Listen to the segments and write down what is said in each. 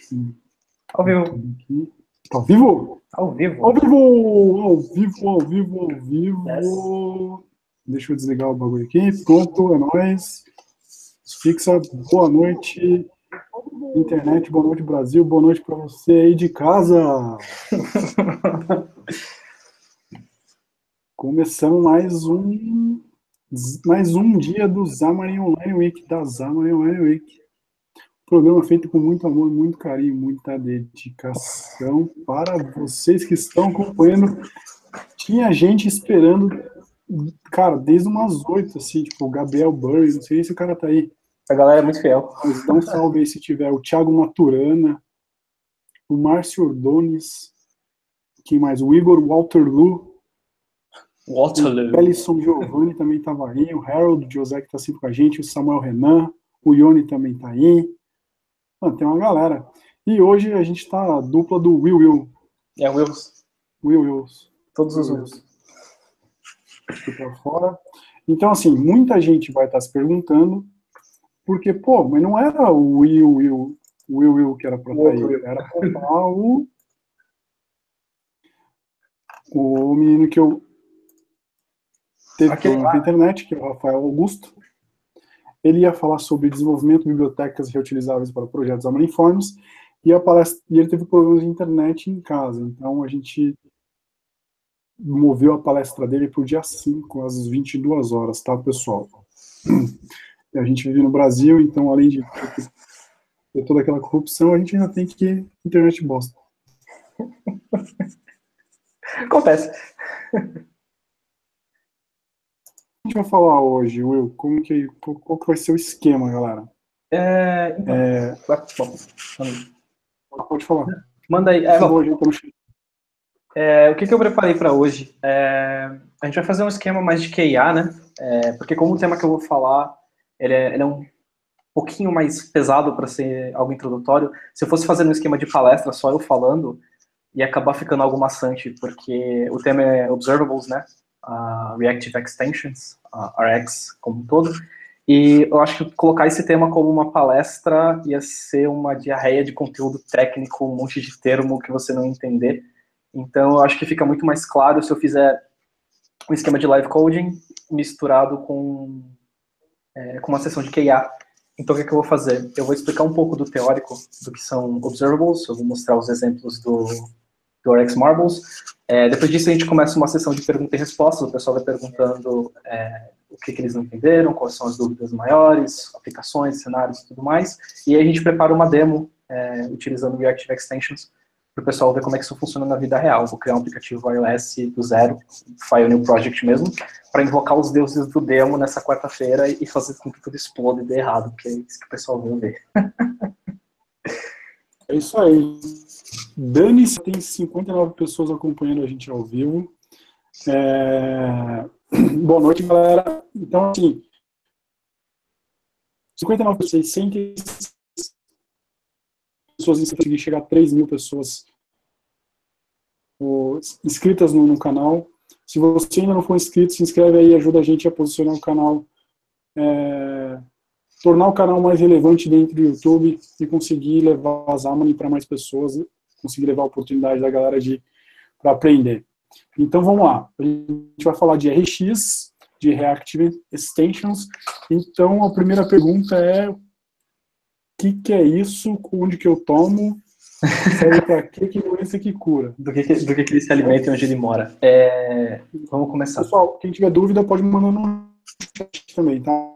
Ao vivo. Tá ao vivo? Ao vivo. Ao vivo! Ao vivo, ao vivo, ao vivo. Yes. Deixa eu desligar o bagulho aqui. Pronto, é nóis. Fixa, boa noite, internet, boa noite, Brasil, boa noite pra você aí de casa. Começando mais um dia do Xamarin Online Week, da Xamarin Online Week. Programa feito com muito amor, muito carinho, muita dedicação para vocês que estão acompanhando. Tinha gente esperando, cara, desde umas 8, assim, tipo, o Gabriel Burry, não sei se o cara tá aí. A galera é muito fiel. Mas dá um salve aí se tiver. O Thiago Maturana, o Márcio Ordones, quem mais? O Igor Waterloo. O Pellisson Giovanni também estava aí, o Harold José que está sempre com a gente, o Samuel Renan, o Ione também está aí. Mano, tem uma galera. E hoje a gente está a dupla do Will. É, Wills. Wills. Todos os Wills. Aqui pra fora. Então, assim, muita gente vai estar se perguntando, porque, pô, mas não era o Will que era para estar aí. Era para estar o menino que eu teve problema com a internet, que é o Rafael Augusto. Ele ia falar sobre desenvolvimento de bibliotecas reutilizáveis para projetos Xamarin Forms, e ele teve problemas de internet em casa. Então, a gente moveu a palestra dele para o dia 5, às 22 horas, tá, pessoal? E a gente vive no Brasil, então, além de ter toda aquela corrupção, a gente ainda tem que internet bosta. Acontece. A gente vai falar hoje, Will? Qual que vai ser o esquema, galera? Pode falar. Manda aí. O que eu preparei para hoje? A gente vai fazer um esquema mais de QIA, né? Porque como o tema que eu vou falar, ele é um pouquinho mais pesado para ser algo introdutório. Se eu fosse fazer um esquema de palestra, só eu falando, ia acabar ficando algo maçante, porque o tema é Observables, né? Reactive Extensions, RX como um todo, e eu acho que colocar esse tema como uma palestra ia ser uma diarreia de conteúdo técnico, um monte de termo que você não entender. Então eu acho que fica muito mais claro se eu fizer um esquema de live coding misturado com uma sessão de QA. Então o que eu vou fazer? Eu vou explicar um pouco do teórico do que são observables, eu vou mostrar os exemplos do RX Marbles. Depois disso a gente começa uma sessão de pergunta e resposta, o pessoal vai perguntando o que eles não entenderam, quais são as dúvidas maiores, aplicações, cenários e tudo mais, e aí a gente prepara uma demo utilizando Reactive Extensions para o pessoal ver como é que isso funciona na vida real. Vou criar um aplicativo iOS do zero, File New Project mesmo, para invocar os deuses do demo nessa quarta-feira e fazer com que tudo exploda e dê errado, porque é isso que o pessoal veio ver. É isso aí. Dani, tem 59 pessoas acompanhando a gente ao vivo. Boa noite, galera. Então, assim, 59 pessoas, 600 pessoas, conseguir chegar a 3.000 pessoas inscritas no canal. Se você ainda não for inscrito, se inscreve aí, ajuda a gente a posicionar o canal, tornar o canal mais relevante dentro do YouTube e conseguir levar a Xamarin para mais pessoas, conseguir levar a oportunidade da galera para aprender. Então vamos lá, a gente vai falar de RX, de Reactive Extensions. Então a primeira pergunta é: o que é isso? Onde que eu tomo? Serve para quê? Que doença que cura? Do que ele se alimenta e onde ele mora. Vamos começar. Pessoal, quem tiver dúvida pode mandar no chat também, tá?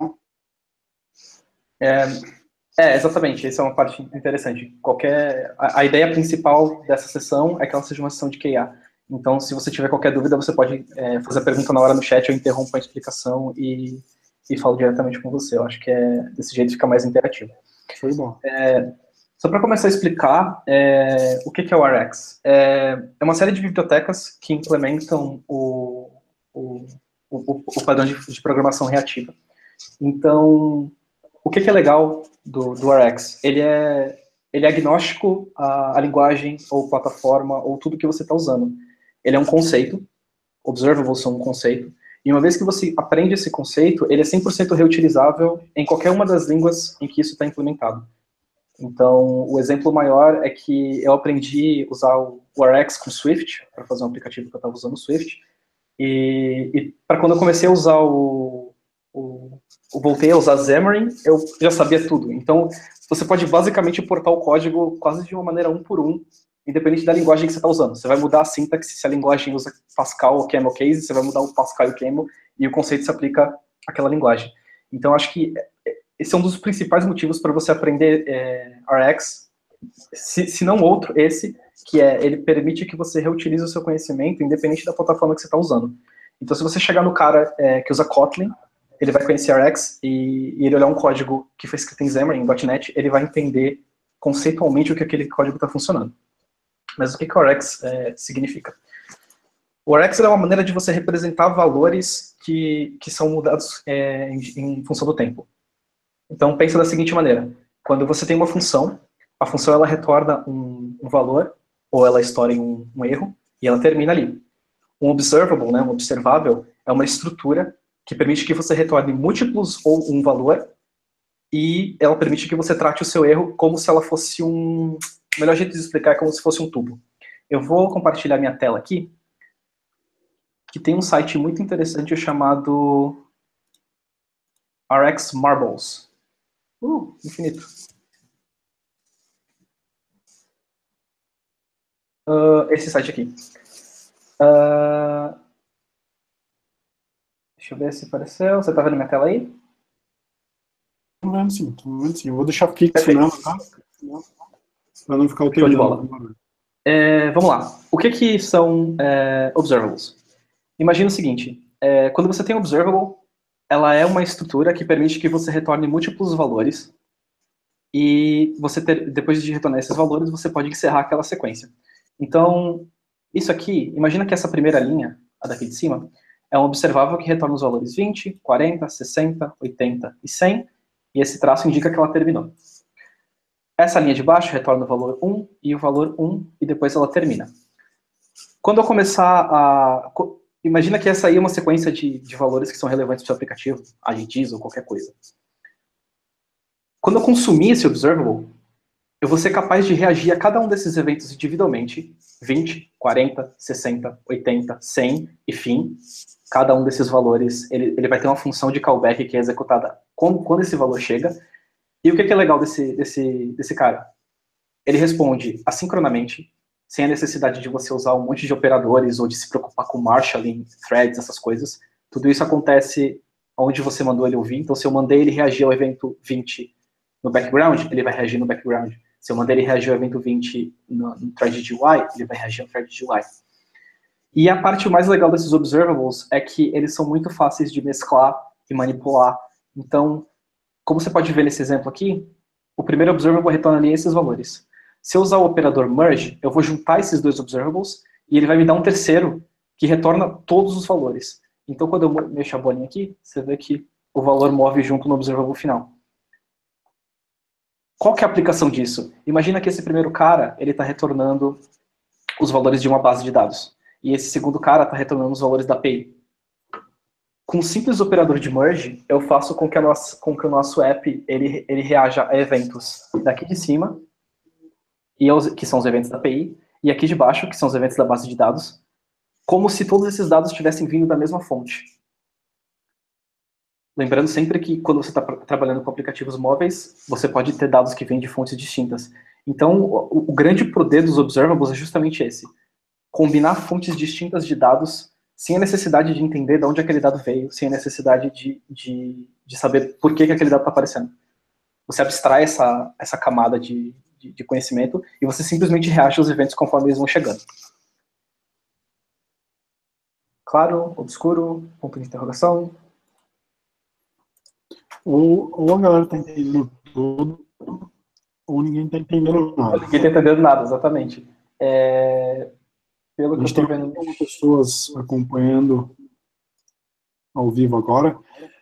Exatamente, essa é uma parte interessante. A ideia principal dessa sessão é que ela seja uma sessão de QA. Então, se você tiver qualquer dúvida, você pode fazer a pergunta na hora no chat, eu interrompo a explicação e falo diretamente com você. Eu acho que desse jeito fica mais interativo. Foi bom. Só para começar a explicar, o que é o RX? É uma série de bibliotecas que implementam o padrão de programação reativa. Então, o que é legal do RX? Ele é agnóstico à linguagem, ou plataforma, ou tudo que você está usando. Ele é um conceito, observables são um conceito, e uma vez que você aprende esse conceito, ele é 100% reutilizável em qualquer uma das línguas em que isso está implementado. Então, o exemplo maior é que eu aprendi a usar o Rx com Swift, para fazer um aplicativo que eu estava usando o Swift, e para quando eu comecei a usar voltei a usar Xamarin, eu já sabia tudo. Então, você pode basicamente portar o código quase de uma maneira um por um, independente da linguagem que você está usando. Você vai mudar a sintaxe, se a linguagem usa Pascal ou Camel Case, você vai mudar o Pascal e o Camel, e o conceito se aplica àquela linguagem. Então, acho que esse é um dos principais motivos para você aprender Rx, se não outro, esse, que ele permite que você reutilize o seu conhecimento, independente da plataforma que você está usando. Então, se você chegar no cara que usa Kotlin, ele vai conhecer Rx e ele olhar um código que foi escrito em Xamarin, em .NET, ele vai entender conceitualmente o que aquele código está funcionando. Mas o que o Rx significa? O Rx é uma maneira de você representar valores que são mudados em função do tempo. Então, pensa da seguinte maneira. Quando você tem uma função, a função ela retorna um valor, ou ela estoura em um erro, e ela termina ali. Um observable, né, um observável, é uma estrutura que permite que você retorne múltiplos ou um valor, e ela permite que você trate o seu erro como se ela fosse o melhor jeito de explicar é como se fosse um tubo. Eu vou compartilhar minha tela aqui, que tem um site muito interessante chamado RX Marbles. Infinito. Esse site aqui. Deixa eu ver se apareceu. Você tá vendo minha tela aí? Tô vendo sim. Eu vou deixar fixo mesmo, tá? Pra não ficar Show de bola. alternando. Vamos lá. O que são observables? Imagina o seguinte. Quando você tem observable, ela é uma estrutura que permite que você retorne múltiplos valores e depois de retornar esses valores, você pode encerrar aquela sequência. Então, isso aqui, imagina que essa primeira linha, a daqui de cima, é um observável que retorna os valores 20, 40, 60, 80 e 100, e esse traço indica que ela terminou. Essa linha de baixo retorna o valor 1 e o valor 1, e depois ela termina. Quando eu começar imagina que essa aí é uma sequência de valores que são relevantes para o seu aplicativo, IDs ou qualquer coisa. Quando eu consumir esse observable, eu vou ser capaz de reagir a cada um desses eventos individualmente, 20, 40, 60, 80, 100 e fim. Cada um desses valores, ele vai ter uma função de callback que é executada quando esse valor chega. E o que é legal desse cara? Ele responde assincronamente, sem a necessidade de você usar um monte de operadores ou de se preocupar com marshalling, threads, essas coisas. Tudo isso acontece onde você mandou ele ouvir. Então, se eu mandei ele reagir ao evento 20 no background, ele vai reagir no background. Se eu mandei ele reagir ao evento 20 no thread de UI, ele vai reagir ao thread de UI. E a parte mais legal desses observables é que eles são muito fáceis de mesclar e manipular. Então, como você pode ver nesse exemplo aqui, o primeiro observable retorna ali esses valores. Se eu usar o operador merge, eu vou juntar esses dois observables e ele vai me dar um terceiro que retorna todos os valores. Então, quando eu mexo a bolinha aqui, você vê que o valor move junto no observable final. Qual que é a aplicação disso? Imagina que esse primeiro cara, ele está retornando os valores de uma base de dados. E esse segundo cara está retornando os valores da API. Com um simples operador de merge, eu faço com que o nosso app ele reaja a eventos daqui de cima, que são os eventos da API, e aqui de baixo, que são os eventos da base de dados, como se todos esses dados tivessem vindo da mesma fonte. Lembrando sempre que quando você está trabalhando com aplicativos móveis, você pode ter dados que vêm de fontes distintas. Então, o grande poder dos observables é justamente esse. Combinar fontes distintas de dados sem a necessidade de entender de onde aquele dado veio, sem a necessidade de saber por que aquele dado está aparecendo. Você abstrai essa camada de conhecimento e você simplesmente reage aos eventos conforme eles vão chegando. Claro, obscuro, ponto de interrogação. Ou a galera está entendendo tudo, ou ninguém está entendendo nada. Ninguém está entendendo nada, exatamente. Pelo que eu estou vendo. Tem pessoas acompanhando ao vivo agora.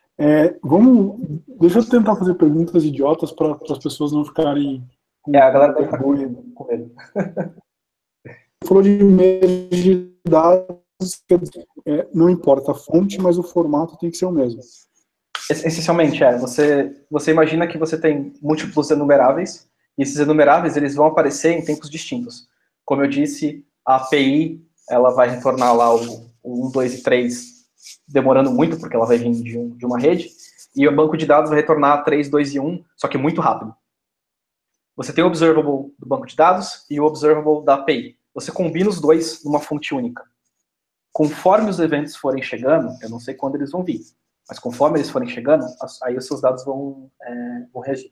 Deixa eu tentar fazer perguntas idiotas para as pessoas não ficarem com a galera deve estar com medo. Falou de e-mail de dados, não importa a fonte, mas o formato tem que ser o mesmo. Essencialmente, você imagina que você tem múltiplos enumeráveis, E esses enumeráveis, eles vão aparecer em tempos distintos. Como eu disse, a API, ela vai retornar lá o 1, 2 e 3, demorando muito, porque ela vai vir de uma rede, e o banco de dados vai retornar 3, 2 e 1, só que muito rápido. Você tem o observable do banco de dados e o observable da API. Você combina os dois numa fonte única. Conforme os eventos forem chegando, eu não sei quando eles vão vir, mas conforme eles forem chegando, aí os seus dados vão reagir.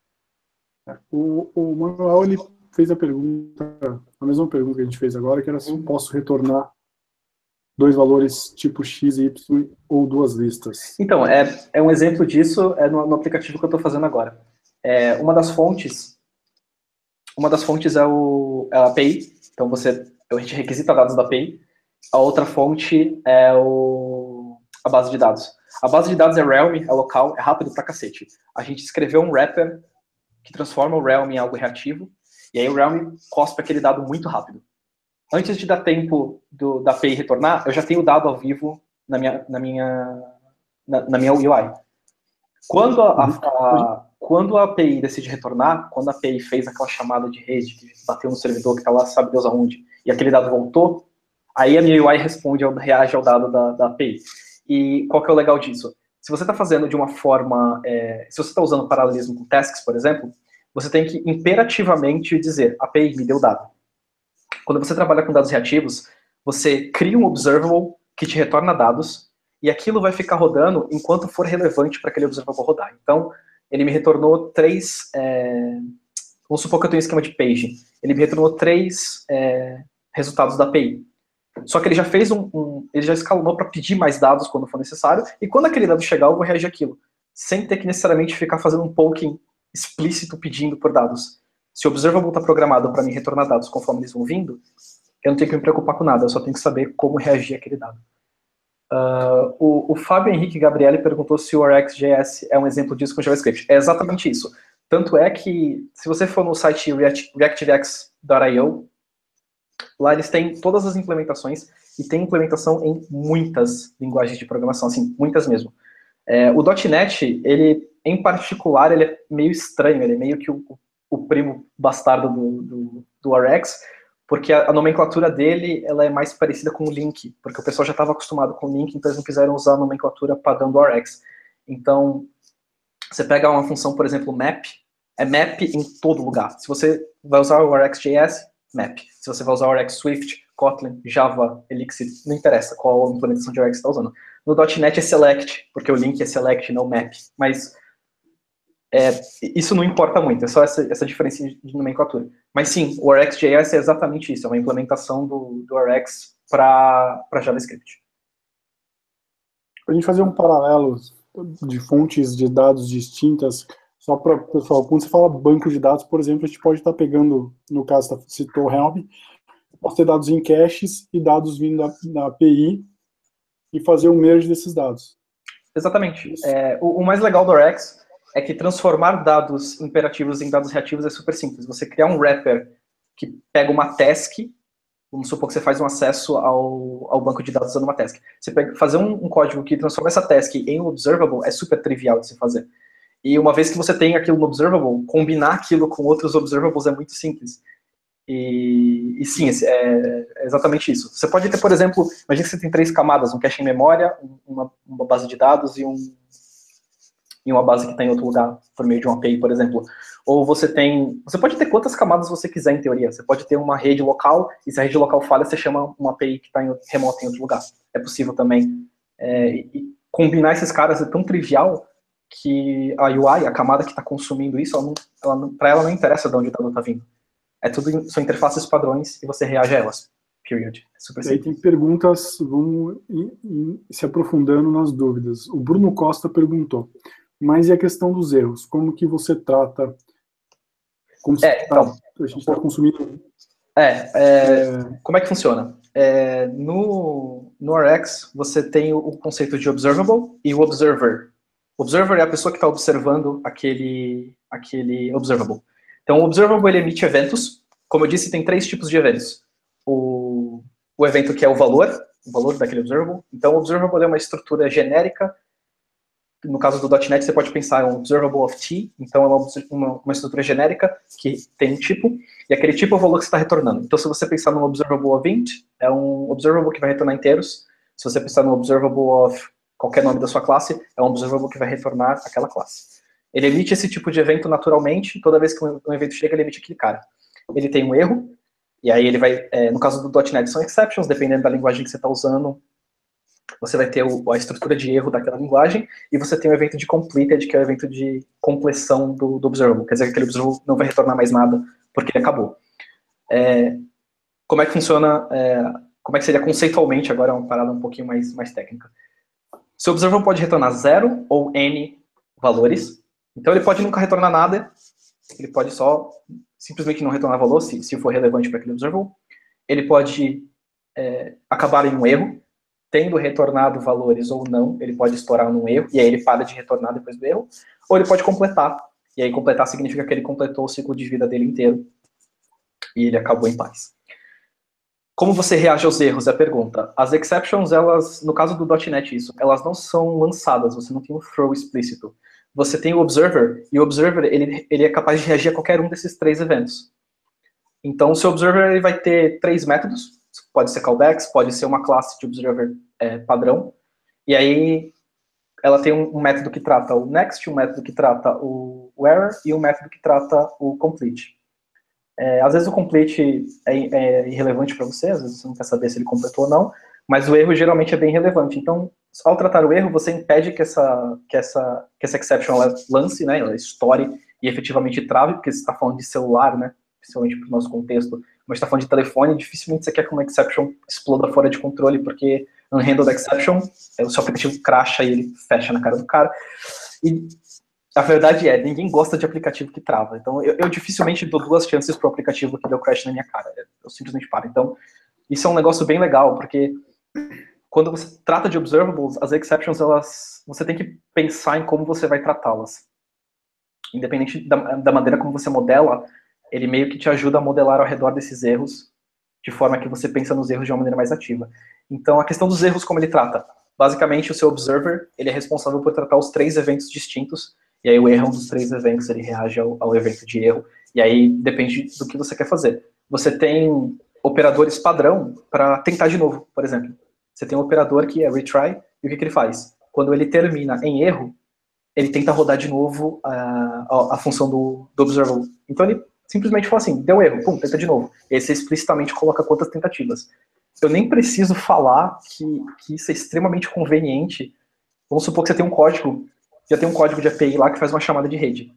O Manuel, ele fez a mesma pergunta que a gente fez agora, que era se eu posso retornar 2 valores tipo X e Y ou 2 listas. Então, é um exemplo disso no aplicativo que eu estou fazendo agora. Uma das fontes é a API, então a gente requisita dados da API. A outra fonte é a base de dados. A base de dados é Realm, é local, é rápido pra cacete. A gente escreveu um wrapper que transforma o Realm em algo reativo, e aí o Realm cospe aquele dado muito rápido. Antes de dar tempo da API retornar, eu já tenho o dado ao vivo na minha UI. Quando a API decide retornar, quando a API fez aquela chamada de rede, que bateu no servidor que está lá, sabe Deus aonde, e aquele dado voltou, aí a minha UI reage ao dado da API. E qual que é o legal disso? Se você está fazendo de uma forma... se você está usando paralelismo com tasks, por exemplo, você tem que imperativamente dizer, API, me deu dado. Quando você trabalha com dados reativos, você cria um observable que te retorna dados, e aquilo vai ficar rodando enquanto for relevante para aquele observable rodar. Então, ele me retornou 3... vamos supor que eu tenho um esquema de page. Ele me retornou 3 resultados da API. Só que ele já fez ele já escalonou para pedir mais dados quando for necessário, e quando aquele dado chegar, eu vou reagir àquilo, sem ter que necessariamente ficar fazendo um poking explícito pedindo por dados. Se o observable está programado para me retornar dados conforme eles vão vindo, eu não tenho que me preocupar com nada, eu só tenho que saber como reagir àquele dado. O Fábio Henrique Gabriele perguntou se o RxJS é um exemplo disso com JavaScript. É exatamente isso. Tanto é que, se você for no site reactivex.io, lá eles têm todas as implementações, e tem implementação em muitas linguagens de programação, assim, muitas mesmo. O .NET, ele, em particular, ele é meio estranho, ele é meio que o primo bastardo do Rx, porque a nomenclatura dele, ela é mais parecida com o Link, porque o pessoal já estava acostumado com o Link, então eles não quiseram usar a nomenclatura padrão do Rx. Então, você pega uma função, por exemplo, map, é map em todo lugar. Se você vai usar o RxJS, map. Se você vai usar o Rx Swift, Kotlin, Java, Elixir, não interessa qual implementação de Rx você está usando. No .NET é select, porque o link é select, não map. Mas isso não importa muito, é só essa diferença de nomenclatura. Mas sim, o RxJS é exatamente isso, é uma implementação do Rx para JavaScript. Para a gente fazer um paralelo de fontes de dados distintas, só para o pessoal, quando você fala banco de dados, por exemplo, a gente pode estar pegando, no caso, você citou o Helm, pode ter dados em caches e dados vindo da API e fazer um merge desses dados. Exatamente. O mais legal do Rx é que transformar dados imperativos em dados reativos é super simples. Você criar um wrapper que pega uma task, vamos supor que você faz um acesso ao banco de dados usando uma task. Você fazer um código que transforma essa task em um observable é super trivial de se fazer. E uma vez que você tem aquilo no observable, combinar aquilo com outros observables é muito simples. E sim, é exatamente isso. Você pode ter, por exemplo, imagina que você tem 3 camadas, um cache em memória, uma base de dados e uma base que está em outro lugar, por meio de uma API, por exemplo. Ou você pode ter quantas camadas você quiser, em teoria. Você pode ter uma rede local, e se a rede local falha, você chama uma API que está remota em outro lugar. É possível também. E combinar esses caras é tão trivial que a UI, a camada que está consumindo isso, para ela não interessa de onde o dado está vindo. São interfaces padrões e você reage a elas. Period. É super simples. Aí tem perguntas, vamos se aprofundando nas dúvidas. O Bruno Costa perguntou, mas e a questão dos erros? Como que você trata? Como a gente está consumindo... Como é que funciona? No Rx, você tem o conceito de observable e o observer. O observer é a pessoa que está observando aquele observable. Então, o observable ele emite eventos. Como eu disse, tem 3 tipos de eventos. O evento que é o valor daquele observable. Então, o observable é uma estrutura genérica no caso do .NET, você pode pensar em um observable of t, então é uma estrutura genérica que tem um tipo, e aquele tipo é o valor que você está retornando. Então, se você pensar no observable of int, é um observable que vai retornar inteiros. Se você pensar no observable of qualquer nome da sua classe, é um observable que vai retornar aquela classe. Ele emite esse tipo de evento naturalmente, toda vez que um evento chega, ele emite aquele cara. Ele tem um erro, e aí ele vai, no caso do .NET, são exceptions, dependendo da linguagem que você está usando, você vai ter a estrutura de erro daquela linguagem, e você tem o evento de completed, que é o evento de compleção do observable. Quer dizer que aquele observable não vai retornar mais nada, porque ele acabou. Como é que funciona, como é que seria conceitualmente, agora é uma parada um pouquinho mais técnica. Seu observable pode retornar 0 ou n valores, então ele pode nunca retornar nada, ele pode só simplesmente não retornar valor, se for relevante para aquele observable. Ele pode acabar em um erro, tendo retornado valores ou não, ele pode estourar num erro, e aí ele para de retornar depois do erro, ou ele pode completar, e aí completar significa que ele completou o ciclo de vida dele inteiro, e ele acabou em paz. Como você reage aos erros, é a pergunta. As exceptions, elas, no caso do .NET isso, elas não são lançadas, você não tem um throw explícito. Você tem o observer, e o observer, ele é capaz de reagir a qualquer um desses 3 eventos. Então, o seu observer ele vai ter 3 métodos, pode ser callbacks, pode ser uma classe de observer padrão, e aí ela tem um método que trata o next, um método que trata o error e um método que trata o complete. Às vezes o complete é irrelevante para você, às vezes você não quer saber se ele completou ou não, mas o erro geralmente é bem relevante. Então, ao tratar o erro, você impede que essa exception ela lance, né, ela estoure e efetivamente trave, porque você está falando de celular, né, principalmente para o nosso contexto, mas está falando de telefone, dificilmente você quer que uma exception exploda fora de controle, porque unhandled exception, o seu aplicativo crasha e ele fecha na cara do cara. E a verdade ninguém gosta de aplicativo que trava. Então, eu dificilmente dou 2 chances para o aplicativo que deu crash na minha cara. Eu simplesmente paro. Então, isso é um negócio bem legal, porque quando você trata de observables, as exceptions, você tem que pensar em como você vai tratá-las. Independente da maneira como você modela, ele meio que te ajuda a modelar ao redor desses erros, de forma que você pensa nos erros de uma maneira mais ativa. Então, a questão dos erros, como ele trata? Basicamente, o seu observer, ele é responsável por tratar os 3 eventos distintos, e aí o erro é um dos 3 eventos, ele reage ao evento de erro, e aí depende do que você quer fazer. Você tem operadores padrão para tentar de novo, por exemplo. Você tem um operador que é retry, e o que ele faz? Quando ele termina em erro, ele tenta rodar de novo a função do observable. Então ele simplesmente fala assim, deu erro, pum, tenta de novo. E aí você explicitamente coloca quantas tentativas. Eu nem preciso falar que isso é extremamente conveniente. Vamos supor que você tem um código, já tem um código de API lá que faz uma chamada de rede.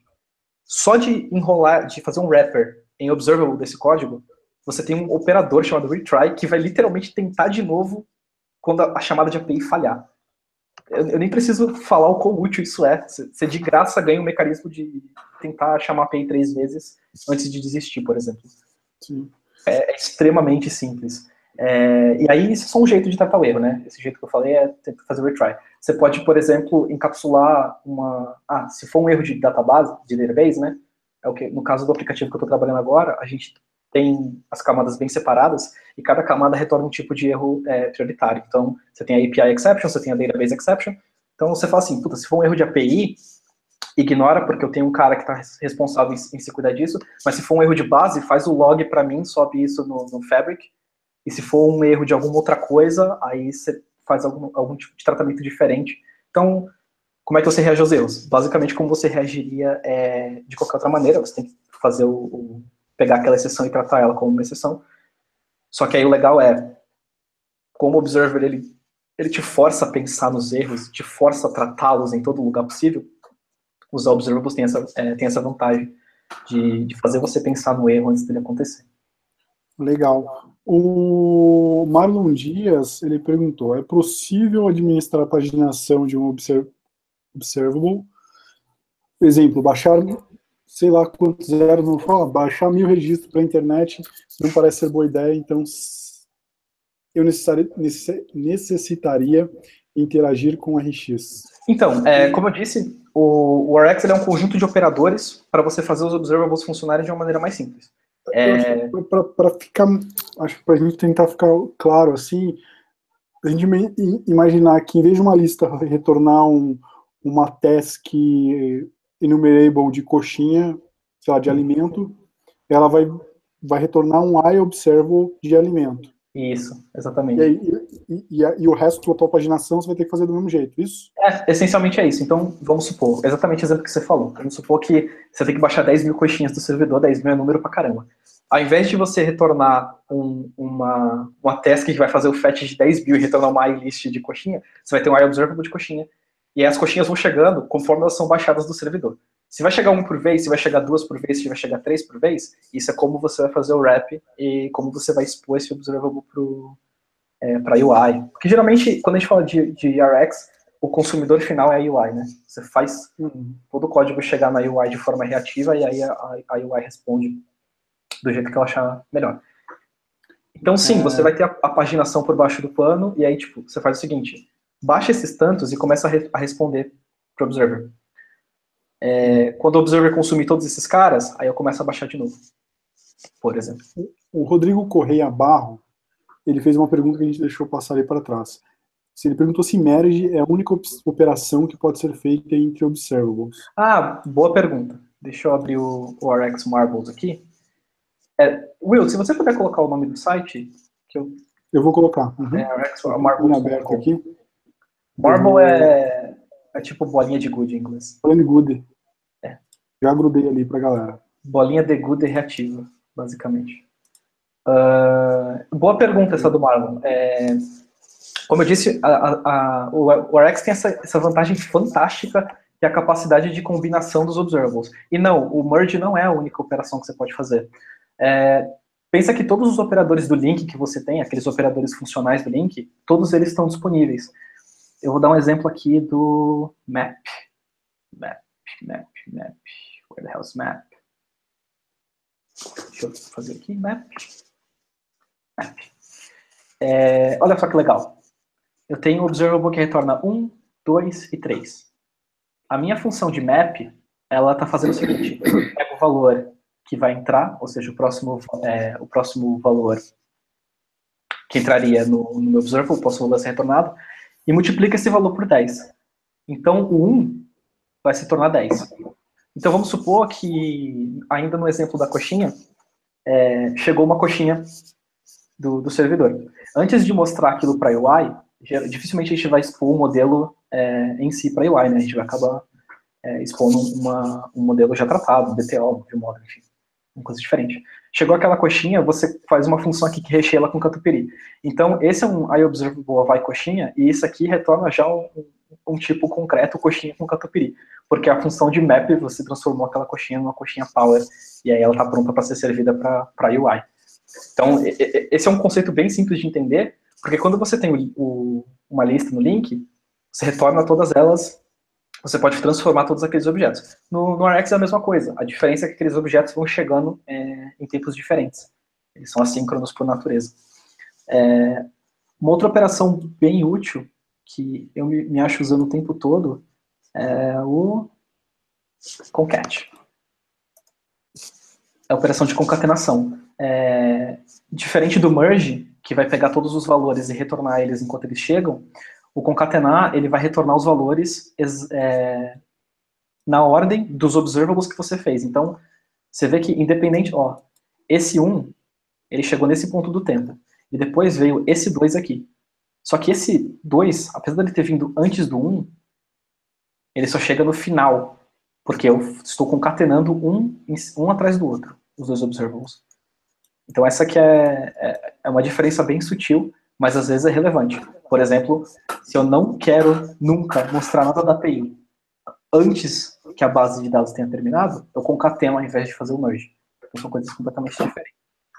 Só de enrolar, de fazer um wrapper em observable desse código, você tem um operador chamado retry que vai literalmente tentar de novo quando a chamada de API falhar. Eu nem preciso falar o quão útil isso é. Você de graça ganha um mecanismo de tentar chamar a API 3 vezes antes de desistir, por exemplo. Sim. É extremamente simples. E aí, isso é só um jeito de tratar o erro, né? Esse jeito que eu falei é tentar fazer o retry. Você pode, por exemplo, encapsular se for um erro de database, né? No caso do aplicativo que eu estou trabalhando agora, a gente tem as camadas bem separadas e cada camada retorna um tipo de erro prioritário. Então, você tem a API exception, você tem a database exception. Então, você fala assim, puta, se for um erro de API, ignora, porque eu tenho um cara que está responsável em se cuidar disso, mas se for um erro de base, faz o log para mim, sobe isso no Fabric, e se for um erro de alguma outra coisa, aí você faz algum tipo de tratamento diferente. Então, como é que você reage aos erros? Basicamente, como você reagiria de qualquer outra maneira, você tem que fazer pegar aquela exceção e tratar ela como uma exceção. Só que aí o legal como o observer, ele te força a pensar nos erros, te força a tratá-los em todo lugar possível. Os observables têm essa vantagem de fazer você pensar no erro antes dele acontecer. Legal. O Marlon Dias, ele perguntou, é possível administrar a paginação de um observable? Exemplo, baixar, sei lá quantos zeros, não fala, baixar 1000 registros para a internet não parece ser boa ideia, então eu necessitaria interagir com o RX. Então, como eu disse, o Rx é um conjunto de operadores para você fazer os observables funcionarem de uma maneira mais simples. Para a gente tentar ficar claro assim, a gente imaginar que em vez de uma lista retornar um uma task enumerable de coxinha, sei lá, de alimento, ela vai retornar um iObservable de alimento. Isso, E, exatamente. aí, e o resto da tua paginação você vai ter que fazer do mesmo jeito, isso? Essencialmente é isso. Então, vamos supor, exatamente o exemplo que você falou. Vamos supor que você tem que baixar 10 mil coxinhas do servidor, 10 mil é número pra caramba. Ao invés de você retornar uma task que vai fazer o fetch de 10 mil e retornar uma iList de coxinha, você vai ter um iObservable de coxinha. E aí as coxinhas vão chegando conforme elas são baixadas do servidor. Se vai chegar uma por vez, se vai chegar duas por vez, se vai chegar três por vez, isso é como você vai fazer o wrap e como você vai expor esse observable para UI. Porque geralmente, quando a gente fala de RX, o consumidor final é a UI, né? Você faz todo o código chegar na UI de forma reativa e aí a UI responde do jeito que ela achar melhor. Então, sim, você vai ter a paginação por baixo do pano e aí, tipo, você faz o seguinte, baixa esses tantos e começa a responder para o observer. Quando o observer consumir todos esses caras, aí eu começo a baixar de novo, por exemplo. O Rodrigo Correia Barro, ele fez uma pergunta que a gente deixou passar ali para trás. Ele perguntou se merge é a única operação que pode ser feita entre observables. Ah, boa pergunta. Deixa eu abrir o RX Marbles aqui. Will, se você puder colocar o nome do site, que eu vou colocar. RxMarbles.com. aqui. Marble é tipo bolinha de gude em inglês. Bolinha de gude. Já grudei ali pra galera. Bolinha de gude reativa, basicamente. Boa pergunta essa do Marble. Como eu disse, o RX tem essa vantagem fantástica, que é a capacidade de combinação dos observables. E não, o merge não é a única operação que você pode fazer. Pensa que todos os operadores do link que você tem, aqueles operadores funcionais do link, todos eles estão disponíveis. Eu vou dar um exemplo aqui do map. Where the hell is map? Deixa eu fazer aqui, map. Olha só que legal. Eu tenho um observable que retorna 1, 2 e 3. A minha função de map, ela está fazendo o seguinte, pega o valor que vai entrar, ou seja, o próximo valor que entraria no meu observable, o próximo valor a ser retornado, e multiplica esse valor por 10. Então, o 1 vai se tornar 10. Então, vamos supor que, ainda no exemplo da coxinha, chegou uma coxinha do servidor. Antes de mostrar aquilo para a UI, dificilmente a gente vai expor o modelo em si para a UI, né? A gente vai acabar expondo um modelo já tratado, um DTO, de modo, enfim, uma coisa diferente. Chegou aquela coxinha, você faz uma função aqui que recheia ela com catupiry. Então, esse é um iObservable vai coxinha, e isso aqui retorna já um tipo concreto, coxinha com catupiry. Porque a função de map, você transformou aquela coxinha numa coxinha power, e aí ela está pronta para ser servida para a UI. Então, esse é um conceito bem simples de entender, porque quando você tem uma lista no link, você retorna todas elas, você pode transformar todos aqueles objetos. No RX é a mesma coisa, a diferença é que aqueles objetos vão chegando em tempos diferentes. Eles são assíncronos por natureza. Uma outra operação bem útil, que eu me acho usando o tempo todo, é o concat. É a operação de concatenação. Diferente do merge, que vai pegar todos os valores e retornar eles enquanto eles chegam, o concatenar, ele vai retornar os valores na ordem dos observables que você fez. Então, você vê que independente, esse 1, ele chegou nesse ponto do tempo, e depois veio esse 2 aqui. Só que esse 2, apesar dele ter vindo antes do 1, ele só chega no final, porque eu estou concatenando um atrás do outro, os dois observables. Então essa aqui é uma diferença bem sutil, mas às vezes é relevante. Por exemplo, se eu não quero nunca mostrar nada da API antes que a base de dados tenha terminado, eu concateno ao invés de fazer o merge. Então são coisas completamente diferentes.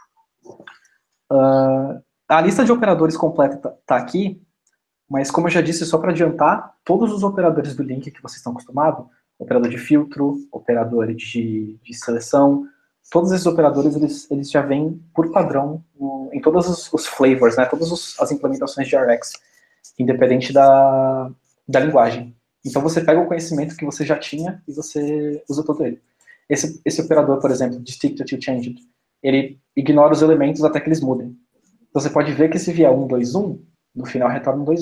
A lista de operadores completa está aqui, mas como eu já disse, só para adiantar, todos os operadores do link que vocês estão acostumados, operador de filtro, operador de seleção, todos esses operadores, eles já vêm por padrão em todos os flavors, né, todas as implementações de RX, independente da linguagem. Então você pega o conhecimento que você já tinha e você usa todo ele. Esse operador, por exemplo, de stick to changed, ele ignora os elementos até que eles mudem. Então você pode ver que se vier 1, 2, 1, no final retorna 1, 2, 1.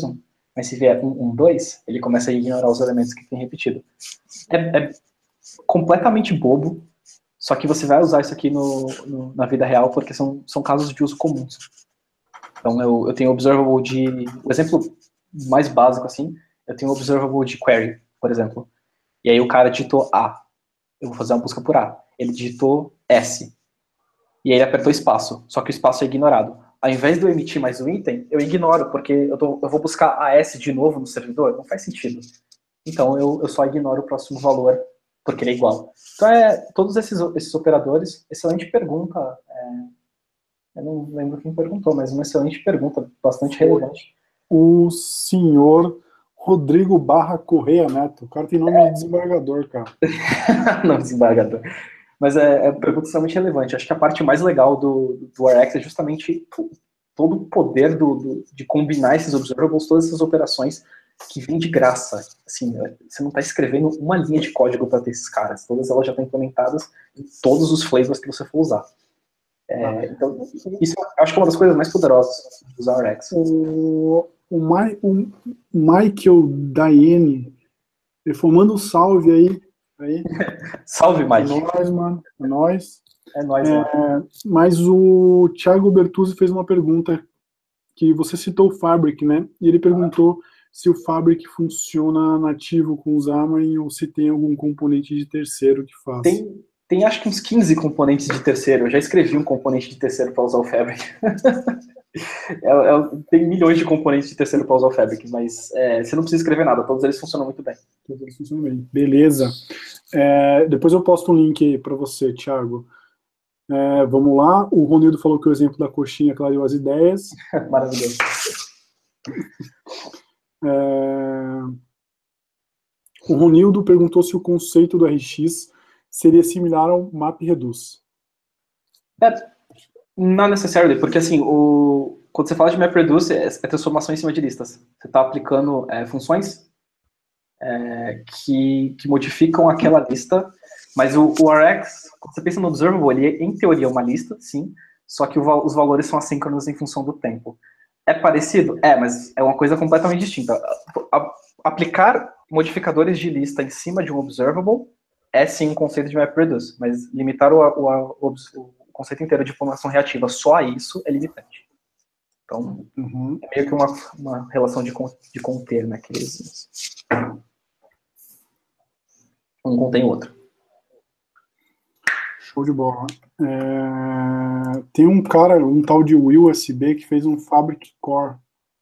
Mas se vier 1, 1, 2, ele começa a ignorar os elementos que tem repetido. É completamente bobo, só que você vai usar isso aqui na vida real porque são casos de uso comuns. Então eu tenho observable o exemplo mais básico assim, eu tenho observable de query, por exemplo. E aí o cara digitou A. Eu vou fazer uma busca por A. Ele digitou S. E aí ele apertou espaço, só que o espaço é ignorado. Ao invés de eu emitir mais um item, eu ignoro, porque eu vou buscar AS de novo no servidor, não faz sentido. Então eu só ignoro o próximo valor, porque ele é igual. Então todos esses operadores, excelente pergunta. Eu não lembro quem perguntou, mas uma excelente pergunta, bastante relevante. O senhor Rodrigo Barra Correia Neto. O cara tem nome de desembargador, cara. Não, desembargador. Mas é uma pergunta extremamente relevante. Acho que a parte mais legal do RX é justamente todo o poder de combinar esses observables, todas essas operações que vêm de graça. Assim, você não está escrevendo uma linha de código para ter esses caras. Todas elas já estão implementadas em todos os flavors que você for usar. Então, isso eu acho que é uma das coisas mais poderosas de usar RX. O Michael Daiane, ele falou, manda um salve aí. Salve, Mike. É nóis, mano. É nóis. É nóis, mano. Mas o Thiago Bertuzzi fez uma pergunta que você citou o Fabric, né? E ele perguntou se o Fabric funciona nativo com o Xamarin ou se tem algum componente de terceiro que faz. Tem acho que uns 15 componentes de terceiro. Eu já escrevi um componente de terceiro para usar o Fabric. Tem milhões de componentes de terceiro para usar o Fabric, mas você não precisa escrever nada, todos eles funcionam muito bem. Todos eles funcionam bem. Beleza. Depois eu posto um link aí para você, Thiago. Vamos lá. O Ronildo falou que o exemplo da coxinha clareou as ideias. Maravilhoso. O Ronildo perguntou se o conceito do RX seria similar ao MapReduce. Não necessariamente, porque assim, quando você fala de MapReduce, é transformação em cima de listas. Você está aplicando funções que modificam aquela lista, mas o RX, quando você pensa no observable, ele é, em teoria, uma lista, sim, só que os valores são assíncronos em função do tempo. É parecido? Mas é uma coisa completamente distinta. Aplicar modificadores de lista em cima de um observable é sim um conceito de MapReduce, mas limitar o conceito inteiro de formulação reativa só a isso é limitante. Então, é meio que uma relação de conter, né? Um contém o outro. Show de bola. Tem um cara, um tal de Will SB, que fez um Fabric Core.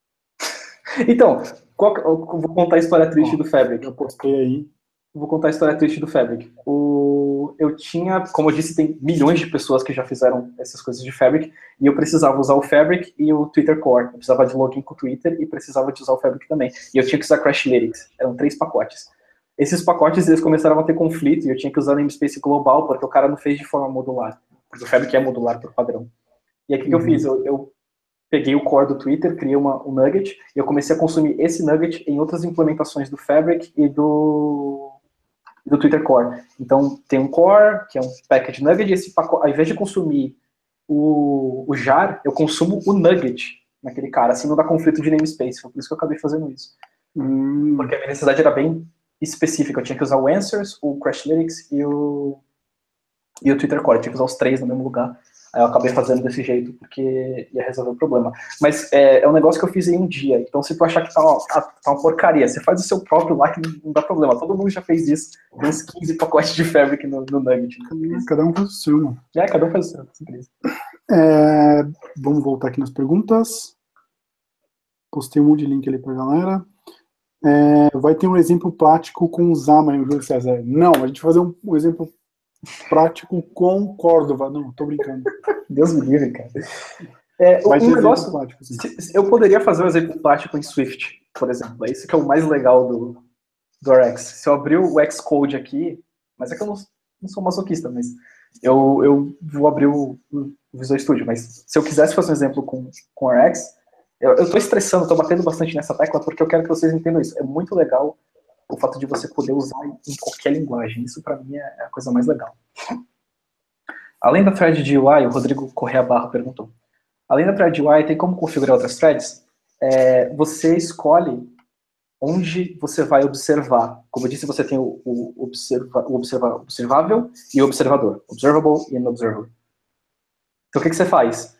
Então, eu vou contar a história triste do Fabric. Eu postei aí. Vou contar a história triste do Fabric. Eu tinha, como eu disse, tem milhões de pessoas que já fizeram essas coisas de Fabric, e eu precisava usar o Fabric e o Twitter Core. Eu precisava de login com o Twitter e precisava de usar o Fabric também. E eu tinha que usar Crashlytics. Eram 3 pacotes. Esses pacotes, eles começaram a ter conflito, e eu tinha que usar o namespace global, porque o cara não fez de forma modular. Porque o Fabric é modular por padrão. E aí, o que eu fiz? Eu peguei o core do Twitter, criei um nugget, e eu comecei a consumir esse nugget em outras implementações do Fabric e do Twitter Core. Então, tem um core, que é um package nugget, e esse pacote, ao invés de consumir o jar, eu consumo o nugget naquele cara, assim não dá conflito de namespace. Foi por isso que eu acabei fazendo isso. Porque a minha necessidade era bem específica. Eu tinha que usar o Answers, o Crashlytics e o Twitter Core. Eu tinha que usar os 3 no mesmo lugar. Aí eu acabei fazendo desse jeito, porque ia resolver o problema. Mas é um negócio que eu fiz em um dia. Então, se tu achar que tá uma porcaria, você faz o seu próprio lá, que não dá problema. Todo mundo já fez isso. Tem uns 15 pacotes de Fabric no Nugget. Cada um faz o seu, mano. Cada um faz o seu. Simples. Vamos voltar aqui nas perguntas. Postei um monte de link ali pra galera. Vai ter um exemplo prático com o Xamarin, o Júlio César. Não, a gente vai fazer um exemplo prático com Cordova. Não, tô brincando. Deus me livre, cara. Um negócio prático, assim. Eu poderia fazer um exemplo prático em Swift, por exemplo. É isso que é o mais legal do RX. Se eu abrir o Xcode aqui, mas é que eu não sou masoquista, mas eu vou abrir o Visual Studio. Mas se eu quisesse fazer um exemplo com o RX, eu tô estressando, tô batendo bastante nessa tecla porque eu quero que vocês entendam isso. É muito legal o fato de você poder usar em qualquer linguagem. Isso, para mim, é a coisa mais legal. Além da thread de UI, o Rodrigo Correa Barra perguntou. Além da thread de UI, tem como configurar outras threads? Você escolhe onde você vai observar. Como eu disse, você tem o observável e o observador. Observable e unobservable. Então, o que você faz?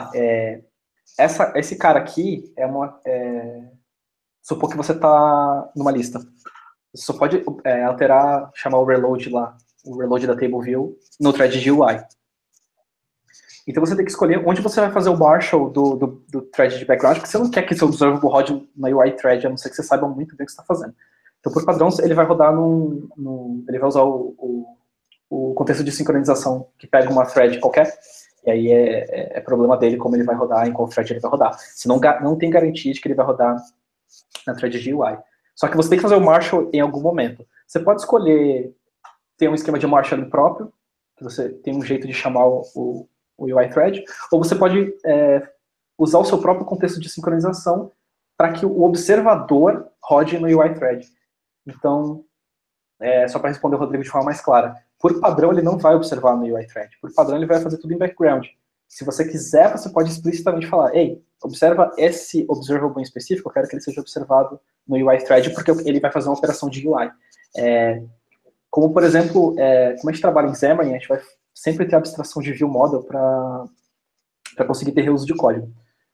Esse cara aqui supor que você está numa lista. Você só pode alterar, chamar o reload lá, o reload da table view, no thread de UI. Então você tem que escolher onde você vai fazer o marshal do thread de background, porque você não quer que seu observable rode na UI thread, a não ser que você saiba muito bem o que você está fazendo. Então, por padrão, ele vai rodar ele vai usar o contexto de sincronização, que pega uma thread qualquer, e aí é problema dele como ele vai rodar, em qual thread ele vai rodar. Se não tem garantia de que ele vai rodar na thread de UI. Só que você tem que fazer o marshal em algum momento. Você pode escolher ter um esquema de marshalling próprio, que você tem um jeito de chamar o UI thread, ou você pode usar o seu próprio contexto de sincronização para que o observador rode no UI thread. Então, só para responder o Rodrigo de forma mais clara, por padrão ele não vai observar no UI thread, por padrão ele vai fazer tudo em background. Se você quiser, você pode explicitamente falar, ei, observa esse observable em específico, eu quero que ele seja observado no UI thread, porque ele vai fazer uma operação de UI. Como, por exemplo, como a gente trabalha em Xamarin, a gente vai sempre ter abstração de view model para conseguir ter reuso de código.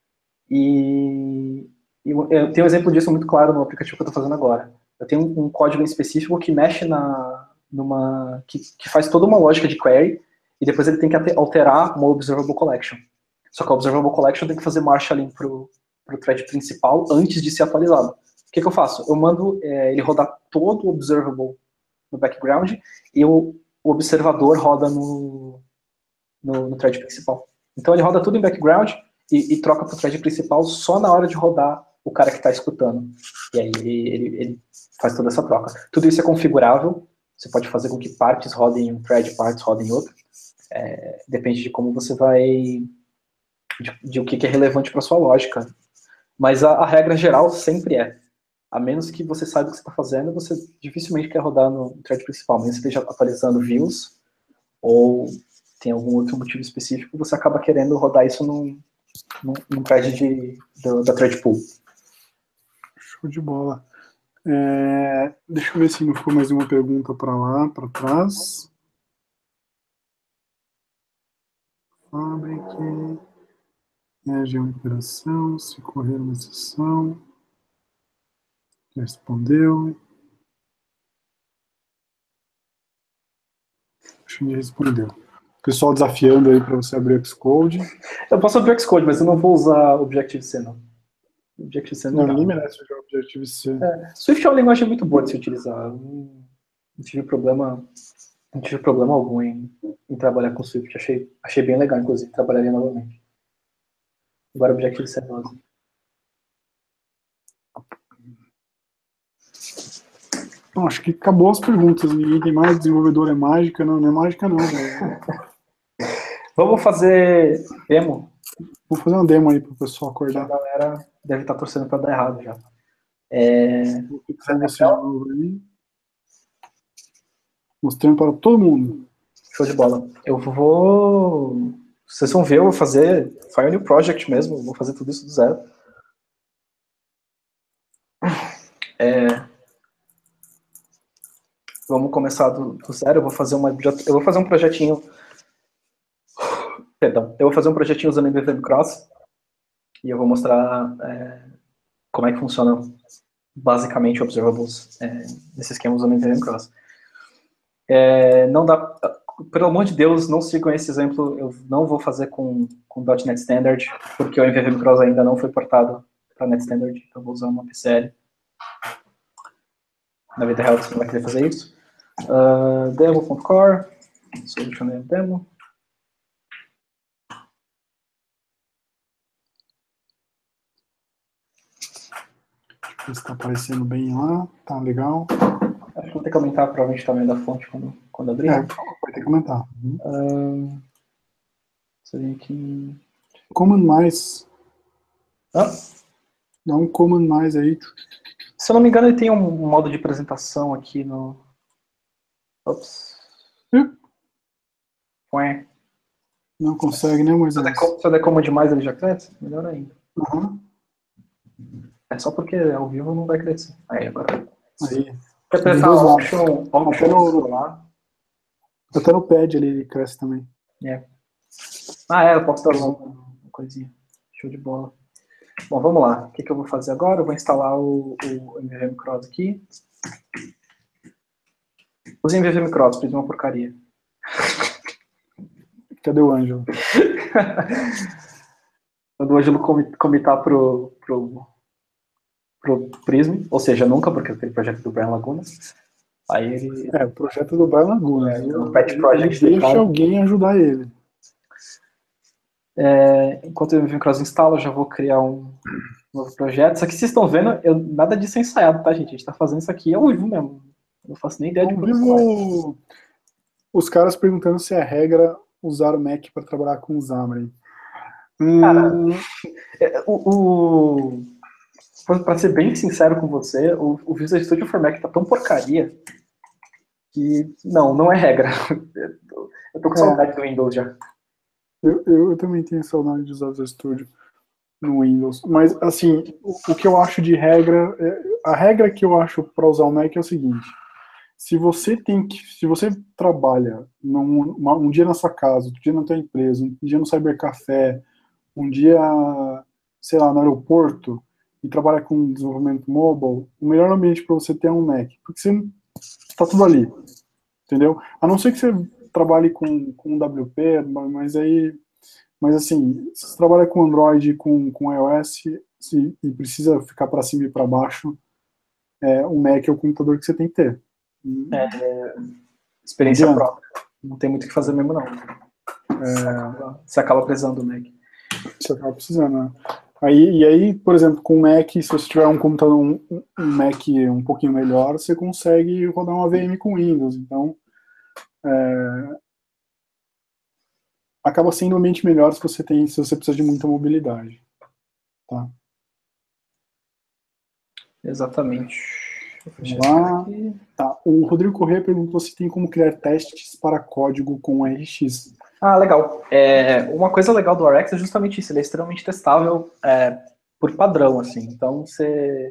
E eu tenho um exemplo disso muito claro no aplicativo que eu estou fazendo agora. Eu tenho um código em específico que mexe que faz toda uma lógica de query, e depois ele tem que alterar uma observable collection. Só que a observable collection tem que fazer marshalling para o thread principal antes de ser atualizado. O que eu faço? Eu mando ele rodar todo o observable no background e o observador roda no thread principal. Então ele roda tudo em background e troca para o thread principal só na hora de rodar o cara que está escutando. E aí ele faz toda essa troca. Tudo isso é configurável. Você pode fazer com que partes rodem em um thread, partes rodem em outro. Depende de como você vai... de o que é relevante para sua lógica. Mas a regra geral sempre a menos que você saiba o que você está fazendo, você dificilmente quer rodar no thread principal. Mesmo que você esteja atualizando views, ou tem algum outro motivo específico, você acaba querendo rodar isso num thread da thread pool. Show de bola. Deixa eu ver se não ficou mais uma pergunta para lá, para trás. Fabric, geoperação, se correr uma sessão. Já respondeu. Acho que já respondeu. Pessoal desafiando aí para você abrir o Xcode. Eu posso abrir o Xcode, mas eu não vou usar Objective-C, não. Objective-C não dá. Ninguém merece usar Objective-C. Swift é uma linguagem muito boa de se utilizar. Não tive problema algum em trabalhar com Swift. Achei bem legal, inclusive, trabalharia novamente. Agora Objective-C não usa. Bom, acho que acabou as perguntas. Ninguém tem mais. Desenvolvedor é mágica? Não, não é mágica não, velho. Vamos fazer demo? Vou fazer uma demo aí para o pessoal acordar. A galera deve estar torcendo para dar errado já. Vou fixar você de novo aí. Mostrando para todo mundo. Show de bola. Eu vou... Vocês vão ver, eu vou fazer Fire New Project mesmo. Vou fazer tudo isso do zero. Vamos começar do zero. Eu vou fazer um projetinho... Perdão. Eu vou fazer um projetinho usando MVVM Cross. E eu vou mostrar como é que funciona basicamente observables nesse esquema usando MVVM Cross. Não dá... Pelo amor de Deus, não sigam esse exemplo. Eu não vou fazer com .NET Standard, porque o MVVM Cross ainda não foi portado para .NET Standard. Então eu vou usar uma PCL. Na vida real, você não vai querer fazer isso. Demo.core, solution demo. Deixa eu ver se está aparecendo bem lá. Tá legal. Acho que vou ter que aumentar provavelmente o tamanho da fonte quando abrir. Vai ter que aumentar. Você vem aqui. Command mais. Dá um command mais aí. Se eu não me engano, ele tem um modo de apresentação aqui no... Ops. Ué. Não consegue, né, Moisés? Se eu der command demais, ele já cresce? Melhor ainda. Uhum. É só porque ao vivo não vai crescer. Aí, agora. Aí, Quer apertar Option lá. Até no pad ele cresce também. Eu posso dar uma coisinha. Show de bola. Bom, vamos lá. O que eu vou fazer agora? Eu vou instalar o MVVM Cross aqui. Use MVVM Cross, fiz uma porcaria. Cadê o Ângelo? Quando o Ângelo comitar pro Prism, ou seja, nunca, porque aquele projeto do Brian Lagunas. Aí ele... o projeto do Brian Lagunas. O Pet Project ele deixa alguém ajudar ele. Enquanto o MVVM Cross instala, eu já vou criar um novo projeto. Isso aqui vocês estão vendo, nada disso é ensaiado, tá, gente? A gente tá fazendo isso aqui ao vivo mesmo. Eu não faço nem ideia de como os caras perguntando se é regra usar o Mac para trabalhar com o Xamarin. Cara, pra ser bem sincero com você, o Visual Studio for Mac tá tão porcaria que não é regra. Eu tô com saudade do Windows já. Eu também tenho saudade de usar o Visual Studio no Windows. Mas, assim, o que eu acho de regra... A regra que eu acho para usar o Mac é o seguinte. Se você trabalha um dia na sua casa, outro dia na tua empresa, um dia no cybercafé, um dia, sei lá, no aeroporto, e trabalha com desenvolvimento mobile, o melhor ambiente para você ter é um Mac, porque você está tudo ali, entendeu? A não ser que você trabalhe com WP, mas assim, se você trabalha com Android, com iOS, e precisa ficar para cima e para baixo, o Mac é o computador que você tem que ter. Experiência própria. Não tem muito o que fazer mesmo, não. Você acaba precisando do Mac. Você acaba precisando, né? E aí, por exemplo, com o Mac, se você tiver um computador, um Mac um pouquinho melhor, você consegue rodar uma VM com Windows. Então, acaba sendo um ambiente melhor se você precisa de muita mobilidade. Tá? Exatamente. Vamos lá. Tá. O Rodrigo Corrêa perguntou se tem como criar testes para código com o RX. Legal. Uma coisa legal do RX é justamente isso, ele é extremamente testável por padrão, assim. Então, você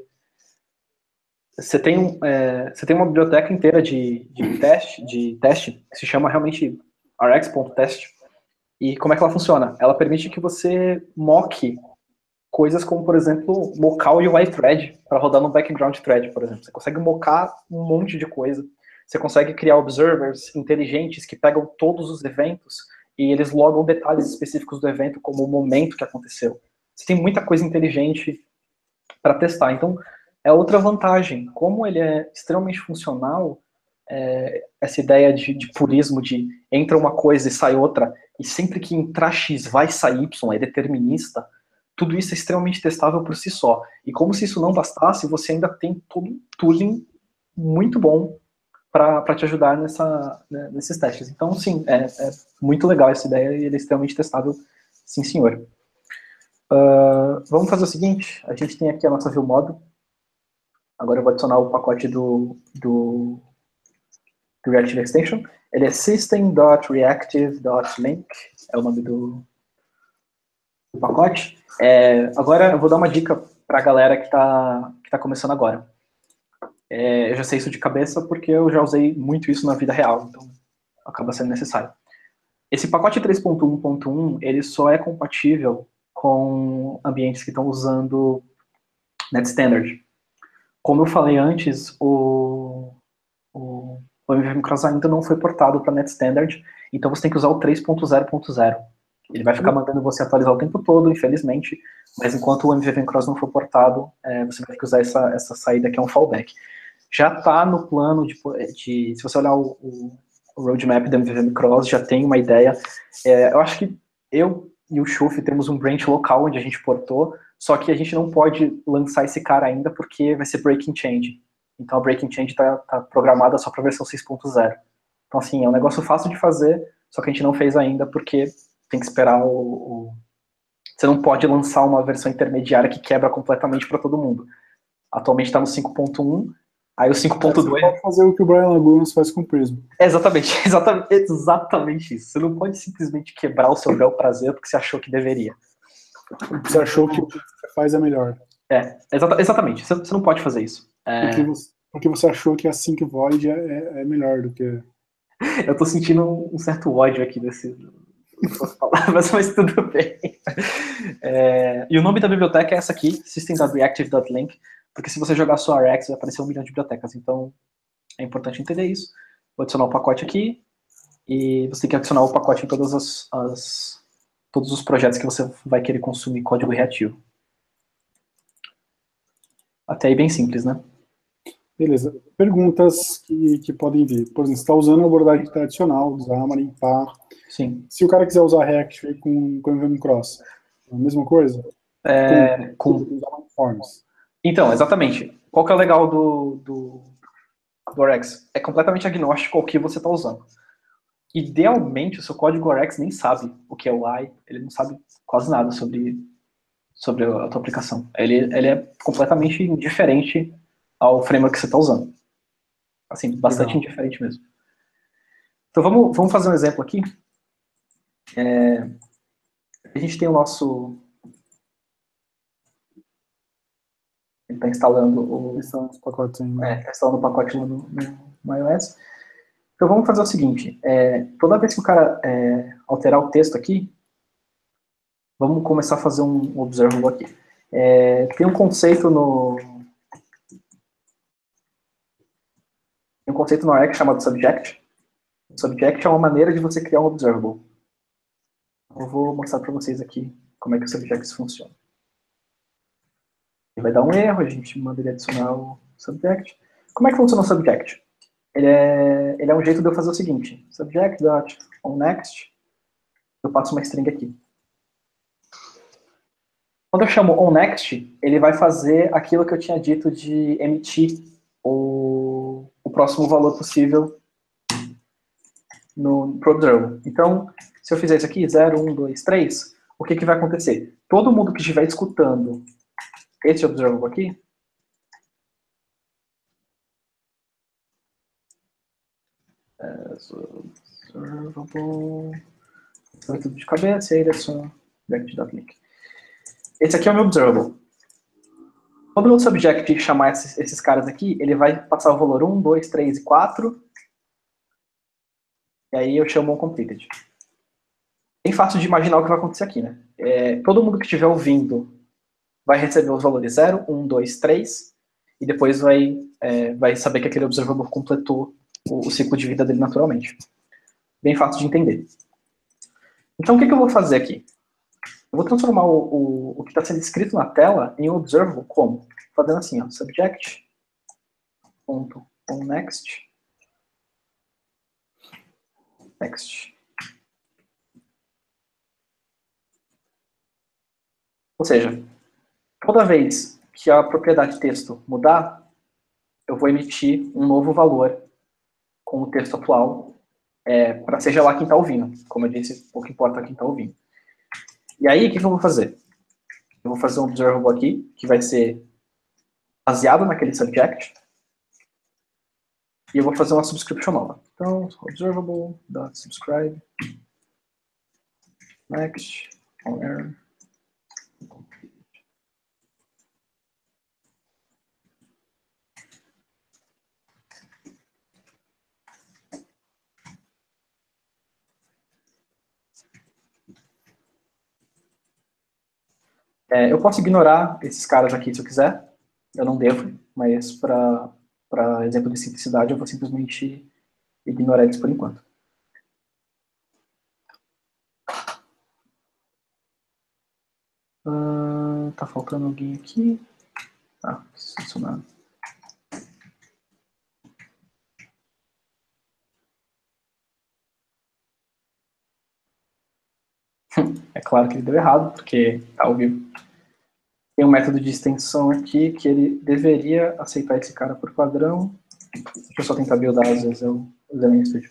tem uma biblioteca inteira de teste, que se chama realmente rx.test. E como é que ela funciona? Ela permite que você moque coisas como, por exemplo, mocar o UI thread para rodar no background thread, por exemplo. Você consegue mocar um monte de coisa. Você consegue criar observers inteligentes que pegam todos os eventos e eles logam detalhes específicos do evento, como o momento que aconteceu. Você tem muita coisa inteligente para testar. Então, é outra vantagem. Como ele é extremamente funcional, essa ideia de purismo, de entra uma coisa e sai outra, e sempre que entrar X vai sair Y, é determinista, tudo isso é extremamente testável por si só. E como se isso não bastasse, você ainda tem todo um tooling muito bom para te ajudar nesses testes. Então, sim, é muito legal essa ideia e ele é extremamente testável, sim, senhor. Vamos fazer o seguinte, a gente tem aqui a nossa view model. Agora eu vou adicionar o pacote do Reactive Extension. Ele é system.reactive.link, é o nome do pacote. Agora eu vou dar uma dica para a galera que tá começando agora. Eu já sei isso de cabeça porque eu já usei muito isso na vida real, então acaba sendo necessário. Esse pacote 3.1.1, ele só é compatível com ambientes que estão usando NetStandard. Como eu falei antes, o MVVM Cross ainda não foi portado para NetStandard, então você tem que usar o 3.0.0. Ele vai ficar mandando você atualizar o tempo todo, infelizmente, mas enquanto o MVVM Cross não for portado, você vai ter que usar essa saída que é um fallback. Já está no plano se você olhar o roadmap do MVVM Cross, já tem uma ideia. Eu acho que eu e o Schuf temos um branch local onde a gente portou, só que a gente não pode lançar esse cara ainda porque vai ser breaking change. Então a breaking change está programada só para a versão 6.0. Então assim, é um negócio fácil de fazer, só que a gente não fez ainda porque tem que esperar Você não pode lançar uma versão intermediária que quebra completamente para todo mundo. Atualmente está no 5.1, aí o 5.2... Você pode fazer o que o Brian Lagunas faz com o Prism. Exatamente isso. Você não pode simplesmente quebrar o seu bel prazer porque você achou que deveria. Você achou que o que você faz é melhor. Exatamente. Você não pode fazer isso. Porque você achou que a sync void é melhor do que... Eu tô sentindo um certo ódio aqui dessas palavras, mas tudo bem. E o nome da biblioteca é essa aqui, system.reactive.link, porque se você jogar só Rx vai aparecer 1 milhão de bibliotecas, então é importante entender isso. Vou adicionar o pacote aqui, e você tem que adicionar o pacote em todos os projetos que você vai querer consumir código reativo. Até aí bem simples, né? Beleza. Perguntas que podem vir. Por exemplo, você está usando a abordagem tradicional, do Xamarin, pá. Sim. Se o cara quiser usar React com MVM Cross, é a mesma coisa? Com Xamarin Forms. Então, exatamente. Qual que é o legal do Rx? É completamente agnóstico ao que você está usando. Idealmente, o seu código Rx nem sabe o que é UI, ele não sabe quase nada sobre a tua aplicação. Ele é completamente indiferente ao framework que você está usando. Assim, bastante Legal. indiferente mesmo. Então vamos fazer um exemplo aqui. A gente tem o nosso... Ele está instalando Instalando os pacotes ainda. tá instalando o pacote lá no iOS. Então vamos fazer o seguinte, toda vez que o cara alterar o texto aqui, vamos começar a fazer um observable aqui. Tem um conceito no Rx chamado subject. O subject é uma maneira de você criar um observable. Eu vou mostrar para vocês aqui como é que o subject funciona. Ele vai dar um erro, a gente manda ele adicionar o subject. Como é que funciona o subject? Ele é um jeito de eu fazer o seguinte, subject.onNext, eu passo uma string aqui. Quando eu chamo onNext, ele vai fazer aquilo que eu tinha dito de emitir o próximo valor possível pro observable. Então, se eu fizer isso aqui, 0, 1, 2, 3, o que vai acontecer? Todo mundo que estiver escutando esse observable aqui, vai tudo de cabeça, e aí é só direct.link. Esse aqui é o meu observable. Quando o subject chamar esses caras aqui, ele vai passar o valor 1, 2, 3 e 4, e aí eu chamo onCompleted. Bem fácil de imaginar o que vai acontecer aqui, né? Todo mundo que estiver ouvindo vai receber os valores 0, 1, 2, 3, e depois vai saber que aquele observable completou o ciclo de vida dele naturalmente. Bem fácil de entender. Então, o que eu vou fazer aqui? Eu vou transformar o que está sendo escrito na tela em um observable como? Fazendo assim, ó, subject.onNext, next. Ou seja, toda vez que a propriedade texto mudar, eu vou emitir um novo valor com o texto atual, para seja lá quem está ouvindo. Como eu disse, pouco importa quem está ouvindo. E aí, o que eu vou fazer? Eu vou fazer um observable aqui, que vai ser baseado naquele subject, e eu vou fazer uma subscription nova. Então, observable.subscribe next on error. Eu posso ignorar esses caras aqui se eu quiser, eu não devo, mas para exemplo de simplicidade eu vou simplesmente ignorar eles por enquanto. Tá faltando alguém aqui. Selecionado. É claro que ele deu errado, porque tá ao vivo. Tem um método de extensão aqui que ele deveria aceitar esse cara por padrão. Deixa eu só tentar buildar, às vezes eu usei no estúdio.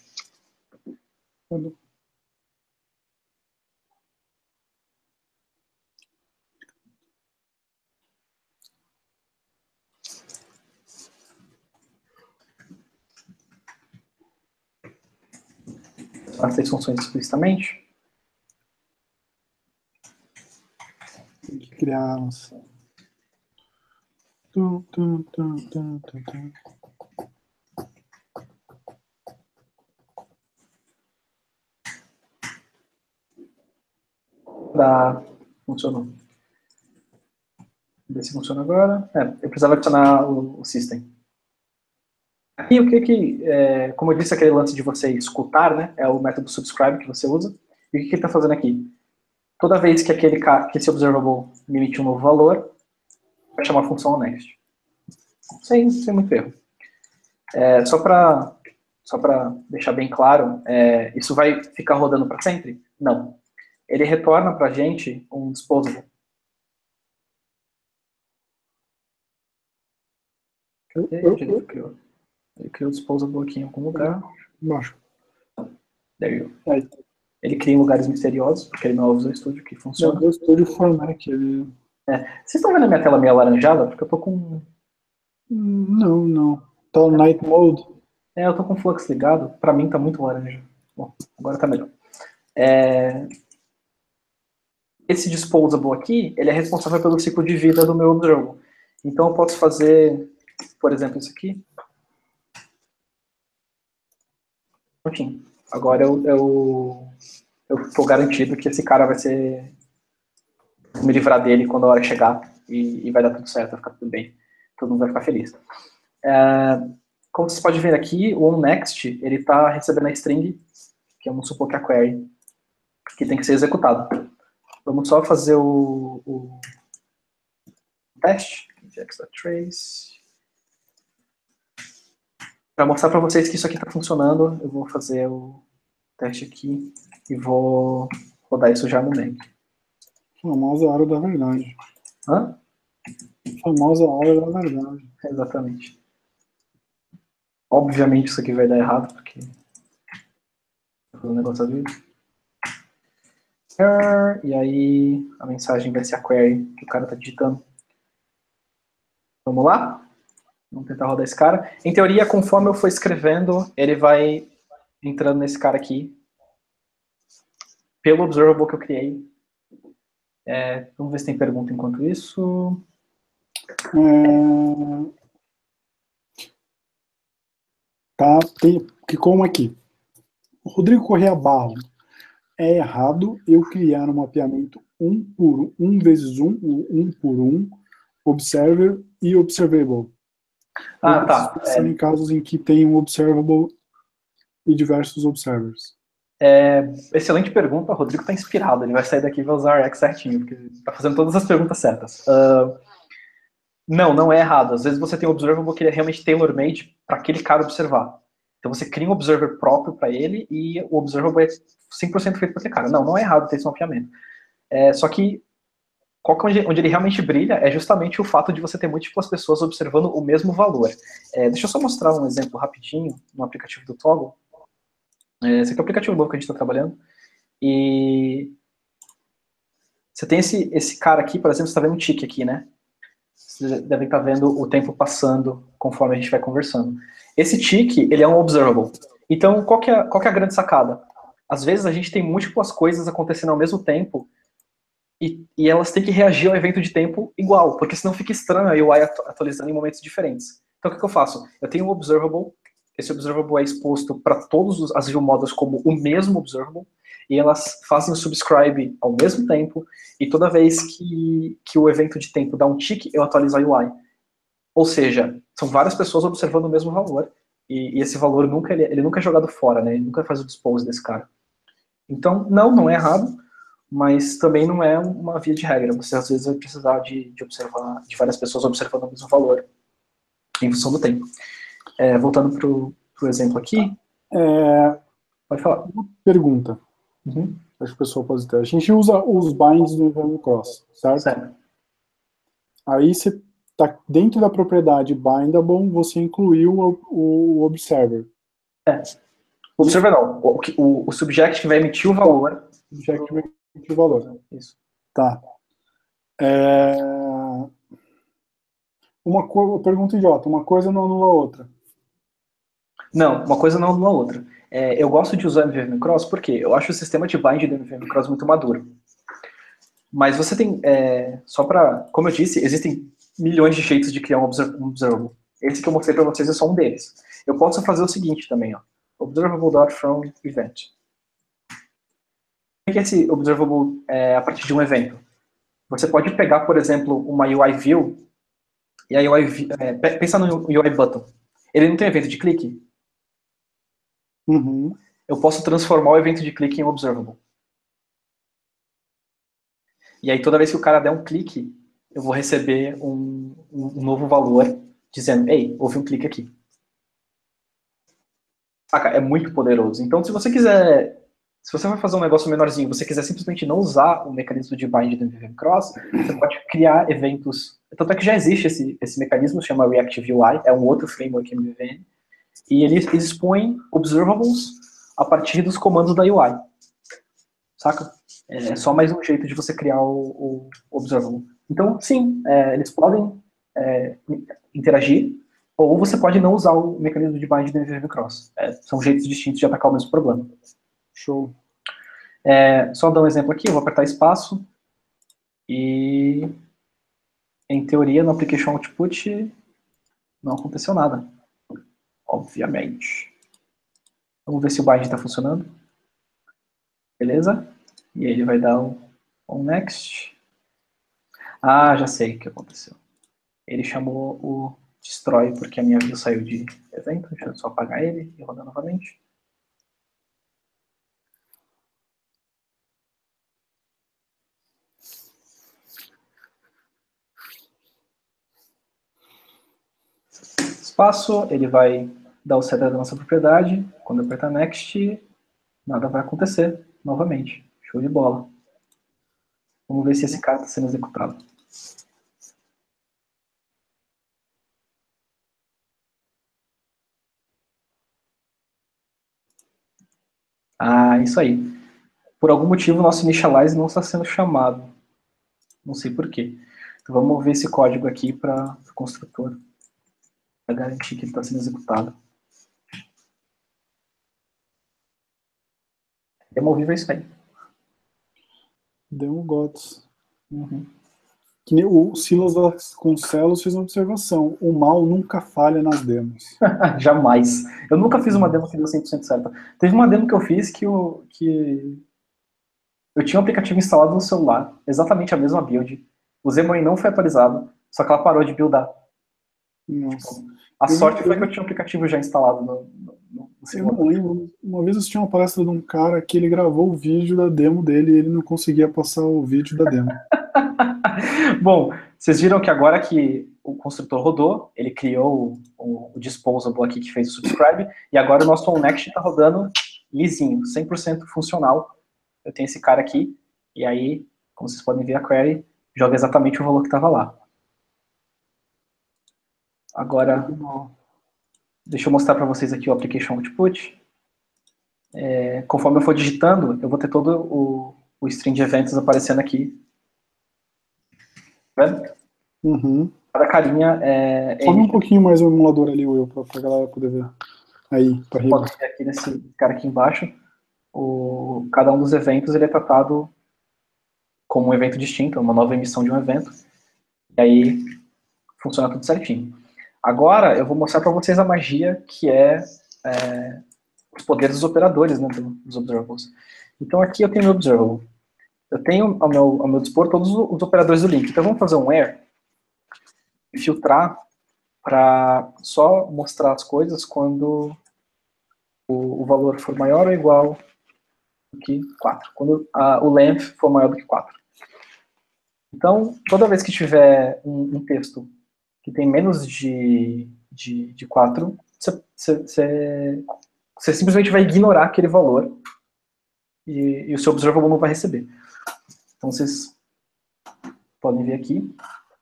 As três funções explicitamente. Tem que criá-las. Funcionou. Ver se funciona agora. Eu precisava adicionar o system. Aqui o como eu disse, aquele lance de você escutar, né? É o método subscribe que você usa. E o que ele está fazendo aqui? Toda vez que que esse observable me emitir um novo valor, vai chamar a função next. Sem muito erro. Só para deixar bem claro, isso vai ficar rodando para sempre? Não. Ele retorna para a gente um disposable. Ele criou o disposable aqui em algum lugar. Embaixo. There you go. Ele cria em lugares misteriosos, porque ele não é o Visual Studio que funciona. O Visual Studio Format. Vocês estão vendo a minha tela meio alaranjada? Porque eu tô com... Não. Tá no Night Mode. Eu tô com o Flux ligado. Pra mim tá muito laranja. Bom, agora tá melhor. Esse disposable aqui, ele é responsável pelo ciclo de vida do meu observable. Então eu posso fazer, por exemplo, isso aqui. Prontinho. Agora eu tô garantido que esse cara vai ser... Vou me livrar dele quando a hora chegar e vai dar tudo certo, vai ficar tudo bem. Todo mundo vai ficar feliz. Como vocês podem ver aqui, o onNext, ele está recebendo a string, que vamos supor que é a query, que tem que ser executado. Vamos só fazer o teste, trace. Para mostrar para vocês que isso aqui está funcionando, eu vou fazer o teste aqui e vou rodar isso já no Mac. Famosa hora da verdade. Hã? Famosa hora da verdade. Exatamente. Obviamente isso aqui vai dar errado, porque o negócio ali. E aí a mensagem vai ser a query que o cara está digitando. Vamos lá? Vamos tentar rodar esse cara. Em teoria, conforme eu for escrevendo, ele vai entrando nesse cara aqui. Pelo observable que eu criei. Vamos ver se tem pergunta enquanto isso. Tá, que como aqui. Rodrigo Correia Barro. É errado eu criar um mapeamento 1 vezes 1, 1 por 1, observer e observable. Tá. Pensando em casos em que tem um observable e diversos observers. Excelente pergunta, o Rodrigo está inspirado, ele vai sair daqui e vai usar o React certinho, porque ele está fazendo todas as perguntas certas. Não é errado. Às vezes você tem um observable que ele é realmente tailor-made para aquele cara observar. Então você cria um observer próprio para ele e o observable é 100% feito para aquele cara. Não é errado ter esse mapeamento. Só que onde ele realmente brilha é justamente o fato de você ter múltiplas pessoas observando o mesmo valor. Deixa eu só mostrar um exemplo rapidinho no aplicativo do Toggle. Esse aqui é o aplicativo novo que a gente está trabalhando. E você tem esse cara aqui, por exemplo, você está vendo um tique aqui, né? Vocês devem estar vendo o tempo passando conforme a gente vai conversando. Esse tique, ele é um observable. Então, qual que é a grande sacada? Às vezes a gente tem múltiplas coisas acontecendo ao mesmo tempo e elas têm que reagir ao evento de tempo igual, porque senão fica estranho a UI atualizando em momentos diferentes. Então, o que eu faço? Eu tenho um observable, esse observable é exposto para todas as view models como o mesmo observable, e elas fazem o subscribe ao mesmo tempo, e toda vez que o evento de tempo dá um tique, eu atualizo a UI. Ou seja, são várias pessoas observando o mesmo valor, e esse valor ele nunca é jogado fora, né? Ele nunca faz o dispose desse cara. Então, não é errado, mas também não é uma via de regra. Você às vezes vai precisar de várias pessoas observando o mesmo valor, em função do tempo. Voltando para o exemplo aqui. Pode falar. Uma pergunta. Uhum. Acho que o pessoal pode ter. A gente usa os binds do NVM Cross, certo? Aí você tá dentro da propriedade bindable, você incluiu o observer. O observer não. O subject que vai emitir o valor. O subject que vai emitir o valor. Isso. Tá. Uma pergunta idiota. Uma coisa não anula a outra. Não, uma coisa não anula a outra. Eu gosto de usar o NVM Cross porque eu acho o sistema de bind do NVM Cross muito maduro. Mas você tem, como eu disse, existem milhões de jeitos de criar um observable. Esse que eu mostrei para vocês é só um deles. Eu posso fazer o seguinte também, ó. Observable.fromEvent. O que é esse observable a partir de um evento? Você pode pegar, por exemplo, uma UI view, e a UI view, pensa no UI button. Ele não tem evento de clique? Uhum. Eu posso transformar o evento de clique em observable. E aí toda vez que o cara der um clique, eu vou receber um novo valor dizendo, ei, houve um clique aqui. Saca? É muito poderoso. Então, se você vai fazer um negócio menorzinho, você quiser simplesmente não usar o mecanismo de bind do MVVM Cross, você pode criar eventos. Tanto é que já existe esse mecanismo, chama Reactive UI, é um outro framework MVVM, e ele expõe observables a partir dos comandos da UI. Saca? É só mais um jeito de você criar o observable. Então, sim, eles podem interagir, ou você pode não usar o mecanismo de bind do MVVM Cross. São jeitos distintos de atacar o mesmo problema. Show. Só dar um exemplo aqui, eu vou apertar espaço, e em teoria no application output não aconteceu nada. Obviamente. Vamos ver se o bind está funcionando. Beleza? E aí ele vai dar um next. Ah, já sei o que aconteceu. Ele chamou o destroy porque a minha view saiu de evento. Deixa eu só apagar ele e rodar novamente. Espaço, ele vai dar o setter da nossa propriedade. Quando eu apertar next, nada vai acontecer novamente. Show de bola. Vamos ver se esse cara está sendo executado. Ah, isso aí. Por algum motivo, o nosso initialize não está sendo chamado. Não sei por quê. Então, vamos ver esse código aqui para o construtor, para garantir que ele está sendo executado. Removível é isso aí. Demo gods. Uhum. Que nem o Silas Vasconcelos fez uma observação. O mal nunca falha nas demos. Jamais. Eu nunca fiz uma demo que deu 100% certa. Teve uma demo que eu fiz que eu tinha um aplicativo instalado no celular, exatamente a mesma build. O Xamarin não foi atualizado, só que ela parou de buildar. Nossa. A sorte foi que eu tinha um aplicativo já instalado no Eu não lembro. Uma vez eu tinha uma palestra de um cara que ele gravou o vídeo da demo dele e ele não conseguia passar o vídeo da demo. Bom, vocês viram que agora que o construtor rodou, ele criou o disposable aqui que fez o subscribe, e agora o nosso onNext está rodando lisinho, 100% funcional. Eu tenho esse cara aqui, e aí, como vocês podem ver, a query joga exatamente o valor que estava lá. Agora, deixa eu mostrar para vocês aqui o application output. Conforme eu for digitando, eu vou ter todo o string de eventos aparecendo aqui. Tá vendo? Uhum. Cada carinha Sobe um pouquinho mais o emulador ali, Will, para a galera poder ver. Aí, para riba. Pode ver aqui nesse cara aqui embaixo. Cada um dos eventos ele é tratado como um evento distinto, uma nova emissão de um evento. E aí funciona tudo certinho. Agora eu vou mostrar para vocês a magia que os poderes dos operadores, né, dos observables. Então aqui eu tenho meu observable. Eu tenho ao meu dispor todos os operadores do link. Então vamos fazer um where e filtrar para só mostrar as coisas quando o valor for maior ou igual do que 4. Quando o length for maior do que 4. Então, toda vez que tiver um texto que tem menos de 4, você simplesmente vai ignorar aquele valor e o seu observable não vai receber. Então, vocês podem ver aqui.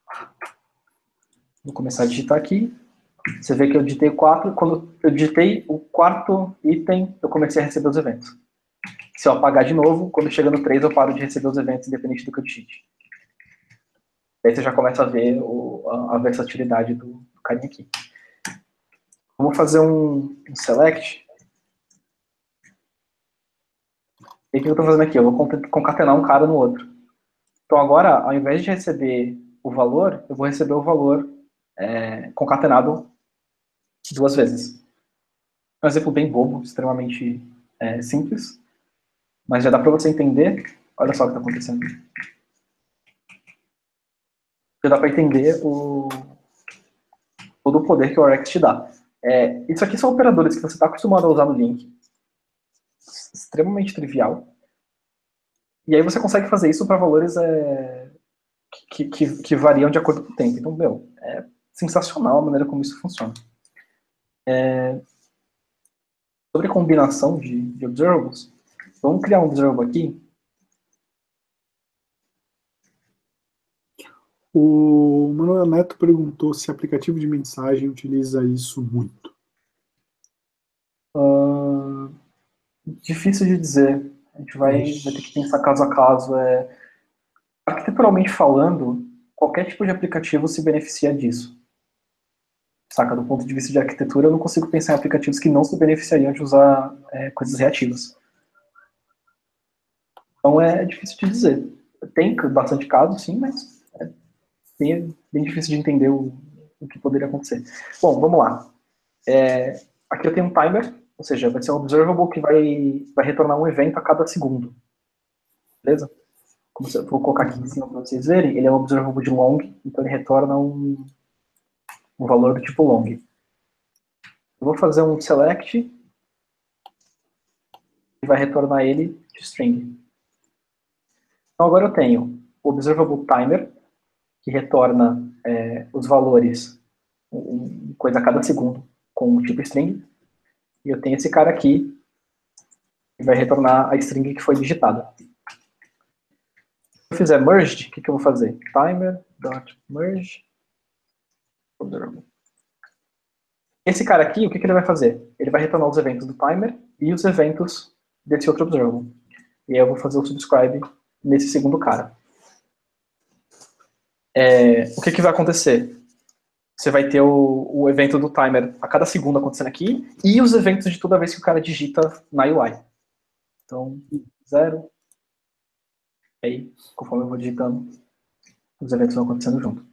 Vou começar a digitar aqui. Você vê que eu digitei 4. Quando eu digitei o quarto item, eu comecei a receber os eventos. Se eu apagar de novo, quando chega no 3, eu paro de receber os eventos, independente do que eu digite. Aí você já começa a ver a versatilidade do carinha aqui. Vamos fazer um select. E o que eu estou fazendo aqui? Eu vou concatenar um cara no outro. Então agora, ao invés de receber o valor, eu vou receber o valor concatenado 2 vezes. Um exemplo bem bobo, extremamente simples, mas já dá para você entender. Olha só o que está acontecendo. Já dá para entender todo o poder que o Rx te dá. Isso aqui são operadores que você está acostumado a usar no Link. Extremamente trivial. E aí você consegue fazer isso para valores que variam de acordo com o tempo. Então, é sensacional a maneira como isso funciona. Sobre a combinação de observables, vamos criar um observable aqui. O Manuel Neto perguntou se aplicativo de mensagem utiliza isso muito. Difícil de dizer. A gente vai ter que pensar caso a caso. Arquiteturalmente falando, qualquer tipo de aplicativo se beneficia disso. Saca? Do ponto de vista de arquitetura, eu não consigo pensar em aplicativos que não se beneficiariam de usar coisas reativas. Então é difícil de dizer. Tem bastante caso, sim, mas é bem difícil de entender o que poderia acontecer. Bom, vamos lá. Aqui eu tenho um timer, ou seja, vai ser um observable que vai retornar um evento a cada segundo. Beleza? Vou colocar aqui em cima para vocês verem. Ele é um observable de long, então ele retorna um valor do tipo long. Eu vou fazer um select e vai retornar ele de string. Então agora eu tenho o observable timer, que retorna os valores, coisa a cada segundo, com o tipo string. E eu tenho esse cara aqui, que vai retornar a string que foi digitada. Se eu fizer merged, o que eu vou fazer? Timer.merge. Esse cara aqui, o que ele vai fazer? Ele vai retornar os eventos do timer e os eventos desse outro observable. E aí eu vou fazer o subscribe nesse segundo cara. O que vai acontecer? Você vai ter o evento do timer a cada segundo acontecendo aqui e os eventos de toda vez que o cara digita na UI. Então, 0. Aí, conforme eu vou digitando, os eventos vão acontecendo junto.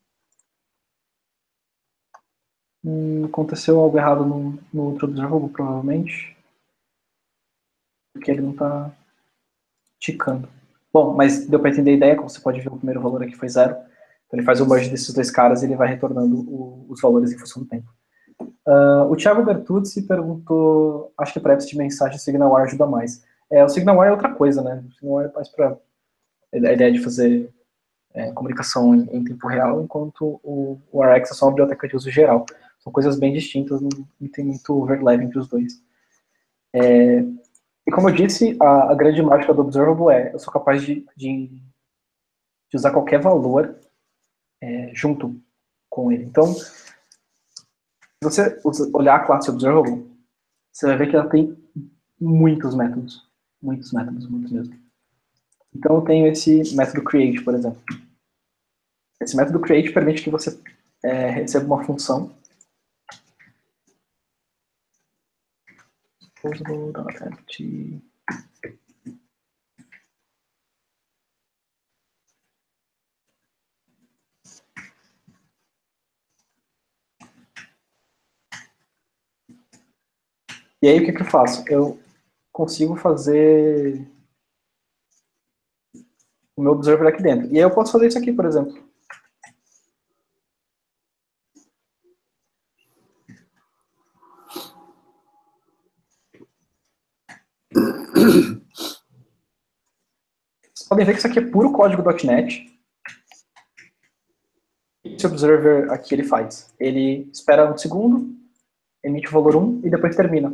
Aconteceu algo errado no outro observable, provavelmente. Porque ele não está ticando. Bom, mas deu para entender a ideia, como você pode ver, o primeiro valor aqui foi 0. Então ele faz o merge desses dois caras e ele vai retornando os valores em função do tempo. O Thiago Bertuzzi perguntou, acho que para apps de mensagem o SignalWire ajuda mais. O SignalWire é outra coisa, né? O SignalWire é mais para a ideia de fazer comunicação em tempo real, enquanto o Rx é só uma biblioteca de uso geral. São coisas bem distintas, não tem muito overlap entre os dois. E como eu disse, a grande mágica do Observable eu sou capaz de usar qualquer valor junto com ele. Então, se você olhar a classe Observable, você vai ver que ela tem muitos métodos. Muitos mesmo. Então eu tenho esse método create, por exemplo. Esse método create permite que você receba uma função. E aí o que eu faço? Eu consigo fazer o meu observer aqui dentro. E aí eu posso fazer isso aqui, por exemplo. Vocês podem ver que isso aqui é puro código .NET. Esse observer aqui ele faz. Ele espera um segundo, emite o valor 1 e depois termina.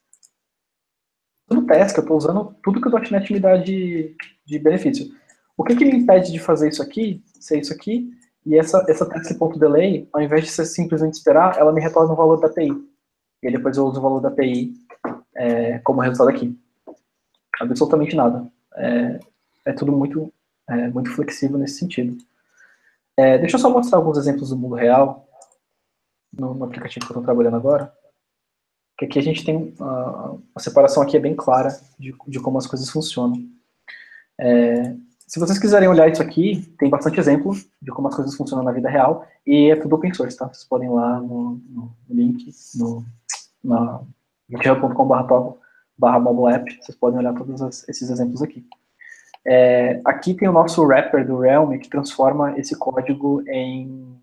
No task, eu estou usando tudo que o .NET me dá de benefício. O que me impede de fazer isso aqui, ser isso aqui, e essa task.delay, ao invés de ser simplesmente esperar, ela me retorna o valor da API. E aí depois eu uso o valor da API como resultado aqui. Absolutamente nada. É tudo muito flexível nesse sentido. Deixa eu só mostrar alguns exemplos do mundo real, no aplicativo que eu estou trabalhando agora. Que aqui a gente tem a separação aqui é bem clara de como as coisas funcionam. Se vocês quiserem olhar isso aqui, tem bastante exemplo de como as coisas funcionam na vida real, e é tudo open source, tá? Vocês podem ir lá no link, na github.com/mobileapp, vocês podem olhar todos esses exemplos aqui. Aqui tem o nosso wrapper do Realm, que transforma esse código em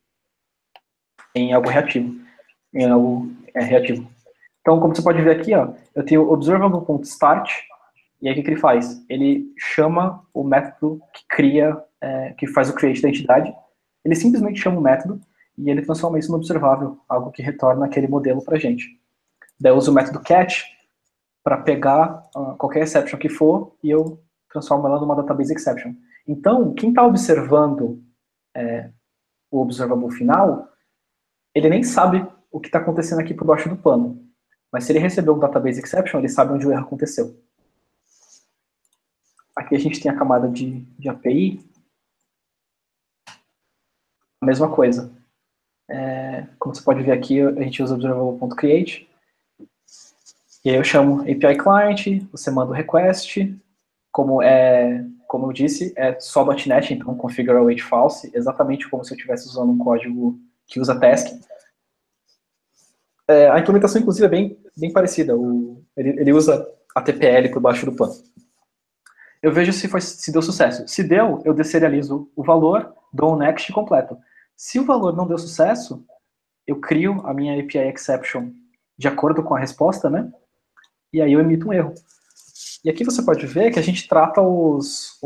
algo reativo. Em algo reativo. Então, como você pode ver aqui, ó, eu tenho observable.start, e aí o que ele faz? Ele chama o método que cria, que faz o create da entidade, ele simplesmente chama o método, e ele transforma isso no observável, algo que retorna aquele modelo pra gente. Daí eu uso o método catch para pegar qualquer exception que for, e eu transformo ela numa database exception. Então, quem está observando o observable final, ele nem sabe o que está acontecendo aqui por baixo do pano. Mas se ele recebeu um database exception, ele sabe onde o erro aconteceu. Aqui a gente tem a camada de API. A mesma coisa. Como você pode ver aqui, a gente usa observable.create. E aí eu chamo API client, você manda o request. Como eu disse, é só .NET, então configure await false, exatamente como se eu estivesse usando um código que usa task. A implementação, inclusive, é bem parecida. Ele usa a TPL por baixo do pano. Eu vejo se deu sucesso. Se deu, eu deserializo o valor, dou um next e completo. Se o valor não deu sucesso, eu crio a minha API exception de acordo com a resposta, né? E aí eu emito um erro. E aqui você pode ver que a gente trata os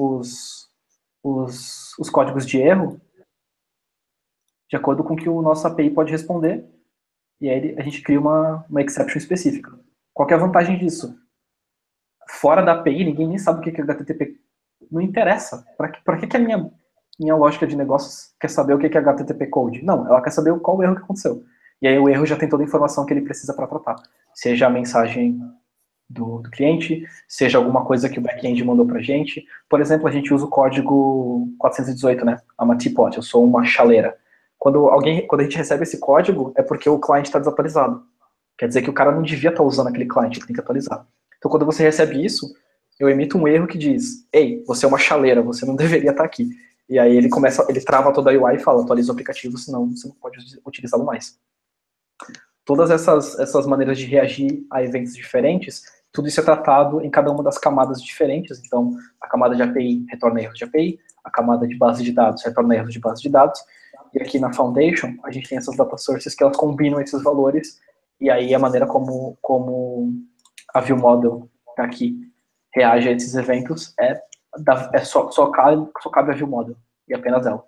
códigos de erro de acordo com o que o nosso API pode responder. E aí a gente cria uma exception específica. Qual que é a vantagem disso? Fora da API, ninguém nem sabe o que é HTTP. Não interessa. Para que a minha lógica de negócios quer saber o que é HTTP Code? Não, ela quer saber qual o erro que aconteceu. E aí o erro já tem toda a informação que ele precisa para tratar. Seja a mensagem do cliente, seja alguma coisa que o back-end mandou para a gente. Por exemplo, a gente usa o código 418, né? I'm a teapot, eu sou uma chaleira. Quando a gente recebe esse código, é porque o cliente está desatualizado. Quer dizer que o cara não devia estar usando aquele cliente, ele tem que atualizar. Então, quando você recebe isso, eu emito um erro que diz: ei, você é uma chaleira, você não deveria estar aqui. E aí ele trava toda a UI e fala: atualiza o aplicativo, senão você não pode utilizá-lo mais. Todas essas maneiras de reagir a eventos diferentes, tudo isso é tratado em cada uma das camadas diferentes. Então, a camada de API retorna erros de API, a camada de base de dados retorna erros de base de dados, e aqui na Foundation, a gente tem essas data sources que elas combinam esses valores, e aí a maneira como a ViewModel aqui reage a esses eventos só cabe a ViewModel, e apenas ela.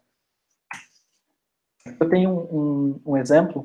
Eu tenho um exemplo.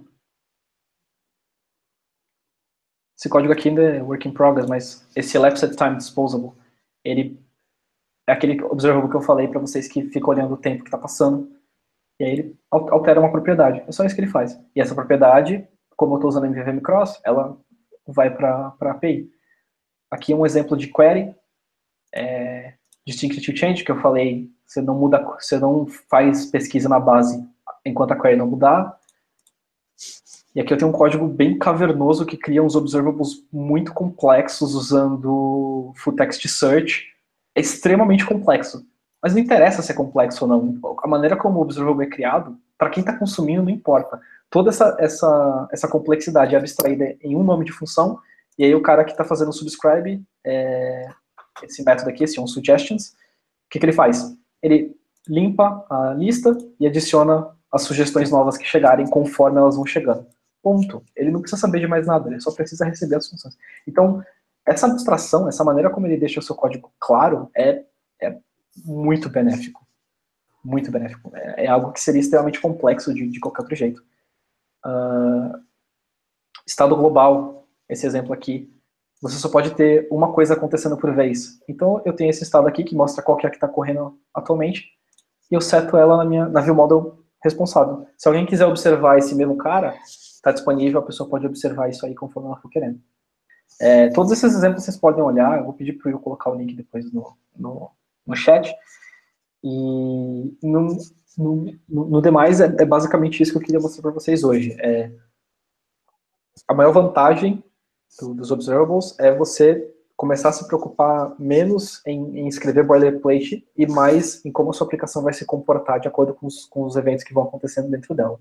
Esse código aqui ainda é work in progress, mas esse Elapsed Time Disposable, ele é aquele observable que eu falei para vocês que fica olhando o tempo que está passando, e aí ele altera uma propriedade. É só isso que ele faz. E essa propriedade, como eu estou usando a MVVM Cross, ela vai para a API. Aqui é um exemplo de query, Distinct to Change, que eu falei, você não faz pesquisa na base enquanto a query não mudar. E aqui eu tenho um código bem cavernoso que cria uns observables muito complexos usando full text search. É extremamente complexo. Mas não interessa se é complexo ou não. A maneira como o observable é criado, para quem está consumindo, não importa. Toda essa complexidade é abstraída em um nome de função, e aí o cara que está fazendo o subscribe, esse método aqui, esse onSuggestions, o que ele faz? Ele limpa a lista e adiciona as sugestões novas que chegarem conforme elas vão chegando. Ponto. Ele não precisa saber de mais nada, ele só precisa receber as funções. Então, essa abstração, essa maneira como ele deixa o seu código claro, é muito benéfico. Muito benéfico. É algo que seria extremamente complexo de qualquer outro jeito. Estado global, esse exemplo aqui, você só pode ter uma coisa acontecendo por vez. Então, eu tenho esse estado aqui que mostra qual que é que está correndo atualmente, e eu seto ela na ViewModel responsável. Se alguém quiser observar esse mesmo cara, está disponível, a pessoa pode observar isso aí conforme ela for querendo. Todos esses exemplos vocês podem olhar, eu vou pedir para o Will colocar o link depois no chat. E no demais, é basicamente isso que eu queria mostrar para vocês hoje. A maior vantagem dos observables é você começar a se preocupar menos em escrever boilerplate e mais em como a sua aplicação vai se comportar de acordo com os eventos que vão acontecendo dentro dela.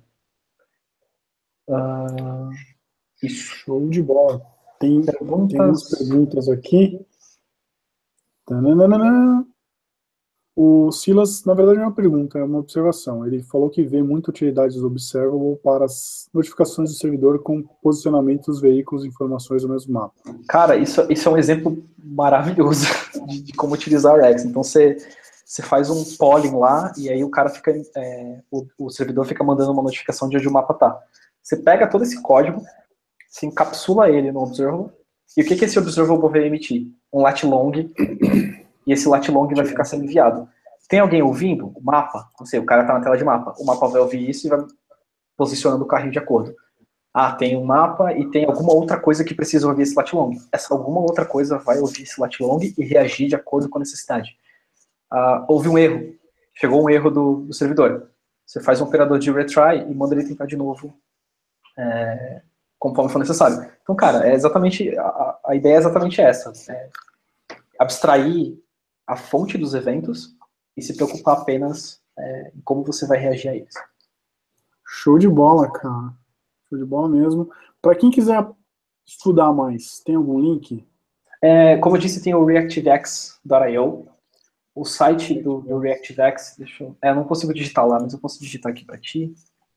Show de bola. Tem umas perguntas aqui. Tananana. O Silas, na verdade, não é uma pergunta, é uma observação. Ele falou que vê muita utilidade do Observable para as notificações do servidor com posicionamento dos veículos e informações do mesmo mapa. Cara, isso é um exemplo maravilhoso de como utilizar o Rex. Então, você faz um polling lá e aí o cara fica, o servidor fica mandando uma notificação de onde o mapa tá. Você pega todo esse código, você encapsula ele no Observable, e o que esse Observable vai emitir? Um lat long, e esse lat long vai ficar sendo enviado. Tem alguém ouvindo o mapa? Não sei, o cara tá na tela de mapa. O mapa vai ouvir isso e vai posicionando o carrinho de acordo. Tem um mapa e tem alguma outra coisa que precisa ouvir esse lat long. Essa alguma outra coisa vai ouvir esse lat long e reagir de acordo com a necessidade. Houve um erro. Chegou um erro do servidor. Você faz um operador de retry e manda ele tentar de novo conforme for necessário. Então, cara, a ideia é exatamente essa. Abstrair a fonte dos eventos e se preocupar apenas em como você vai reagir a eles. Show de bola, cara. Show de bola mesmo. Para quem quiser estudar mais, tem algum link? Como eu disse, tem o reactivex.io. O site do Reactivex, eu não consigo digitar lá, mas eu posso digitar aqui para ti.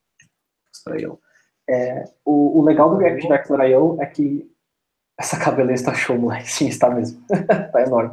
O legal do Reactivex.io é que essa cabeleira está show, moleque. Sim, está mesmo. Está enorme.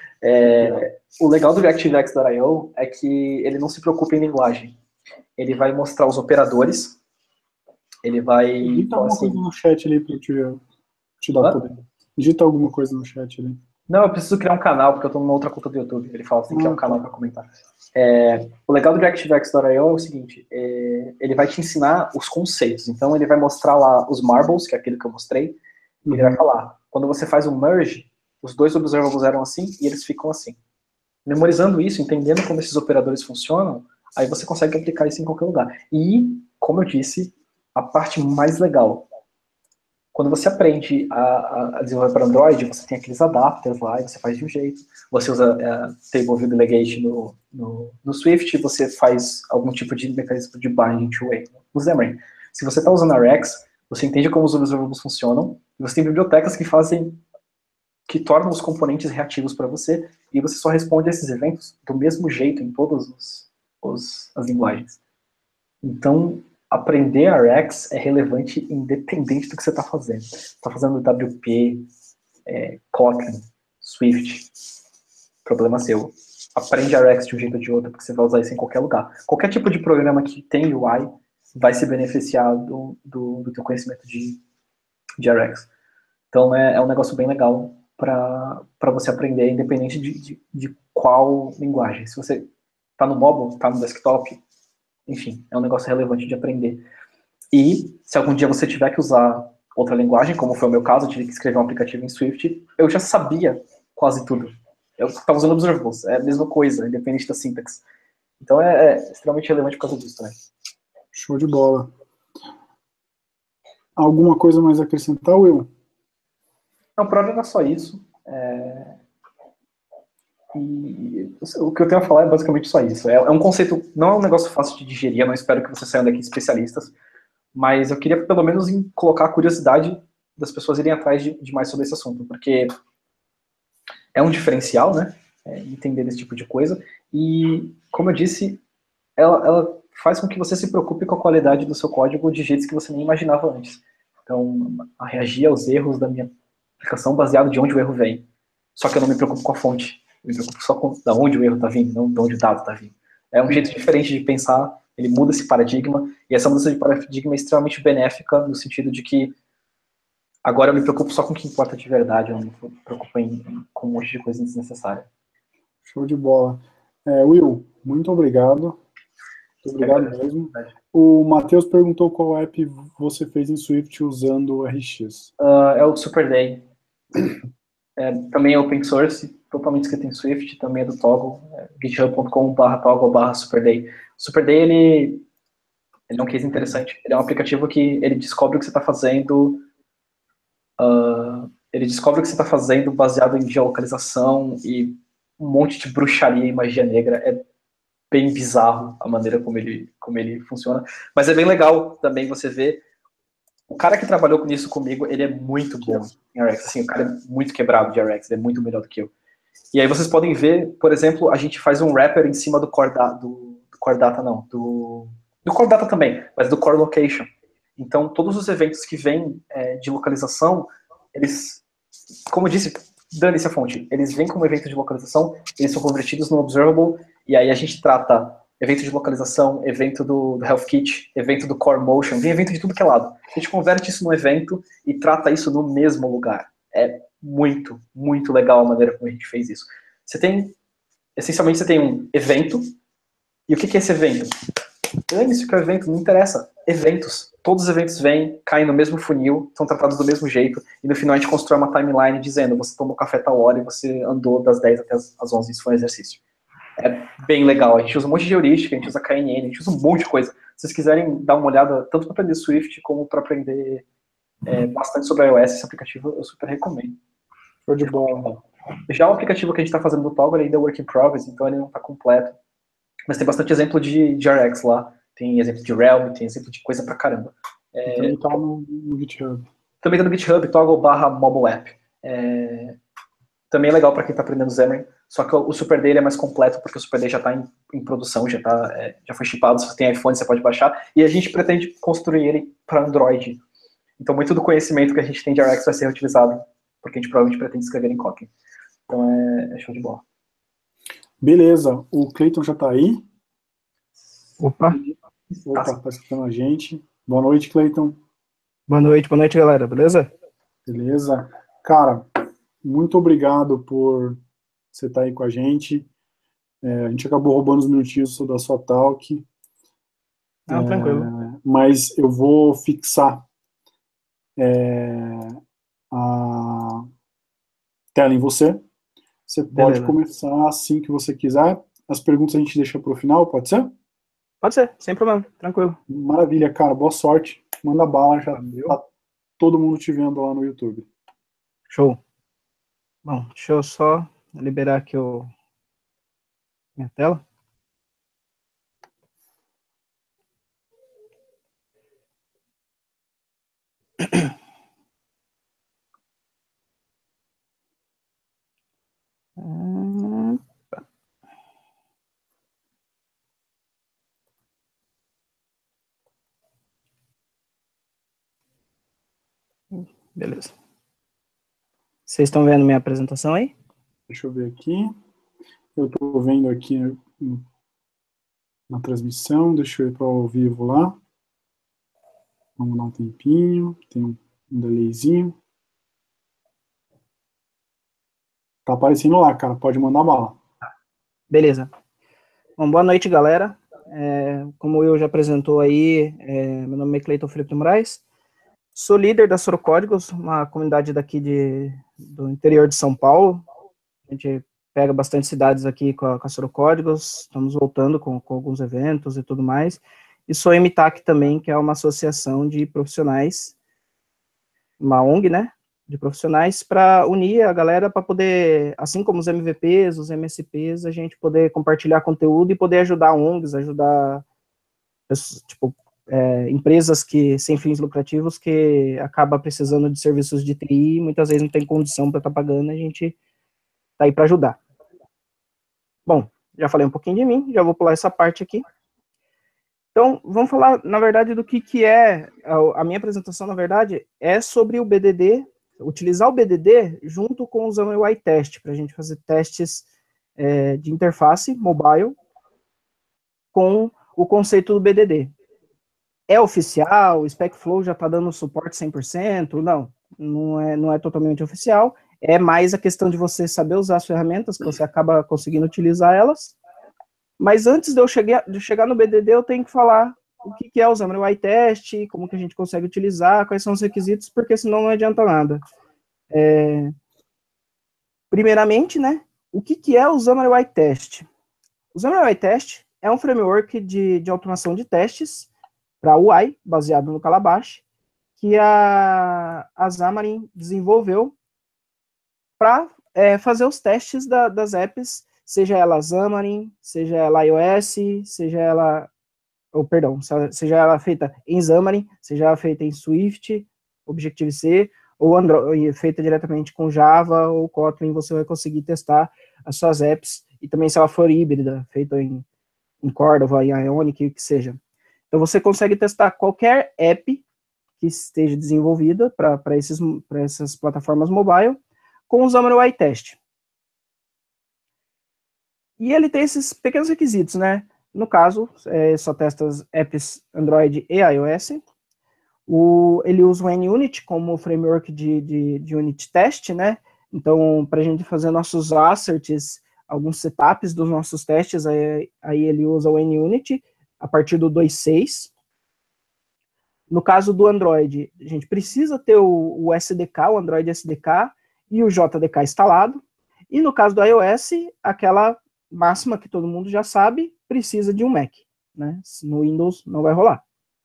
O legal do Reactivex.io é que ele não se preocupa em linguagem. Ele vai mostrar os operadores. Ele vai... Digita alguma coisa no chat ali para te dar poder. Digita alguma coisa no chat ali. Não, eu preciso criar um canal, porque eu estou numa outra conta do YouTube. Ele fala que tem que criar um canal para comentar. O legal do Reactivex.io é o seguinte, ele vai te ensinar os conceitos. Então, ele vai mostrar lá os marbles, que é aquele que eu mostrei, e ele vai falar, quando você faz um merge, os dois observables eram assim, e eles ficam assim. Memorizando isso, entendendo como esses operadores funcionam, aí você consegue aplicar isso em qualquer lugar. E, como eu disse, a parte mais legal, quando você aprende a desenvolver para Android, você tem aqueles adapters lá, e você faz de um jeito. Você usa Table View Delegate no Swift, você faz algum tipo de mecanismo de binding two-way no Xamarin. Se você está usando a Rex, você entende como os observables funcionam, e você tem bibliotecas que tornam os componentes reativos para você, e você só responde a esses eventos do mesmo jeito em todas as linguagens. Então, aprender a Rex é relevante independente do que você está fazendo. Você está fazendo WP, Kotlin, Swift, problema seu. Aprende a Rex de um jeito ou de outro, porque você vai usar isso em qualquer lugar. Qualquer tipo de programa que tem UI vai se beneficiar do teu conhecimento de Rex. Então é um negócio bem legal para você aprender, independente de qual linguagem. Se você está no mobile, está no desktop, enfim, é um negócio relevante de aprender. E se algum dia você tiver que usar outra linguagem, como foi o meu caso, eu tive que escrever um aplicativo em Swift, eu já sabia quase tudo. Eu estava usando observables, é a mesma coisa, independente da sintaxe. Então é extremamente relevante por causa disso também. Show de bola. Alguma coisa mais a acrescentar, Will? Não, por hora era só isso. E o que eu tenho a falar é basicamente só isso. É um conceito, não é um negócio fácil de digerir, eu não espero que vocês saiam daqui especialistas, mas eu queria pelo menos colocar a curiosidade das pessoas irem atrás de mais sobre esse assunto, porque é um diferencial, né, entender esse tipo de coisa, e, como eu disse, ela faz com que você se preocupe com a qualidade do seu código de jeitos que você nem imaginava antes. Então, a reagir aos erros da minha aplicação baseado de onde o erro vem. Só que eu não me preocupo com a fonte. Eu me preocupo só com da onde o erro está vindo, não de onde o dado está vindo. É um jeito diferente de pensar, ele muda esse paradigma, e essa mudança de paradigma é extremamente benéfica, no sentido de que agora eu me preocupo só com o que importa de verdade, eu não me preocupo com um monte de coisa desnecessária. Show de bola. Will, muito obrigado. Muito obrigado mesmo. O Matheus perguntou qual app você fez em Swift usando o RX. É o SuperDay. Também é open source, totalmente escrito em Swift, também é do Toggle, github.com/toggle/SuperDay. O SuperDay, ele é um case interessante. Ele é um aplicativo que ele descobre o que você está fazendo, ele descobre o que você está fazendo baseado em geolocalização e um monte de bruxaria e magia negra. É bem bizarro a maneira como ele funciona. Mas é bem legal também você ver. O cara que trabalhou com isso comigo, ele é muito bom em RX. Assim, o cara é muito quebrado de RX, ele é muito melhor do que eu. E aí vocês podem ver, por exemplo, a gente faz um wrapper em cima do Core Data, do Core Data também, mas do Core Location. Então, todos os eventos que vêm de localização, eles, como eu disse, dane-se a fonte, eles vêm como evento de localização, eles são convertidos no Observable, e aí a gente trata evento de localização, evento do Health Kit, evento do Core Motion, vem evento de tudo que é lado. A gente converte isso num evento e trata isso no mesmo lugar. É muito, muito legal a maneira como a gente fez isso. Essencialmente, você tem um evento, e o que é esse evento? Dane-se que é o evento, não interessa. Eventos. Todos os eventos vêm, caem no mesmo funil, são tratados do mesmo jeito, e no final a gente constrói uma timeline dizendo, você tomou café tal hora e você andou das 10 até as 11, isso foi um exercício. É bem legal, a gente usa um monte de heurística, a gente usa KNN, a gente usa um monte de coisa. Se vocês quiserem dar uma olhada, tanto para aprender Swift, como para aprender bastante sobre iOS, esse aplicativo eu super recomendo. Show de bola. Já o aplicativo que a gente está fazendo no Toggle ainda é work in progress, então ele não está completo. Mas tem bastante exemplo de RX lá. Tem exemplo de Realm, tem exemplo de coisa pra caramba. Também tá no GitHub. Também tá no GitHub, toggle/mobile app. Também é legal para quem tá aprendendo Xamarin, só que o Super dele é mais completo, porque o Super Day já tá em produção, já foi shippado, se você tem iPhone você pode baixar, e a gente pretende construir ele para Android. Então muito do conhecimento que a gente tem de RX vai ser reutilizado, porque a gente provavelmente pretende escrever em Kotlin. Então é show de bola. Beleza, o Clayton já tá aí. Opa, tá escutando a gente. Boa noite, Clayton. boa noite, galera, beleza? Beleza. Cara, muito obrigado por você estar aí com a gente. A gente acabou roubando uns minutinhos da sua talk. Tranquilo. Mas eu vou fixar a tela em você. Você pode começar assim que você quiser. As perguntas a gente deixa para o final, pode ser? Pode ser, sem problema, tranquilo. Maravilha, cara. Boa sorte. Manda bala, já tá todo mundo te vendo lá no YouTube. Show. Bom, deixa eu só liberar aqui minha tela. Beleza. Vocês estão vendo minha apresentação aí? Deixa eu ver aqui. Eu estou vendo aqui na transmissão. Deixa eu ir para o ao vivo lá. Vamos dar um tempinho. Tem um delayzinho. Tá aparecendo lá, cara. Pode mandar bala. Beleza. Bom, boa noite, galera. Como eu já apresentou aí, meu nome é Clayton Felipe Moraes. Sou líder da Sorocódigos, uma comunidade daqui do interior de São Paulo. A gente pega bastante cidades aqui com a Sorocódigos, estamos voltando com alguns eventos e tudo mais. E sou MTAC também, que é uma associação de profissionais, uma ONG, né, de profissionais, para unir a galera para poder, assim como os MVPs, os MSPs, a gente poder compartilhar conteúdo e poder ajudar ONGs, ajudar, tipo, empresas sem fins lucrativos que acaba precisando de serviços de TI, muitas vezes não tem condição para estar pagando, a gente tá aí para ajudar. Bom, já falei um pouquinho de mim, já vou pular essa parte aqui. Então, vamos falar, na verdade, do que é, a minha apresentação, na verdade, é sobre o BDD, utilizar o BDD junto com o XAML UI Test, para a gente fazer testes de interface mobile com o conceito do BDD. É oficial, o SpecFlow já está dando suporte 100%? Não é totalmente oficial, é mais a questão de você saber usar as ferramentas, que você acaba conseguindo utilizar elas. Mas antes de eu chegar no BDD, eu tenho que falar o que é o XAML UI Test, como que a gente consegue utilizar, quais são os requisitos, porque senão não adianta nada. Primeiramente, né, o que é o XAML UI Test? O XAML UI Test é um framework de automação de testes para UI, baseado no Calabash, que a Xamarin desenvolveu para fazer os testes das apps, seja ela Xamarin, seja ela iOS, seja ela seja ela feita em Xamarin, seja ela feita em Swift, Objective-C, ou Android, feita diretamente com Java ou Kotlin, você vai conseguir testar as suas apps, e também se ela for híbrida, feita em Cordova, em Ionic, o que seja. Então você consegue testar qualquer app que esteja desenvolvida para essas plataformas mobile com o Xamarin UI Test. E ele tem esses pequenos requisitos, né? No caso, só testa as apps Android e iOS. Ele usa o NUnit como framework de unit test, né? Então, para a gente fazer nossos asserts, alguns setups dos nossos testes, aí ele usa o NUnit a partir do 2.6. No caso do Android, a gente precisa ter o SDK, o Android SDK e o JDK instalado. E no caso do iOS, aquela máxima que todo mundo já sabe, precisa de um Mac, né? No Windows não vai rolar.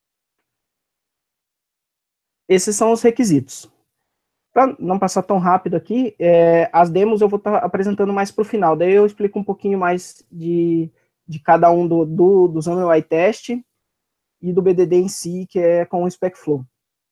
Esses são os requisitos. Para não passar tão rápido aqui, as demos eu vou estar apresentando mais para o final, daí eu explico um pouquinho mais de cada um do Xamarin UI Test e do BDD em si, que é com o SpecFlow.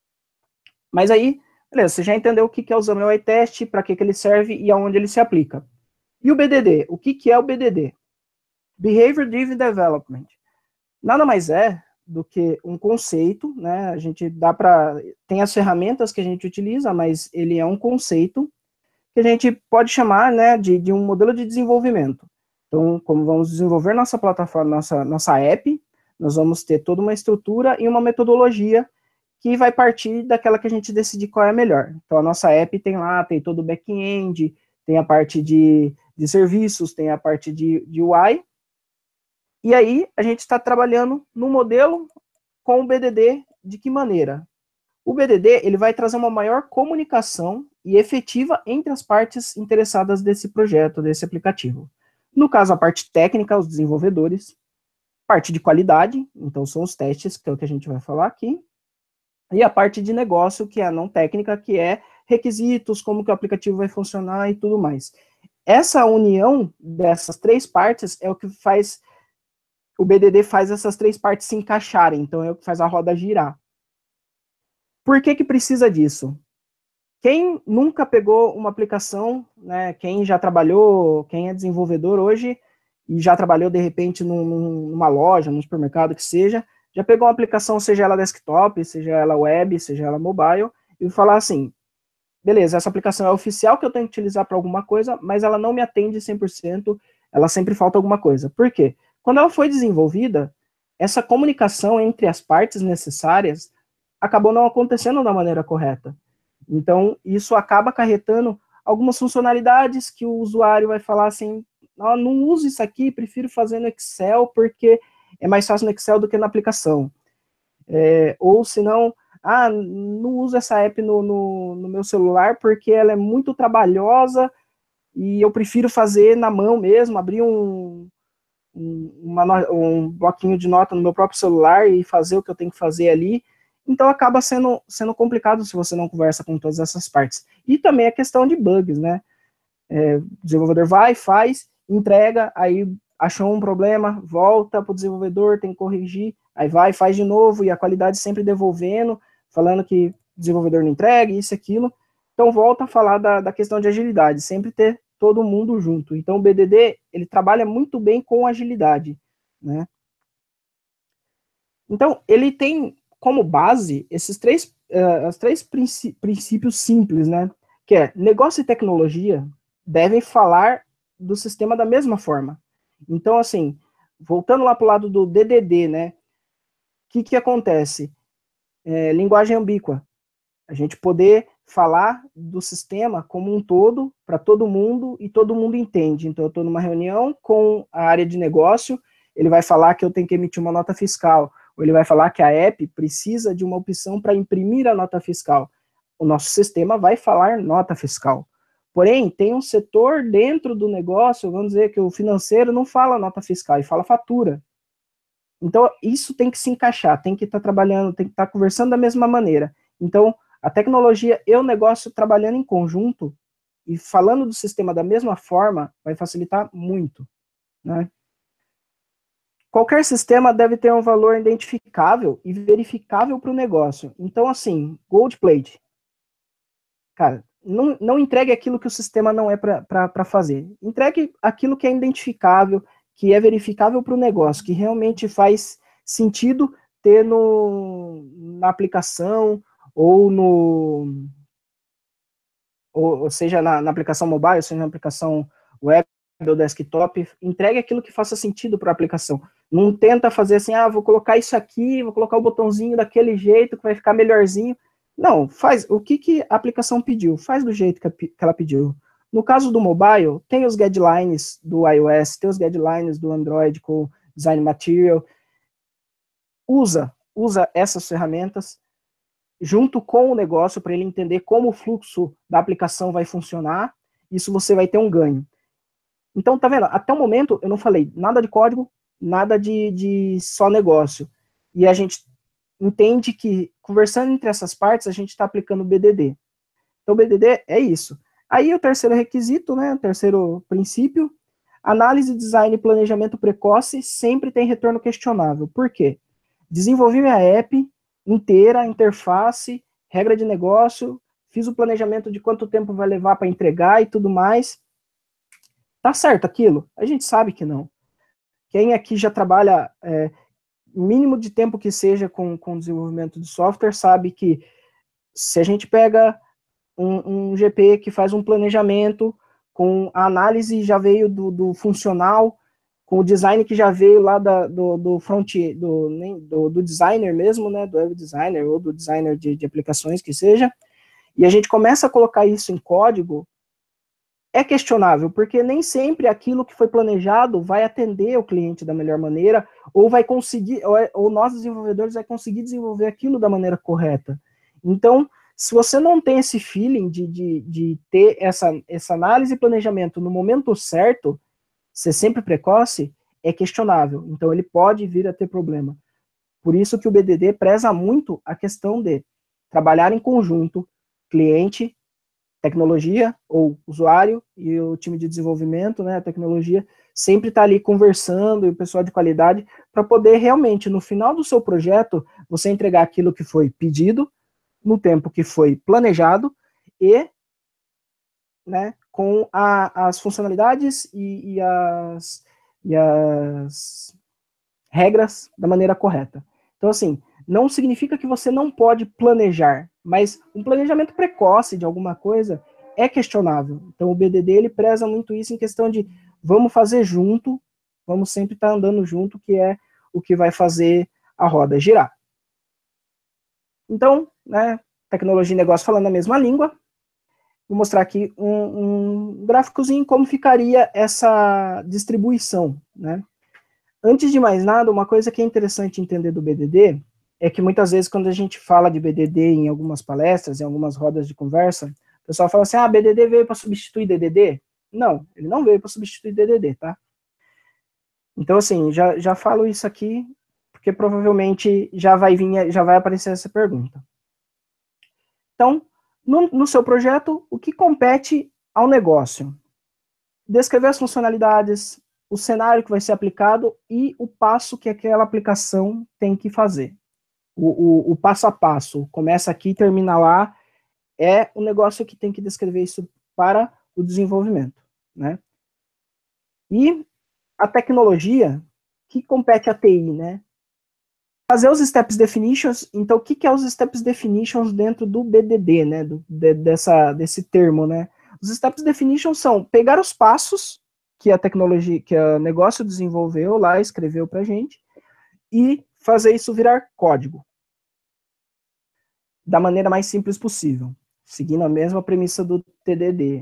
Mas aí, beleza, você já entendeu o que é o Xamarin UI Test, para que ele serve e aonde ele se aplica. E o BDD? O que é o BDD? Behavior Driven Development. Nada mais é do que um conceito, né? A gente tem as ferramentas que a gente utiliza, mas ele é um conceito que a gente pode chamar, né, de um modelo de desenvolvimento. Então, como vamos desenvolver nossa plataforma, nossa app, nós vamos ter toda uma estrutura e uma metodologia que vai partir daquela que a gente decidir qual é a melhor. Então, a nossa app tem todo o back-end, tem a parte de serviços, tem a parte de UI, e aí a gente está trabalhando no modelo com o BDD de que maneira? O BDD ele vai trazer uma maior comunicação e efetiva entre as partes interessadas desse projeto, desse aplicativo. No caso, a parte técnica, os desenvolvedores, parte de qualidade, então são os testes, que é o que a gente vai falar aqui, e a parte de negócio, que é a não técnica, que é requisitos, como que o aplicativo vai funcionar e tudo mais. Essa união dessas três partes é o que faz, o BDD faz essas três partes se encaixarem, então é o que faz a roda girar. Por que precisa disso? Quem nunca pegou uma aplicação, né, quem já trabalhou, quem é desenvolvedor hoje, e já trabalhou de repente numa loja, num supermercado que seja, já pegou uma aplicação, seja ela desktop, seja ela web, seja ela mobile, e falar assim, beleza, essa aplicação é oficial que eu tenho que utilizar para alguma coisa, mas ela não me atende 100%, ela sempre falta alguma coisa. Por quê? Quando ela foi desenvolvida, essa comunicação entre as partes necessárias acabou não acontecendo da maneira correta. Então, isso acaba acarretando algumas funcionalidades que o usuário vai falar assim, não uso isso aqui, prefiro fazer no Excel, porque é mais fácil no Excel do que na aplicação. Ou se não, não uso essa app no meu celular porque ela é muito trabalhosa e eu prefiro fazer na mão mesmo, abrir um bloquinho de nota no meu próprio celular e fazer o que eu tenho que fazer ali. Então acaba sendo complicado se você não conversa com todas essas partes. E também a questão de bugs, né? O desenvolvedor vai, faz, entrega, aí achou um problema, volta para o desenvolvedor, tem que corrigir, aí vai, faz de novo, e a qualidade sempre devolvendo, falando que o desenvolvedor não entrega, isso e aquilo. Então volta a falar da questão de agilidade, sempre ter todo mundo junto. Então o BDD, ele trabalha muito bem com agilidade, né? Então, ele tem como base esses três princípios simples, né? Que é, negócio e tecnologia devem falar do sistema da mesma forma. Então, assim, voltando lá para o lado do DDD, né? O que acontece? Linguagem ambígua. A gente poder falar do sistema como um todo, para todo mundo, e todo mundo entende. Então, eu estou numa reunião com a área de negócio, ele vai falar que eu tenho que emitir uma nota fiscal, ou ele vai falar que a app precisa de uma opção para imprimir a nota fiscal. O nosso sistema vai falar nota fiscal. Porém, tem um setor dentro do negócio, vamos dizer que o financeiro não fala nota fiscal, ele fala fatura. Então, isso tem que se encaixar, tem que estar trabalhando, tem que estar conversando da mesma maneira. Então, a tecnologia e o negócio trabalhando em conjunto, e falando do sistema da mesma forma, vai facilitar muito, né? Qualquer sistema deve ter um valor identificável e verificável para o negócio. Então, assim, gold plate. Cara, não entregue aquilo que o sistema não é para fazer. Entregue aquilo que é identificável, que é verificável para o negócio, que realmente faz sentido ter na aplicação ou ou seja na aplicação mobile, seja na aplicação web ou desktop. Entregue aquilo que faça sentido para a aplicação. Não tenta fazer assim, vou colocar isso aqui, vou colocar o botãozinho daquele jeito que vai ficar melhorzinho. Não, faz o que a aplicação pediu, faz do jeito que ela pediu. No caso do mobile, tem os guidelines do iOS, tem os guidelines do Android com Design Material. Usa essas ferramentas junto com o negócio para ele entender como o fluxo da aplicação vai funcionar. Isso você vai ter um ganho. Então, tá vendo? Até o momento eu não falei nada de código, nada de só negócio. E a gente entende que, conversando entre essas partes, a gente está aplicando o BDD. Então, o BDD é isso. Aí, o terceiro requisito, né, o terceiro princípio, análise, design e planejamento precoce sempre tem retorno questionável. Por quê? Desenvolvi minha app inteira, interface, regra de negócio, fiz o planejamento de quanto tempo vai levar para entregar e tudo mais. Tá certo aquilo? A gente sabe que não. Quem aqui já trabalha mínimo de tempo que seja com desenvolvimento de software, sabe que se a gente pega um GP que faz um planejamento, com a análise já veio do funcional, com o design que já veio lá do front, do designer mesmo, né, do web designer ou do designer de aplicações que seja, e a gente começa a colocar isso em código, é questionável, porque nem sempre aquilo que foi planejado vai atender o cliente da melhor maneira, ou vai conseguir, ou nós desenvolvedores vai conseguir desenvolver aquilo da maneira correta. Então, se você não tem esse feeling de ter essa análise e planejamento no momento certo, ser sempre precoce, é questionável. Então, ele pode vir a ter problema. Por isso que o BDD preza muito a questão de trabalhar em conjunto, cliente, tecnologia, ou usuário, e o time de desenvolvimento, né, a tecnologia, sempre está ali conversando, e o pessoal de qualidade, para poder realmente, no final do seu projeto, você entregar aquilo que foi pedido, no tempo que foi planejado, e, né, com as funcionalidades e as regras da maneira correta. Então, assim, não significa que você não pode planejar, mas um planejamento precoce de alguma coisa é questionável. Então, o BDD, ele preza muito isso em questão de vamos fazer junto, vamos sempre estar andando junto, que é o que vai fazer a roda girar. Então, né, tecnologia e negócio falando a mesma língua, vou mostrar aqui um gráficozinho como ficaria essa distribuição, né? Antes de mais nada, uma coisa que é interessante entender do BDD é que muitas vezes quando a gente fala de BDD em algumas palestras, em algumas rodas de conversa, o pessoal fala assim, BDD veio para substituir DDD? Não, ele não veio para substituir DDD, tá? Então, assim, já falo isso aqui, porque provavelmente já vai aparecer essa pergunta. Então, no seu projeto, o que compete ao negócio? Descrever as funcionalidades, o cenário que vai ser aplicado e o passo que aquela aplicação tem que fazer. O passo a passo, começa aqui e termina lá, é o negócio que tem que descrever isso para o desenvolvimento, né? E a tecnologia, que compete à TI, né? Fazer os steps definitions. Então, o que é os steps definitions dentro do BDD, né? Desse termo, né? Os steps definitions são pegar os passos que a tecnologia, que o negócio desenvolveu lá, escreveu pra gente, e fazer isso virar código. Da maneira mais simples possível. Seguindo a mesma premissa do TDD.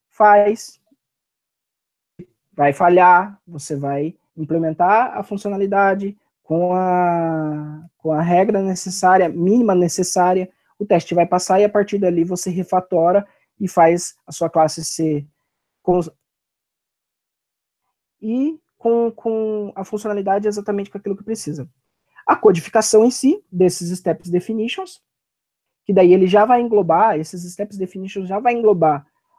Vai falhar, você vai implementar a funcionalidade com a regra necessária, mínima necessária, o teste vai passar e a partir dali você refatora e faz a sua classe ser com a funcionalidade exatamente com aquilo que precisa. A codificação em si, desses steps definitions, que daí ele já vai englobar, esses steps definitions já vai englobar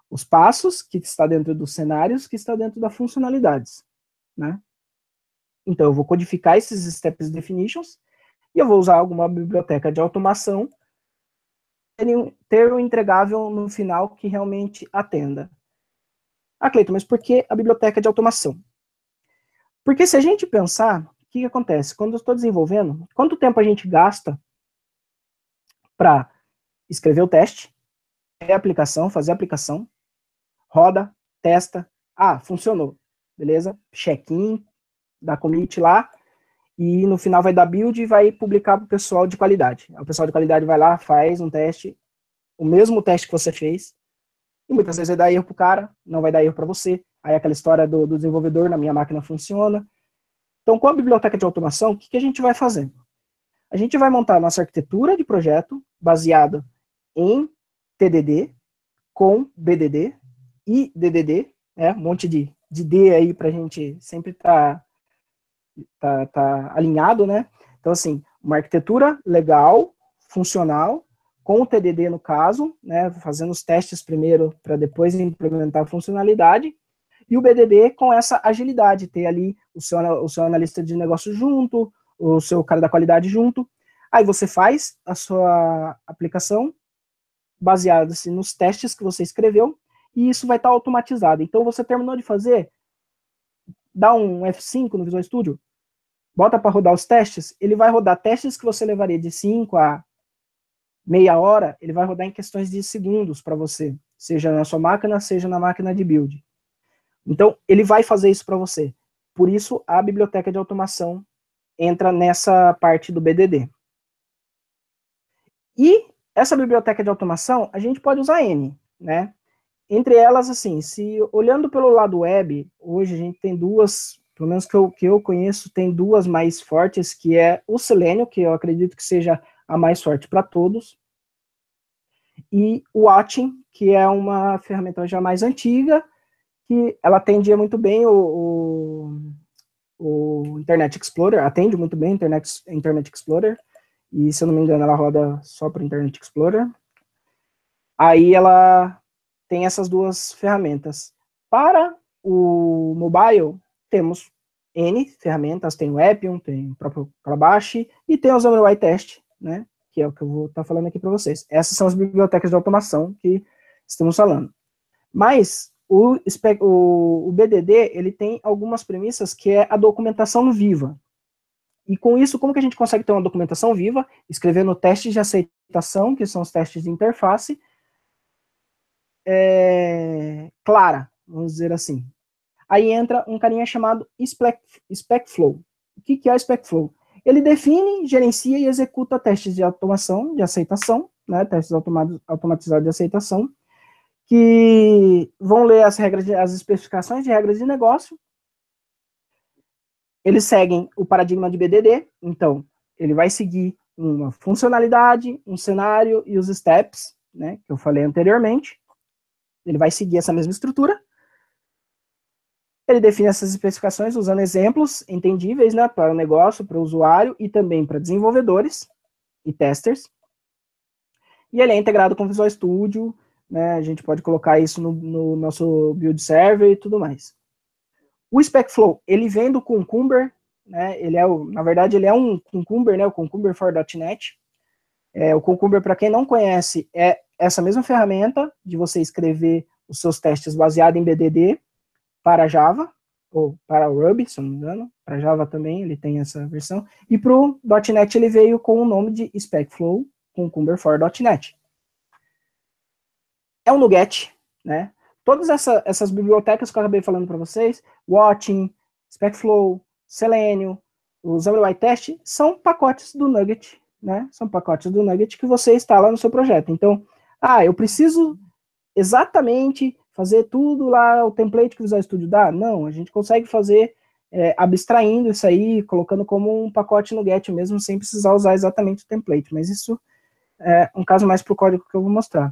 os passos, que está dentro dos cenários, que está dentro das funcionalidades, né? Então, eu vou codificar esses steps definitions e eu vou usar alguma biblioteca de automação ter um entregável no final que realmente atenda. Ah, Cleiton, mas por que a biblioteca de automação? Porque se a gente pensar, o que acontece? Quando eu estou desenvolvendo, quanto tempo a gente gasta para escrever o teste, fazer a aplicação, roda, testa, funcionou, beleza? Check-in, dá commit lá, e no final vai dar build e vai publicar para o pessoal de qualidade. O pessoal de qualidade vai lá, faz um teste, o mesmo teste que você fez, e muitas vezes vai dar erro para o cara, não vai dar erro para você. Aí aquela história do desenvolvedor, na minha máquina funciona. Então, com a biblioteca de automação, o que a gente vai fazer? A gente vai montar nossa arquitetura de projeto baseada em TDD, com BDD e DDD, um monte de D aí para a gente sempre tá alinhado, né? Então, assim, uma arquitetura legal, funcional, com o TDD no caso, né, fazendo os testes primeiro para depois implementar a funcionalidade, e o BDD com essa agilidade, ter ali o seu analista de negócio junto, o seu cara da qualidade junto, aí você faz a sua aplicação baseada assim, nos testes que você escreveu, e isso vai estar automatizado. Então você terminou de fazer, dá um F5 no Visual Studio, bota para rodar os testes, ele vai rodar testes que você levaria de 5 a meia hora, ele vai rodar em questões de segundos para você, seja na sua máquina, seja na máquina de build. Então, ele vai fazer isso para você. Por isso, a biblioteca de automação entra nessa parte do BDD. E essa biblioteca de automação, a gente pode usar N, né? Entre elas, assim, se olhando pelo lado web, hoje a gente tem duas, pelo menos que eu conheço, tem duas mais fortes, que é o Selenium, que eu acredito que seja a mais forte para todos, e o Watching, que é uma ferramenta já mais antiga, que ela atendia muito bem o Internet Explorer, atende muito bem o Internet Explorer, e se eu não me engano ela roda só para o Internet Explorer. Aí ela tem essas duas ferramentas. Para o mobile, temos N ferramentas, tem o Appium, tem o próprio Calabash, e tem o XAML Test, né, que é o que eu vou estar falando aqui para vocês. Essas são as bibliotecas de automação que estamos falando. Mas o BDD, ele tem algumas premissas que é a documentação viva. E com isso, como que a gente consegue ter uma documentação viva? Escrevendo testes de aceitação, que são os testes de interface, clara, vamos dizer assim. Aí entra um carinha chamado SpecFlow. O que é o SpecFlow? Ele define, gerencia e executa testes de automação, de aceitação, né, testes automatizados de aceitação, que vão ler as especificações de regras de negócio. Eles seguem o paradigma de BDD, então ele vai seguir uma funcionalidade, um cenário e os steps, né, que eu falei anteriormente. Ele vai seguir essa mesma estrutura. Ele define essas especificações usando exemplos entendíveis, né, para o negócio, para o usuário e também para desenvolvedores e testers. E ele é integrado com o Visual Studio, né, a gente pode colocar isso no nosso build server e tudo mais. O SpecFlow, ele vem do Cucumber, né, na verdade ele é um Cucumber, né, o Cucumber for .NET. O Cucumber, para quem não conhece, é essa mesma ferramenta de você escrever os seus testes baseado em BDD para Java, ou para o Ruby, se eu não me engano, para Java também ele tem essa versão, e para o .NET ele veio com o nome de SpecFlow Cucumber for .NET. É um NuGet, né? Todas essas bibliotecas que eu acabei falando para vocês, Watching, SpecFlow, Selenium, o XAML Test, são pacotes do Nugget, né? São pacotes do Nugget que você instala no seu projeto. Então, eu preciso exatamente fazer tudo lá, o template que o Visual Studio dá? Não, a gente consegue fazer abstraindo isso aí, colocando como um pacote NuGet mesmo, sem precisar usar exatamente o template, mas isso é um caso mais para o código que eu vou mostrar.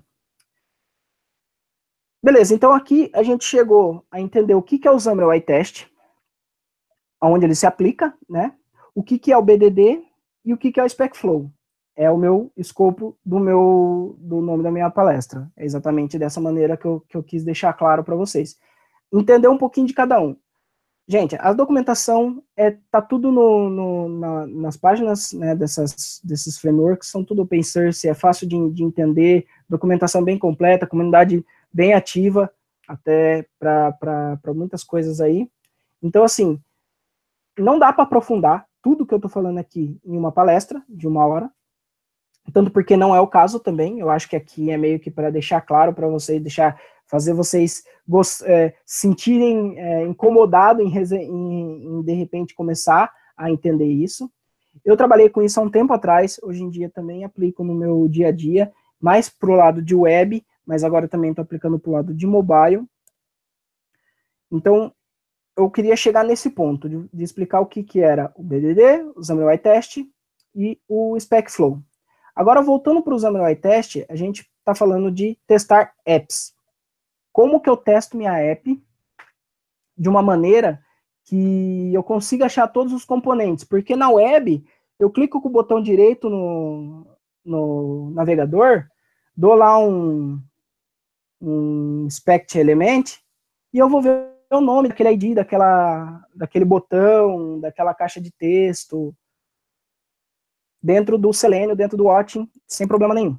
Beleza, então aqui a gente chegou a entender o que é o XAML Test, onde ele se aplica, né? O que é o BDD e o que é o SpecFlow. é o meu escopo do nome da minha palestra. É exatamente dessa maneira que eu quis deixar claro para vocês. Entender um pouquinho de cada um. Gente, a documentação tá tudo nas páginas, né, desses frameworks, são tudo open source, é fácil de entender, documentação bem completa, comunidade bem ativa, até para muitas coisas aí. Então, assim, não dá para aprofundar tudo que eu estou falando aqui em uma palestra de 1 hora, tanto porque não é o caso também, eu acho que aqui é meio que para deixar claro para vocês, fazer vocês sentirem incomodado em de repente começar a entender isso. Eu trabalhei com isso há um tempo atrás, hoje em dia também aplico no meu dia a dia, mais para o lado de web, mas agora também estou aplicando para o lado de mobile. Então, eu queria chegar nesse ponto, de explicar o que era o BDD, o XAML Test e o SpecFlow. Agora, voltando para o XAML Test, a gente está falando de testar apps. Como que eu testo minha app de uma maneira que eu consiga achar todos os componentes? Porque na web, eu clico com o botão direito no navegador, dou lá um inspect element, e eu vou ver o nome daquele ID, daquele botão, daquela caixa de texto, dentro do Selenium, dentro do Watching, sem problema nenhum.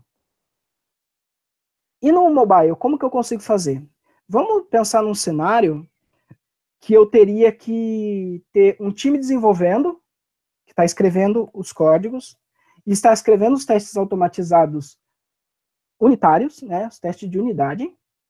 E no mobile, como que eu consigo fazer? Vamos pensar num cenário que eu teria que ter um time desenvolvendo, que está escrevendo os códigos, e está escrevendo os testes automatizados unitários, né, os testes de unidade,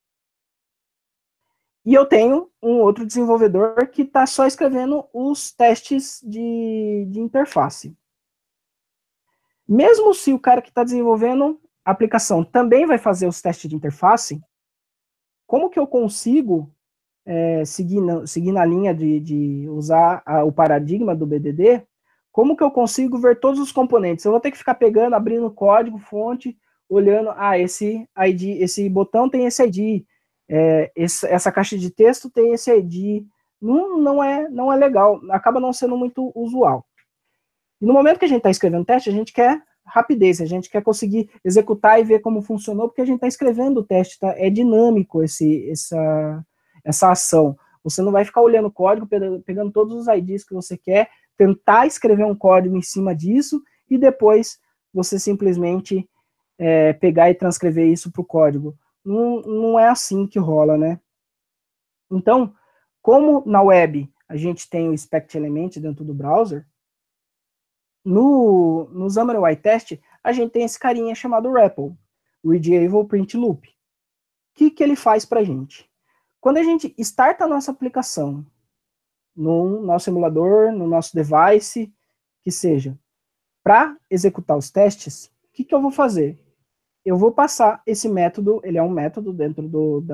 e eu tenho um outro desenvolvedor que está só escrevendo os testes de interface. Mesmo se o cara que está desenvolvendo a aplicação também vai fazer os testes de interface, como que eu consigo seguir na linha de usar o paradigma do BDD, como que eu consigo ver todos os componentes? Eu vou ter que ficar pegando, abrindo código, fonte, olhando, esse ID, esse botão tem esse ID, essa caixa de texto tem esse ID. Não é legal, acaba não sendo muito usual. E no momento que a gente está escrevendo teste, a gente quer rapidez, a gente quer conseguir executar e ver como funcionou, porque a gente está escrevendo o teste, tá? É dinâmico essa ação. Você não vai ficar olhando o código, pegando todos os IDs que você quer, tentar escrever um código em cima disso, e depois você simplesmente pegar e transcrever isso para o código. Não é assim que rola, né? Então, como na web a gente tem o Spect Element dentro do browser, no XAML Test, a gente tem esse carinha chamado REPL, Readable Print Loop. O que ele faz para a gente? Quando a gente starta a nossa aplicação no nosso emulador, no nosso device, que seja, para executar os testes, o que eu vou fazer? Eu vou passar esse método, ele é um método dentro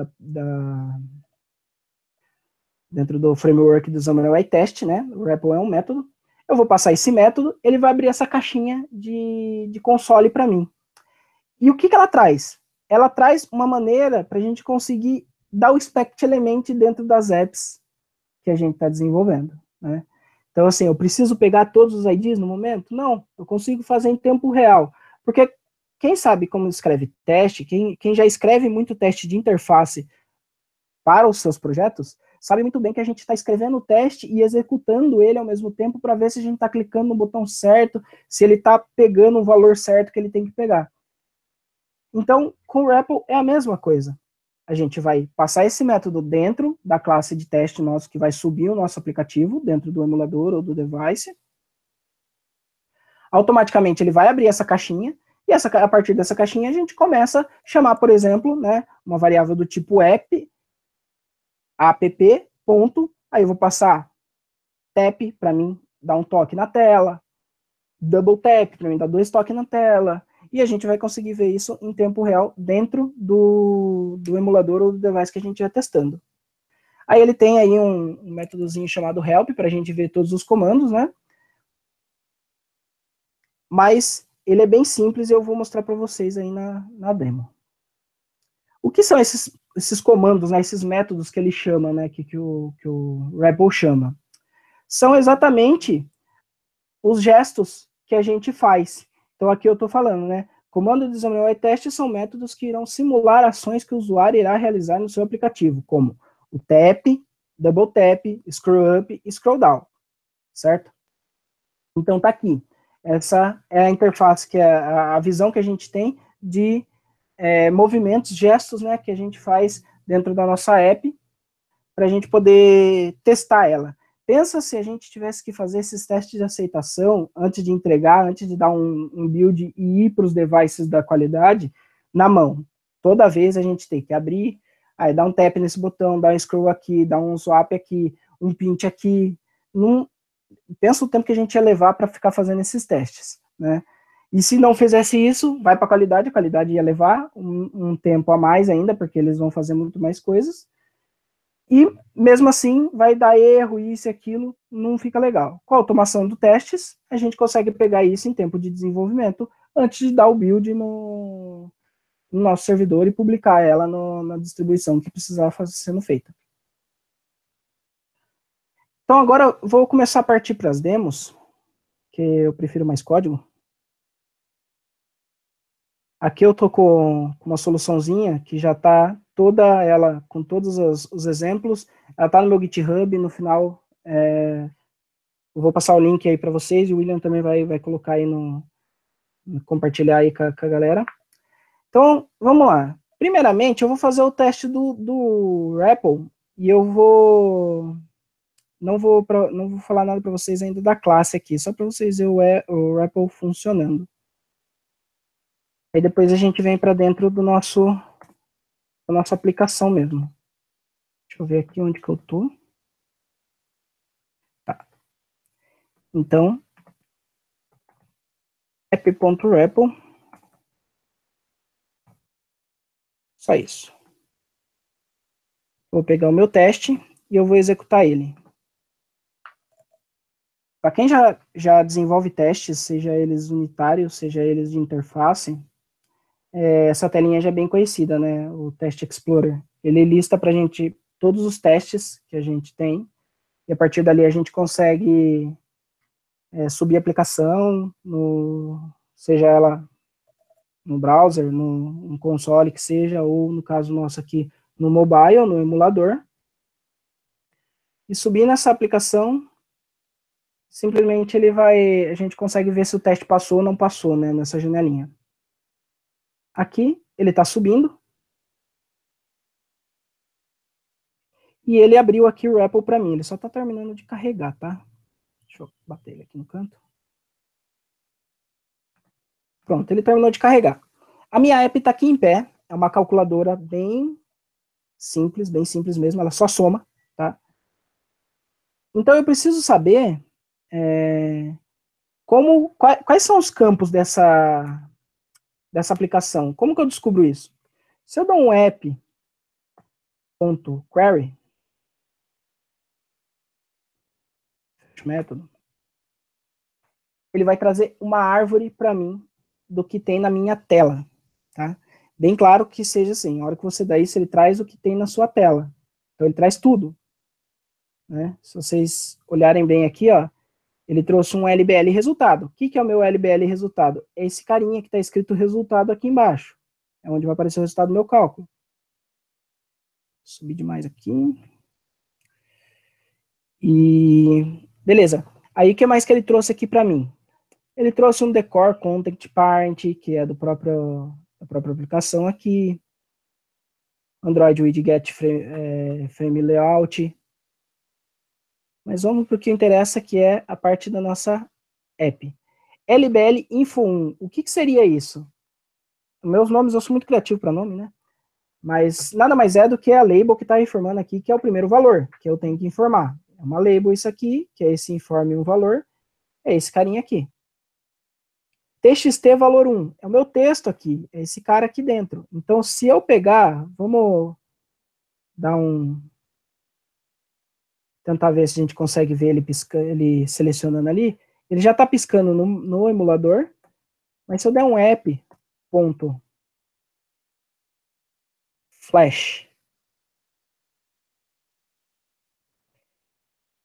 dentro do framework do XAML Test, né? O REPL é um método. Eu vou passar esse método, ele vai abrir essa caixinha de console para mim. E o que ela traz? Ela traz uma maneira para a gente conseguir dar o Spect Element dentro das apps que a gente está desenvolvendo, né? Então, assim, eu preciso pegar todos os IDs no momento? Não, eu consigo fazer em tempo real. Porque quem sabe como escreve teste, quem já escreve muito teste de interface para os seus projetos, sabe muito bem que a gente está escrevendo o teste e executando ele ao mesmo tempo para ver se a gente está clicando no botão certo, se ele está pegando o valor certo que ele tem que pegar. Então, com o REPL é a mesma coisa. A gente vai passar esse método dentro da classe de teste nosso, que vai subir o nosso aplicativo dentro do emulador ou do device. Automaticamente ele vai abrir essa caixinha, e a partir dessa caixinha a gente começa a chamar, por exemplo, né, uma variável do tipo app, ponto, aí eu vou passar tap para mim dar um toque na tela, double tap para mim dar 2 toques na tela, e a gente vai conseguir ver isso em tempo real dentro do emulador ou do device que a gente vai testando. Aí ele tem aí um métodozinho chamado help para a gente ver todos os comandos, né? Mas ele é bem simples e eu vou mostrar para vocês aí na demo. O que são esses comandos, né, esses métodos que ele chama, né, que o REPL chama? São exatamente os gestos que a gente faz. Então, aqui eu estou falando, né? Comando de exame teste são métodos que irão simular ações que o usuário irá realizar no seu aplicativo, como o tap, double tap, scroll up e scroll down, certo? Então, tá aqui. Essa é a interface, que é a visão que a gente tem de movimentos, gestos, né, que a gente faz dentro da nossa app para a gente poder testar ela. Pensa se a gente tivesse que fazer esses testes de aceitação antes de entregar, antes de dar um build e ir para os devices da qualidade na mão. Toda vez a gente tem que abrir, aí dar um tap nesse botão, dar um scroll aqui, dar um swap aqui, um pinch aqui. Pensa o tempo que a gente ia levar para ficar fazendo esses testes, né? E se não fizesse isso, vai para a qualidade ia levar um tempo a mais ainda, porque eles vão fazer muito mais coisas. E, mesmo assim, vai dar erro, isso e aquilo, não fica legal. Com a automação dos testes, a gente consegue pegar isso em tempo de desenvolvimento, antes de dar o build no nosso servidor e publicar ela na distribuição que precisava sendo feita. Então, agora, vou começar a partir para as demos, que eu prefiro mais código. Aqui eu estou com uma soluçãozinha que já está toda ela, com todos os exemplos, ela está no meu GitHub, no final eu vou passar o link aí para vocês, e o William também vai colocar aí compartilhar aí com a galera. Então, vamos lá. Primeiramente, eu vou fazer o teste do REPL, e eu não vou falar nada para vocês ainda da classe aqui, só para vocês verem o REPL funcionando. Aí depois a gente vem para dentro da nossa aplicação mesmo. Deixa eu ver aqui onde que eu tô. Tá. Então, app.repl. Só isso. Vou pegar o meu teste e eu vou executar ele. Para quem já desenvolve testes, seja eles unitários, seja eles de interface, essa telinha já é bem conhecida, né? O Test Explorer. Ele lista para a gente todos os testes que a gente tem, e a partir dali a gente consegue subir a aplicação, seja ela no browser, no console que seja, ou no caso nosso aqui, no mobile, no emulador. E subir nessa aplicação, simplesmente a gente consegue ver se o teste passou ou não passou, né, nessa janelinha. Aqui, ele está subindo. E ele abriu aqui o REPL para mim, ele só está terminando de carregar, tá? Deixa eu bater ele aqui no canto. Pronto, ele terminou de carregar. A minha app está aqui em pé, é uma calculadora bem simples mesmo, ela só soma, tá? Então eu preciso saber quais são os campos dessa aplicação. Como que eu descubro isso? Se eu dou um app.query, método, ele vai trazer uma árvore para mim do que tem na minha tela, tá? Bem claro que seja assim, a hora que você dá isso, ele traz o que tem na sua tela. Então ele traz tudo, né? Se vocês olharem bem aqui, ó, ele trouxe um LBL resultado. O que é o meu LBL resultado? É esse carinha que está escrito resultado aqui embaixo. É onde vai aparecer o resultado do meu cálculo. Vou subir demais aqui. E beleza. Aí o que mais que ele trouxe aqui para mim? Ele trouxe um decor content parent, que é da própria aplicação aqui. Android Widget Frame Layout. Mas vamos para o que interessa, que é a parte da nossa app. LBL Info 1. O que seria isso? Meus nomes, eu sou muito criativo para nome, né? Mas nada mais é do que a label que está informando aqui, que é o primeiro valor, que eu tenho que informar. É uma label isso aqui, que é esse informe um valor, é esse carinha aqui. TXT valor 1, é o meu texto aqui, é esse cara aqui dentro. Então, se eu pegar, vamos dar tentar ver se a gente consegue ver ele piscando, ele selecionando ali. Ele já está piscando no emulador, mas se eu der um app.flash,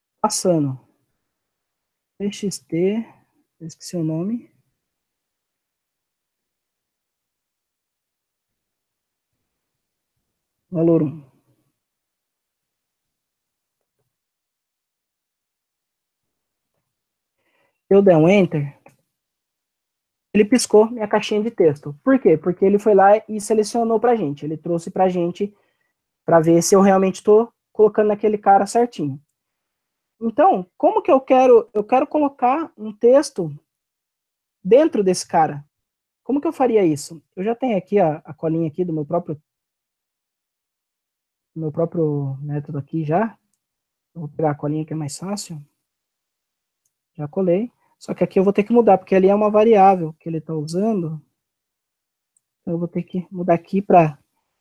passando, txt, esqueci o nome, valor 1. Eu der um Enter, ele piscou minha caixinha de texto. Por quê? Porque ele foi lá e selecionou pra gente. Ele trouxe pra gente para ver se eu realmente estou colocando naquele cara certinho. Então, como que eu quero colocar um texto dentro desse cara? Como que eu faria isso? Eu já tenho aqui a colinha aqui do meu próprio método aqui já. Eu vou pegar a colinha que é mais fácil. Já colei. Só que aqui eu vou ter que mudar, porque ali é uma variável que ele está usando. Então eu vou ter que mudar aqui para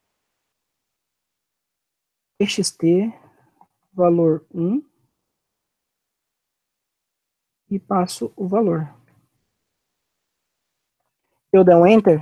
txt valor 1 e passo o valor. Eu der um Enter,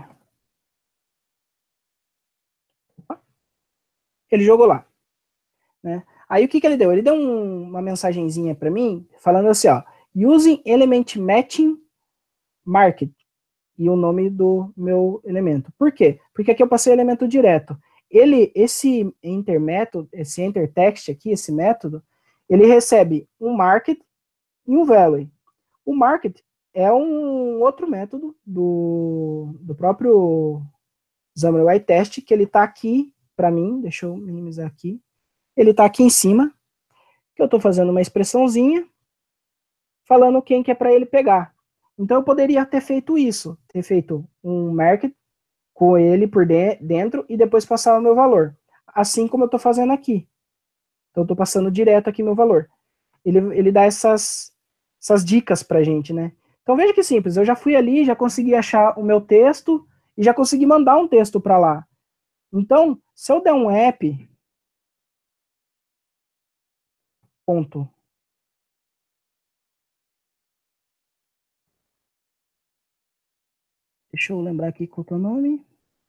ele jogou lá. Né? Aí o que ele deu? Ele deu uma mensagenzinha para mim, falando assim, ó, using element matching market, e o nome do meu elemento. Por quê? Porque aqui eu passei o elemento direto. Esse enter text aqui, esse método, ele recebe um market e um value. O market é um outro método do próprio XAML Test, que ele está aqui para mim, deixa eu minimizar aqui, ele está aqui em cima, que eu estou fazendo uma expressãozinha, falando quem que é para ele pegar. Então eu poderia ter feito isso, ter feito um market com ele por dentro e depois passar o meu valor. Assim como eu estou fazendo aqui. Então eu estou passando direto aqui meu valor. Ele dá essas dicas para a gente, né? Então veja que simples, eu já fui ali, já consegui achar o meu texto e já consegui mandar um texto para lá. Então, se eu der um app, ponto, deixa eu lembrar aqui qual é o nome.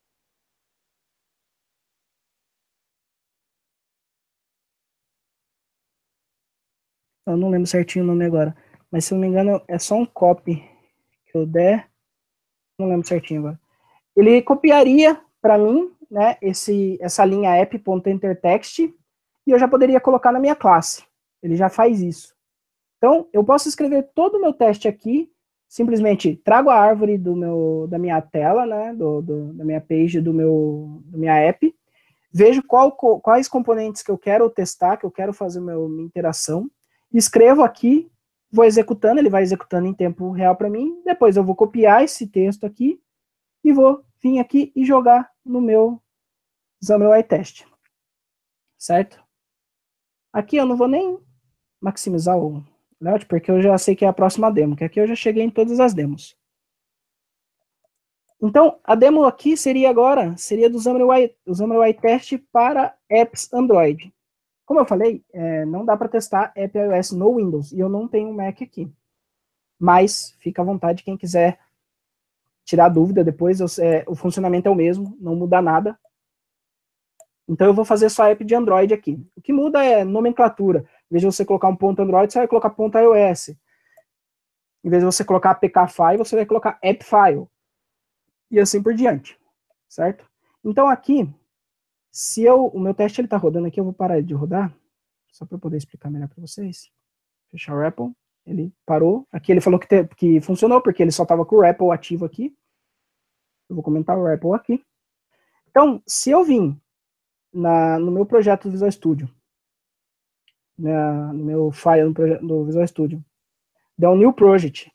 Eu não lembro certinho o nome agora. Mas se eu não me engano, é só um copy que eu der. Não lembro certinho agora. Ele copiaria para mim, né, essa linha app.enterText e eu já poderia colocar na minha classe. Ele já faz isso. Então, eu posso escrever todo o meu teste aqui, simplesmente trago a árvore da minha tela, né, da minha page, da minha app, vejo quais componentes que eu quero testar, que eu quero fazer minha interação, escrevo aqui, vou executando, ele vai executando em tempo real para mim, depois eu vou copiar esse texto aqui e vou vir aqui e jogar no meu XAML Test, certo? Aqui eu não vou nem maximizar o layout, porque eu já sei que é a próxima demo, que aqui eu já cheguei em todas as demos. Então, a demo aqui seria do XAML Test para apps Android. Como eu falei, não dá para testar app iOS no Windows, e eu não tenho um Mac aqui. Mas, fica à vontade, quem quiser tirar dúvida depois, o funcionamento é o mesmo, não muda nada. Então eu vou fazer só app de Android aqui. O que muda é nomenclatura. Em vez de você colocar um ponto Android, você vai colocar ponto iOS. Em vez de você colocar APK file, você vai colocar app file. E assim por diante, certo? Então aqui, o meu teste está rodando aqui, eu vou parar de rodar, só para eu poder explicar melhor para vocês. Fechar o REPL, ele parou. Aqui ele falou que funcionou, porque ele só estava com o REPL ativo aqui. Eu vou comentar o REPL aqui. Então, se eu vim no meu projeto do Visual Studio, no meu file do Visual Studio, der um new project.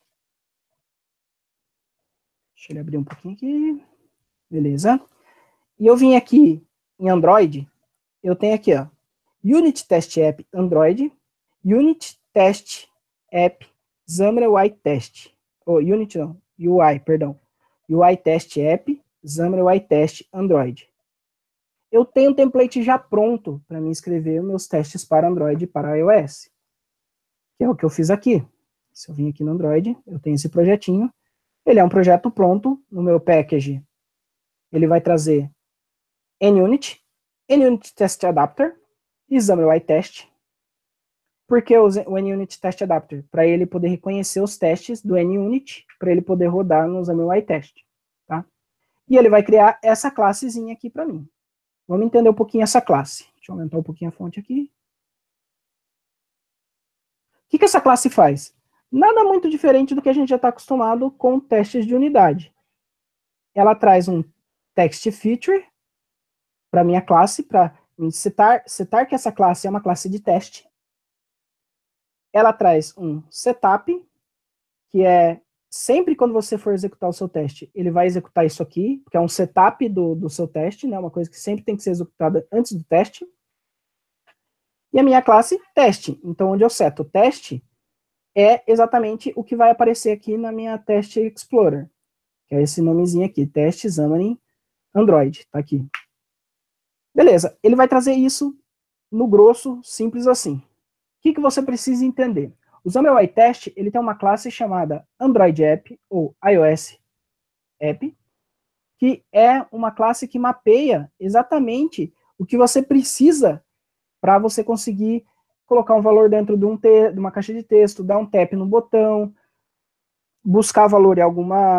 Deixa ele abrir um pouquinho aqui. Beleza. E eu vim aqui em Android, eu tenho aqui, ó, Unit Test App Android, Unit Test App XAML UI Test. Unit não, UI, perdão. UI Test App XAML UI Test Android. Eu tenho um template já pronto para mim escrever meus testes para Android e para iOS. Que é o que eu fiz aqui. Se eu vim aqui no Android, eu tenho esse projetinho. Ele é um projeto pronto. No meu package, ele vai trazer NUnit, NUnit Test Adapter e XAML UI Test. Por que o NUnit Test Adapter? Para ele poder reconhecer os testes do NUnit, para ele poder rodar no XAML UI Test. Tá? E ele vai criar essa classezinha aqui para mim. Vamos entender um pouquinho essa classe. Deixa eu aumentar um pouquinho a fonte aqui. O que essa classe faz? Nada muito diferente do que a gente já está acostumado com testes de unidade. Ela traz um text feature para minha classe, para setar que essa classe é uma classe de teste. Ela traz um setup, que é sempre quando você for executar o seu teste, ele vai executar isso aqui, que é um setup do seu teste, né, uma coisa que sempre tem que ser executada antes do teste. E a minha classe teste. Então, onde eu seto o teste, é exatamente o que vai aparecer aqui na minha Test Explorer, que é esse nomezinho aqui, Test Xamarin Android, tá aqui. Beleza, ele vai trazer isso no grosso, simples assim. O que você precisa entender? O Xamarin UI Test, ele tem uma classe chamada Android App, ou iOS App, que é uma classe que mapeia exatamente o que você precisa para você conseguir colocar um valor dentro de uma caixa de texto, dar um tap no botão, buscar valor em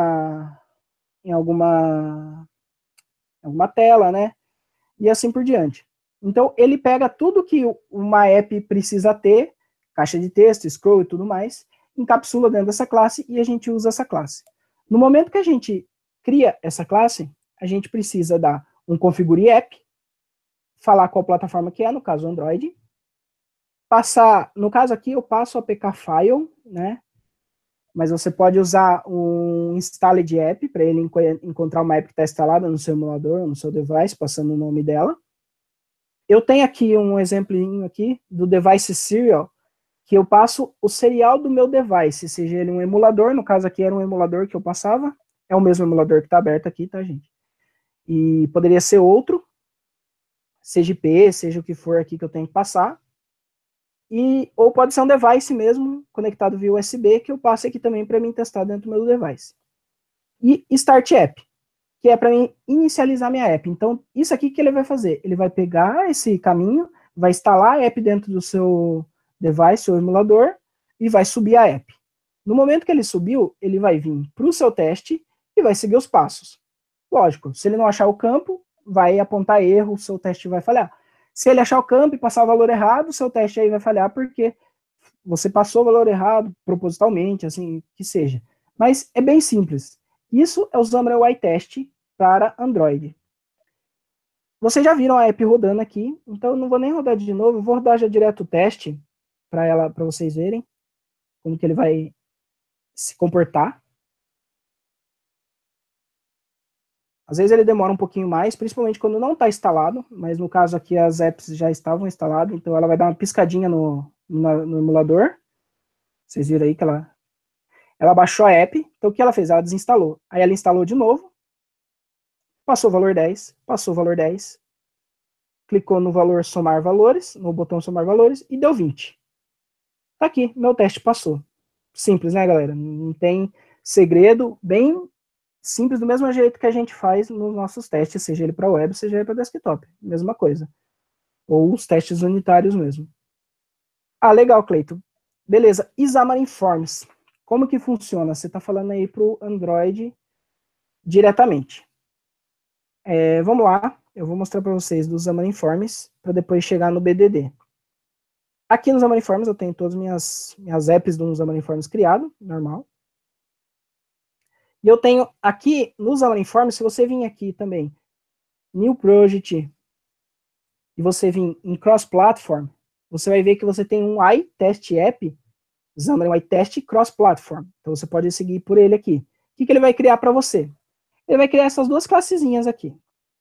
alguma tela, né? E assim por diante. Então, ele pega tudo que uma app precisa ter, caixa de texto, scroll e tudo mais, encapsula dentro dessa classe e a gente usa essa classe. No momento que a gente cria essa classe, a gente precisa dar um configure app, falar qual plataforma que é, no caso Android, passar, no caso aqui eu passo o APK file, né? Mas você pode usar um installed app para ele encontrar uma app que está instalada no seu emulador, no seu device, passando o nome dela. Eu tenho aqui um exemplinho aqui do device serial, que eu passo o serial do meu device, seja ele um emulador, no caso aqui era um emulador que eu passava, é o mesmo emulador que está aberto aqui, tá, gente? E poderia ser outro, seja IP, seja o que for aqui que eu tenho que passar. Ou pode ser um device mesmo, conectado via USB, que eu passo aqui também para mim testar dentro do meu device. E Start App, que é para mim inicializar minha app. Então, isso aqui que ele vai fazer? Ele vai pegar esse caminho, vai instalar a app dentro do seu device ou emulador e vai subir a app. No momento que ele subiu, ele vai vir para o seu teste e vai seguir os passos. Lógico, se ele não achar o campo, vai apontar erro, o seu teste vai falhar. Se ele achar o campo e passar o valor errado, o seu teste aí vai falhar porque você passou o valor errado propositalmente, assim, que seja. Mas é bem simples. Isso é o Xamarin UI Test para Android. Vocês já viram a app rodando aqui, então eu não vou nem rodar de novo, eu vou rodar já direto o teste para vocês verem como que ele vai se comportar. Às vezes ele demora um pouquinho mais, principalmente quando não está instalado, mas no caso aqui as apps já estavam instaladas, então ela vai dar uma piscadinha no emulador. Vocês viram aí que ela baixou a app, então o que ela fez? Ela desinstalou. Aí ela instalou de novo, passou o valor 10, passou o valor 10, clicou no valor somar valores, no botão somar valores, e deu 20. Tá aqui, meu teste passou. Simples, né, galera? Não tem segredo, bem simples, do mesmo jeito que a gente faz nos nossos testes, seja ele para web, seja ele para desktop. Mesma coisa. Ou os testes unitários mesmo. Ah, legal, Cleiton. Beleza. E Xamarin Forms? Como que funciona? Você está falando aí para o Android diretamente. Vamos lá. Eu vou mostrar para vocês do Xamarin Forms para depois chegar no BDD. Aqui no Xamarin Forms eu tenho todas minhas apps do Xamarin Forms criado, normal. E eu tenho aqui no Xamarin Forms, se você vir aqui também, New Project, e você vir em Cross Platform, você vai ver que você tem um iTest App, Xamarin iTest Cross Platform. Então você pode seguir por ele aqui. O que ele vai criar para você? Ele vai criar essas duas classezinhas aqui.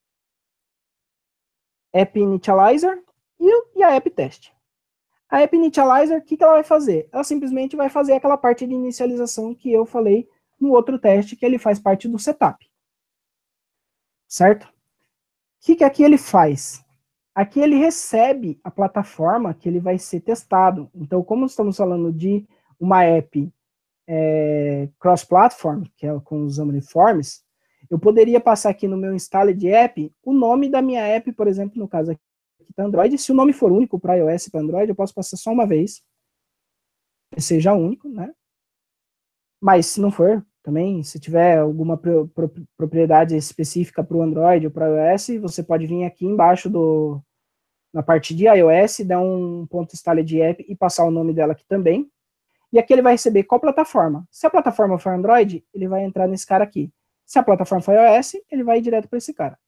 App Initializer e a App Test. A App Initializer, o que ela vai fazer? Ela simplesmente vai fazer aquela parte de inicialização que eu falei no outro teste, que ele faz parte do setup. Certo? O que aqui ele faz? Aqui ele recebe a plataforma que ele vai ser testado. Então, como estamos falando de uma app cross-platform, que é com os Xamarin Forms, eu poderia passar aqui no meu install de app o nome da minha app, por exemplo, no caso aqui para Android. Se o nome for único para iOS e para Android, eu posso passar só uma vez, que seja único, né? Mas se não for, também, se tiver alguma propriedade específica para o Android ou para o iOS, você pode vir aqui embaixo na parte de iOS, dar um ponto installed app e passar o nome dela aqui também. E aqui ele vai receber qual plataforma. Se a plataforma for Android, ele vai entrar nesse cara aqui. Se a plataforma for iOS, ele vai direto para esse cara.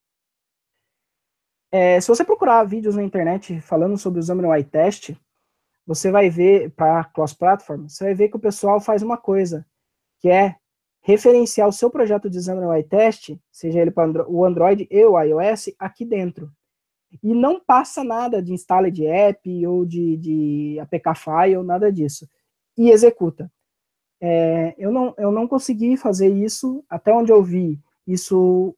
Se você procurar vídeos na internet falando sobre o Xamarin UI Test, você vai ver, para cross-platform, você vai ver que o pessoal faz uma coisa, que é referenciar o seu projeto de Xamarin UI Test, seja ele para o Android e o iOS, aqui dentro. E não passa nada de install de app ou de APK file, nada disso. E executa. Eu não consegui fazer isso, até onde eu vi, isso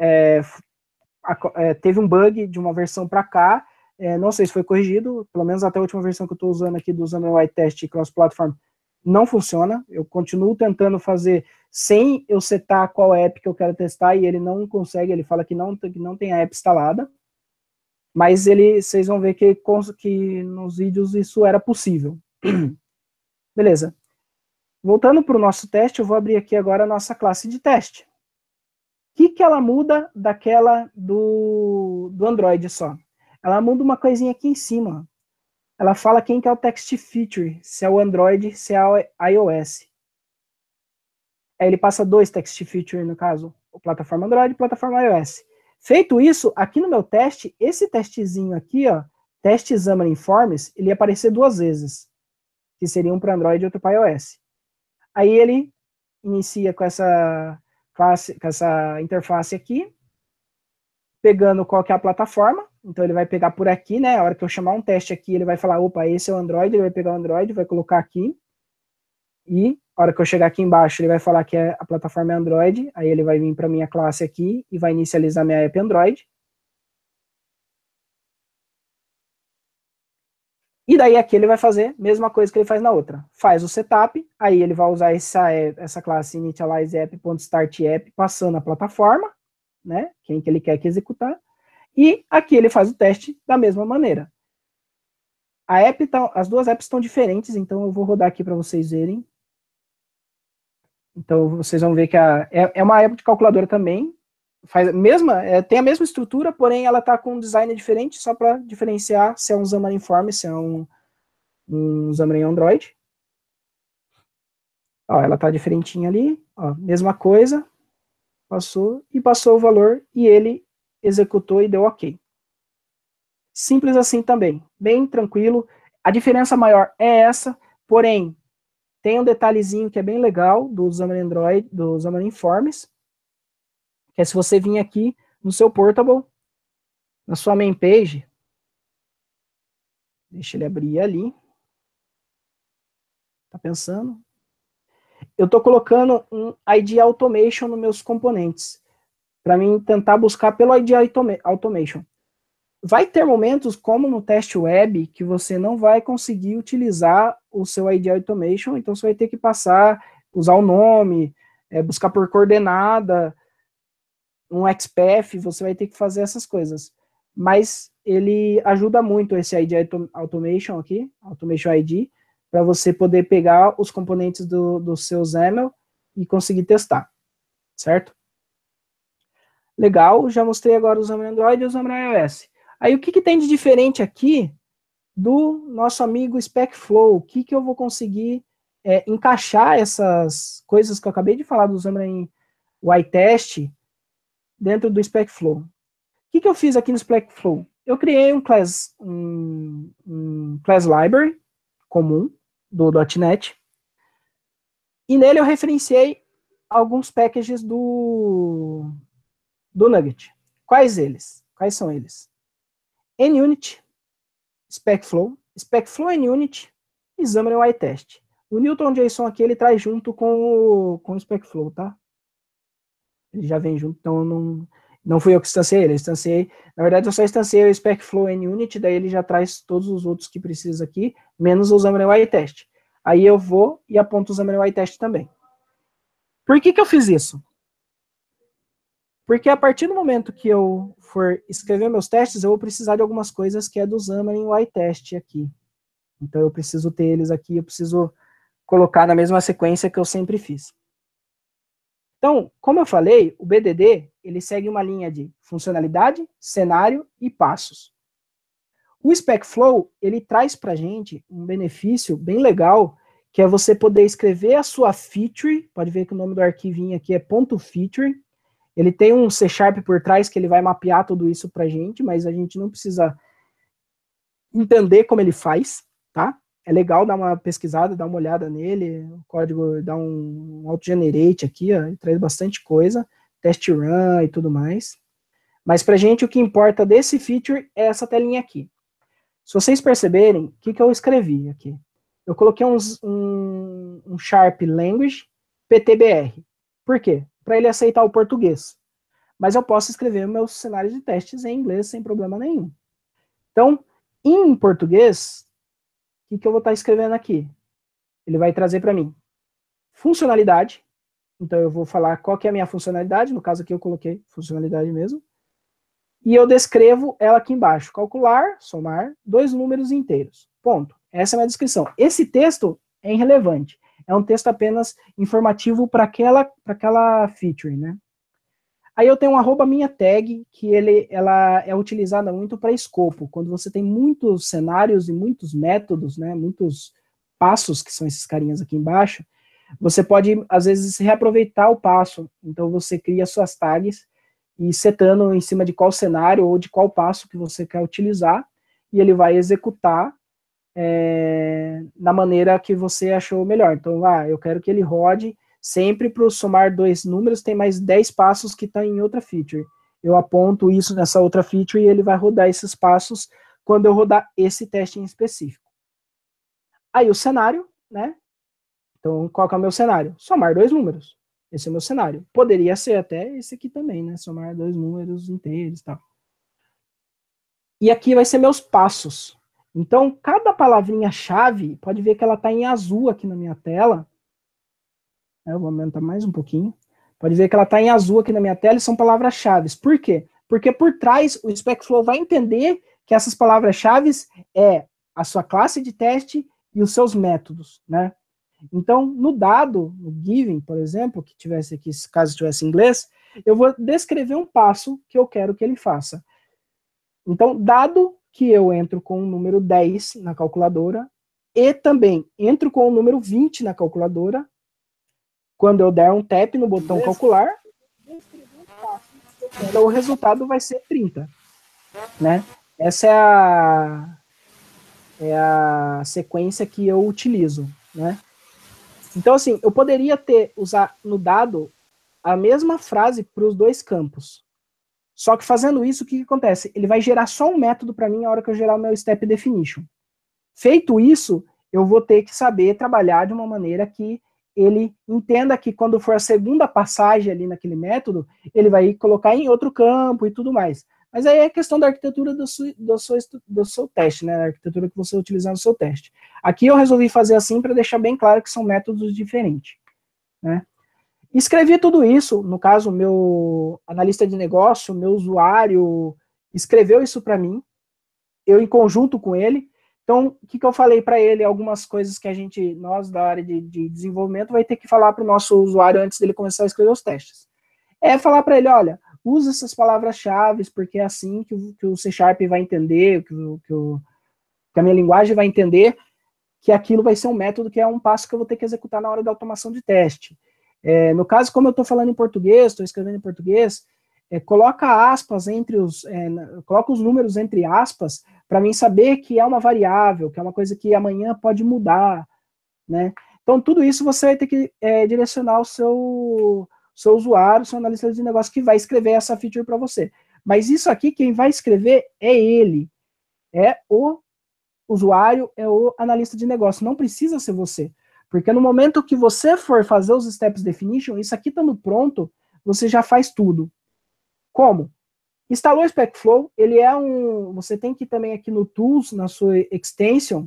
teve um bug de uma versão para cá, não sei se foi corrigido, pelo menos até a última versão que eu estou usando aqui do Xamarin UI Test cross-platform não funciona, eu continuo tentando fazer sem eu setar qual app que eu quero testar e ele não consegue, ele fala que não tem a app instalada, mas vocês vão ver que nos vídeos isso era possível. Beleza. Voltando para o nosso teste, eu vou abrir aqui agora a nossa classe de teste. O que ela muda daquela do Android só? Ela muda uma coisinha aqui em cima. Ela fala quem que é o text feature, se é o Android, se é a iOS. Aí ele passa 2 text feature, no caso, o plataforma Android e plataforma iOS. Feito isso, aqui no meu teste, esse testezinho aqui, ó, teste Xamarin Forms, ele ia aparecer 2 vezes, que seriam para Android e outro para iOS. Aí ele inicia com essa interface aqui, pegando qual que é a plataforma, então ele vai pegar por aqui, né, a hora que eu chamar um teste aqui, ele vai falar, opa, esse é o Android, ele vai pegar o Android, vai colocar aqui, e a hora que eu chegar aqui embaixo, ele vai falar que a plataforma é Android, aí ele vai vir para minha classe aqui, e vai inicializar minha app Android. E daí aqui ele vai fazer a mesma coisa que ele faz na outra. Faz o setup, aí ele vai usar essa classe initializeApp.startApp passando a plataforma, né, quem que ele quer que executar, e aqui ele faz o teste da mesma maneira. As 2 apps estão diferentes, então eu vou rodar aqui para vocês verem. Então vocês vão ver que é uma app de calculadora também, tem a mesma estrutura, porém ela está com um design diferente, só para diferenciar se é um Xamarin Forms, se é um Xamarin Android. Ó, ela está diferentinha ali, ó, mesma coisa, passou o valor e ele executou e deu OK. Simples assim também, bem tranquilo. A diferença maior é essa, porém tem um detalhezinho que é bem legal do Xamarin Android, do Xamarin Forms, que é se você vir aqui no seu Portable, na sua main page, deixa ele abrir ali, tá pensando? Eu tô colocando um ID Automation nos meus componentes, para mim tentar buscar pelo ID Automation. Vai ter momentos, como no teste web, que você não vai conseguir utilizar o seu ID Automation, então você vai ter que usar o nome, buscar por coordenada, um XPath, você vai ter que fazer essas coisas. Mas ele ajuda muito esse ID Automation aqui, Automation ID, para você poder pegar os componentes do seu XAML e conseguir testar, certo? Legal, já mostrei agora o Xamarin Android e o Xamarin iOS. Aí o que tem de diferente aqui do nosso amigo SpecFlow? O que eu vou conseguir encaixar essas coisas que eu acabei de falar do Xamarin UI Test dentro do SpecFlow? O que eu fiz aqui no SpecFlow? Eu criei um class library comum do .NET e nele eu referenciei alguns packages do Nugget. Quais são eles? NUnit, SpecFlow, SpecFlow NUnit e Xamarin UI Test. O Newton.json aqui ele traz junto com o SpecFlow, tá? Ele já vem junto, então não fui eu que instanciei ele, na verdade eu só instanciei o SpecFlow NUnit, daí ele já traz todos os outros que precisa aqui, menos o Xamarin UI Test. Aí eu vou e aponto o Xamarin UI Test também. Por que eu fiz isso? Porque a partir do momento que eu for escrever meus testes, eu vou precisar de algumas coisas que é do Xamarin UI Test aqui. Então eu preciso ter eles aqui, eu preciso colocar na mesma sequência que eu sempre fiz. Então, como eu falei, o BDD, ele segue uma linha de funcionalidade, cenário e passos. O SpecFlow, ele traz para a gente um benefício bem legal, que é você poder escrever a sua feature, pode ver que o nome do arquivinho aqui é .feature, ele tem um C# por trás que ele vai mapear tudo isso para a gente, mas a gente não precisa entender como ele faz, tá? É legal dar uma pesquisada, dar uma olhada nele, o código dá um auto-generate aqui, ó, ele traz bastante coisa, test run e tudo mais. Mas pra gente o que importa desse feature é essa telinha aqui. Se vocês perceberem, o que eu escrevi aqui? Eu coloquei um Sharp Language PTBR. Por quê? Para ele aceitar o português. Mas eu posso escrever meus cenários de testes em inglês sem problema nenhum. Então, em português, o que eu vou estar escrevendo aqui? Ele vai trazer para mim funcionalidade. Então, eu vou falar qual que é a minha funcionalidade. No caso aqui, eu coloquei funcionalidade mesmo. E eu descrevo ela aqui embaixo. Calcular, somar, 2 números inteiros. Ponto. Essa é a minha descrição. Esse texto é irrelevante. É um texto apenas informativo para aquela feature, né? Aí eu tenho um @minha tag, que ela é utilizada muito para escopo. Quando você tem muitos cenários e muitos métodos, né, muitos passos, que são esses carinhas aqui embaixo, você pode, às vezes, reaproveitar o passo. Então, você cria suas tags e setando em cima de qual cenário ou de qual passo que você quer utilizar, e ele vai executar na maneira que você achou melhor. Então, eu quero que ele rode sempre para o somar 2 números, tem mais 10 passos que estão em outra feature. Eu aponto isso nessa outra feature e ele vai rodar esses passos quando eu rodar esse teste em específico. Aí o cenário, né? Então, qual que é o meu cenário? Somar 2 números. Esse é o meu cenário. Poderia ser até esse aqui também, né? Somar 2 números inteiros e tal. E aqui vai ser meus passos. Então, cada palavrinha-chave, pode ver que ela está em azul aqui na minha tela. Eu vou aumentar mais um pouquinho. Pode ver que ela está em azul aqui na minha tela e são palavras-chave. Por quê? Porque por trás o SpecFlow vai entender que essas palavras-chave é a sua classe de teste e os seus métodos, né? Então, no dado, no given, por exemplo, que tivesse aqui, caso tivesse em inglês, eu vou descrever um passo que eu quero que ele faça. Então, dado que eu entro com o número 10 na calculadora e também entro com o número 20 na calculadora, quando eu der um tap no botão calcular, então o resultado vai ser 30, né? Essa é a sequência que eu utilizo, né? Então, assim, eu poderia usar no dado a mesma frase para os 2 campos. Só que fazendo isso, o que acontece? Ele vai gerar só um método para mim na hora que eu gerar o meu step definition. Feito isso, eu vou ter que saber trabalhar de uma maneira que ele entenda que quando for a segunda passagem ali naquele método, ele vai colocar em outro campo e tudo mais. Mas aí é questão da arquitetura do seu teste, né? A arquitetura que você utilizar no seu teste. Aqui eu resolvi fazer assim para deixar bem claro que são métodos diferentes, né? Escrevi tudo isso, no caso, o meu analista de negócio, meu usuário, escreveu isso para mim, eu em conjunto com ele. Então, o que eu falei para ele? Algumas coisas que nós da área de desenvolvimento, vai ter que falar para o nosso usuário antes dele começar a escrever os testes. É falar para ele, olha, usa essas palavras-chave, porque é assim que o C# vai entender, que a minha linguagem vai entender que aquilo vai ser um método que é um passo que eu vou ter que executar na hora da automação de teste. No caso, como eu estou falando em português, estou escrevendo em português, coloca aspas coloca os números entre aspas, para mim saber que é uma variável, que é uma coisa que amanhã pode mudar, né? Então, tudo isso você vai ter que direcionar o seu usuário, seu analista de negócio, que vai escrever essa feature para você. Mas isso aqui, quem vai escrever é ele, é o usuário, é o analista de negócio, não precisa ser você. Porque no momento que você for fazer os steps definition, isso aqui estando pronto, você já faz tudo. Como? Instalou o SpecFlow, ele é você tem que também aqui no Tools, na sua extension,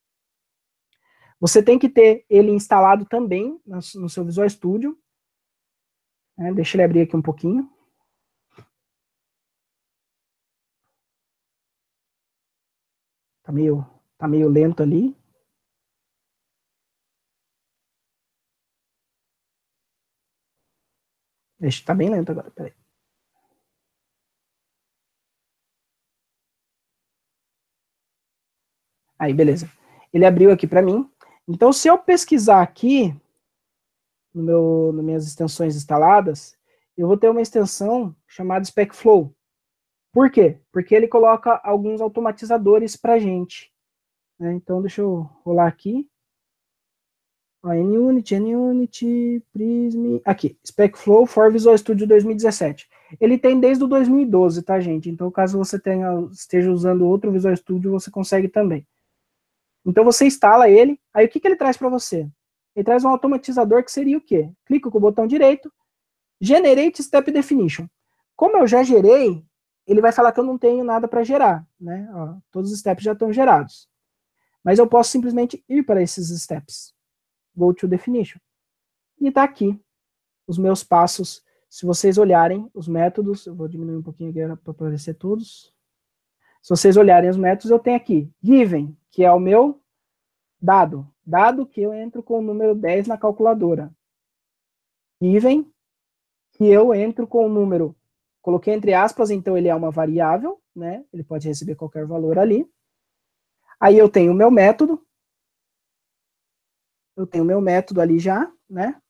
você tem que ter ele instalado também no seu Visual Studio. Deixa ele abrir aqui um pouquinho. Tá meio lento ali. Deixa, tá bem lento agora, peraí. Aí, beleza. Ele abriu aqui para mim. Então, se eu pesquisar aqui, nas minhas extensões instaladas, eu vou ter uma extensão chamada SpecFlow. Por quê? Porque ele coloca alguns automatizadores para gente. Né? Então, deixa eu rolar aqui. Ó, NUnity, Prism... Aqui, SpecFlow for Visual Studio 2017. Ele tem desde o 2012, tá, gente? Então, caso você esteja usando outro Visual Studio, você consegue também. Então, você instala ele. Aí, o que ele traz para você? Ele traz um automatizador que seria o quê? Clico com o botão direito, Generate Step Definition. Como eu já gerei, ele vai falar que eu não tenho nada para gerar. Né? Ó, todos os steps já estão gerados. Mas eu posso simplesmente ir para esses steps. Go to Definition. E está aqui os meus passos. Se vocês olharem os métodos, eu vou diminuir um pouquinho aqui para aparecer todos. Se vocês olharem os métodos, eu tenho aqui given, que é o meu dado. Dado que eu entro com o número 10 na calculadora. Given, que eu entro com o número, coloquei entre aspas, então ele é uma variável, né? Ele pode receber qualquer valor ali. Aí eu tenho o meu método. Eu tenho o meu método ali já, né?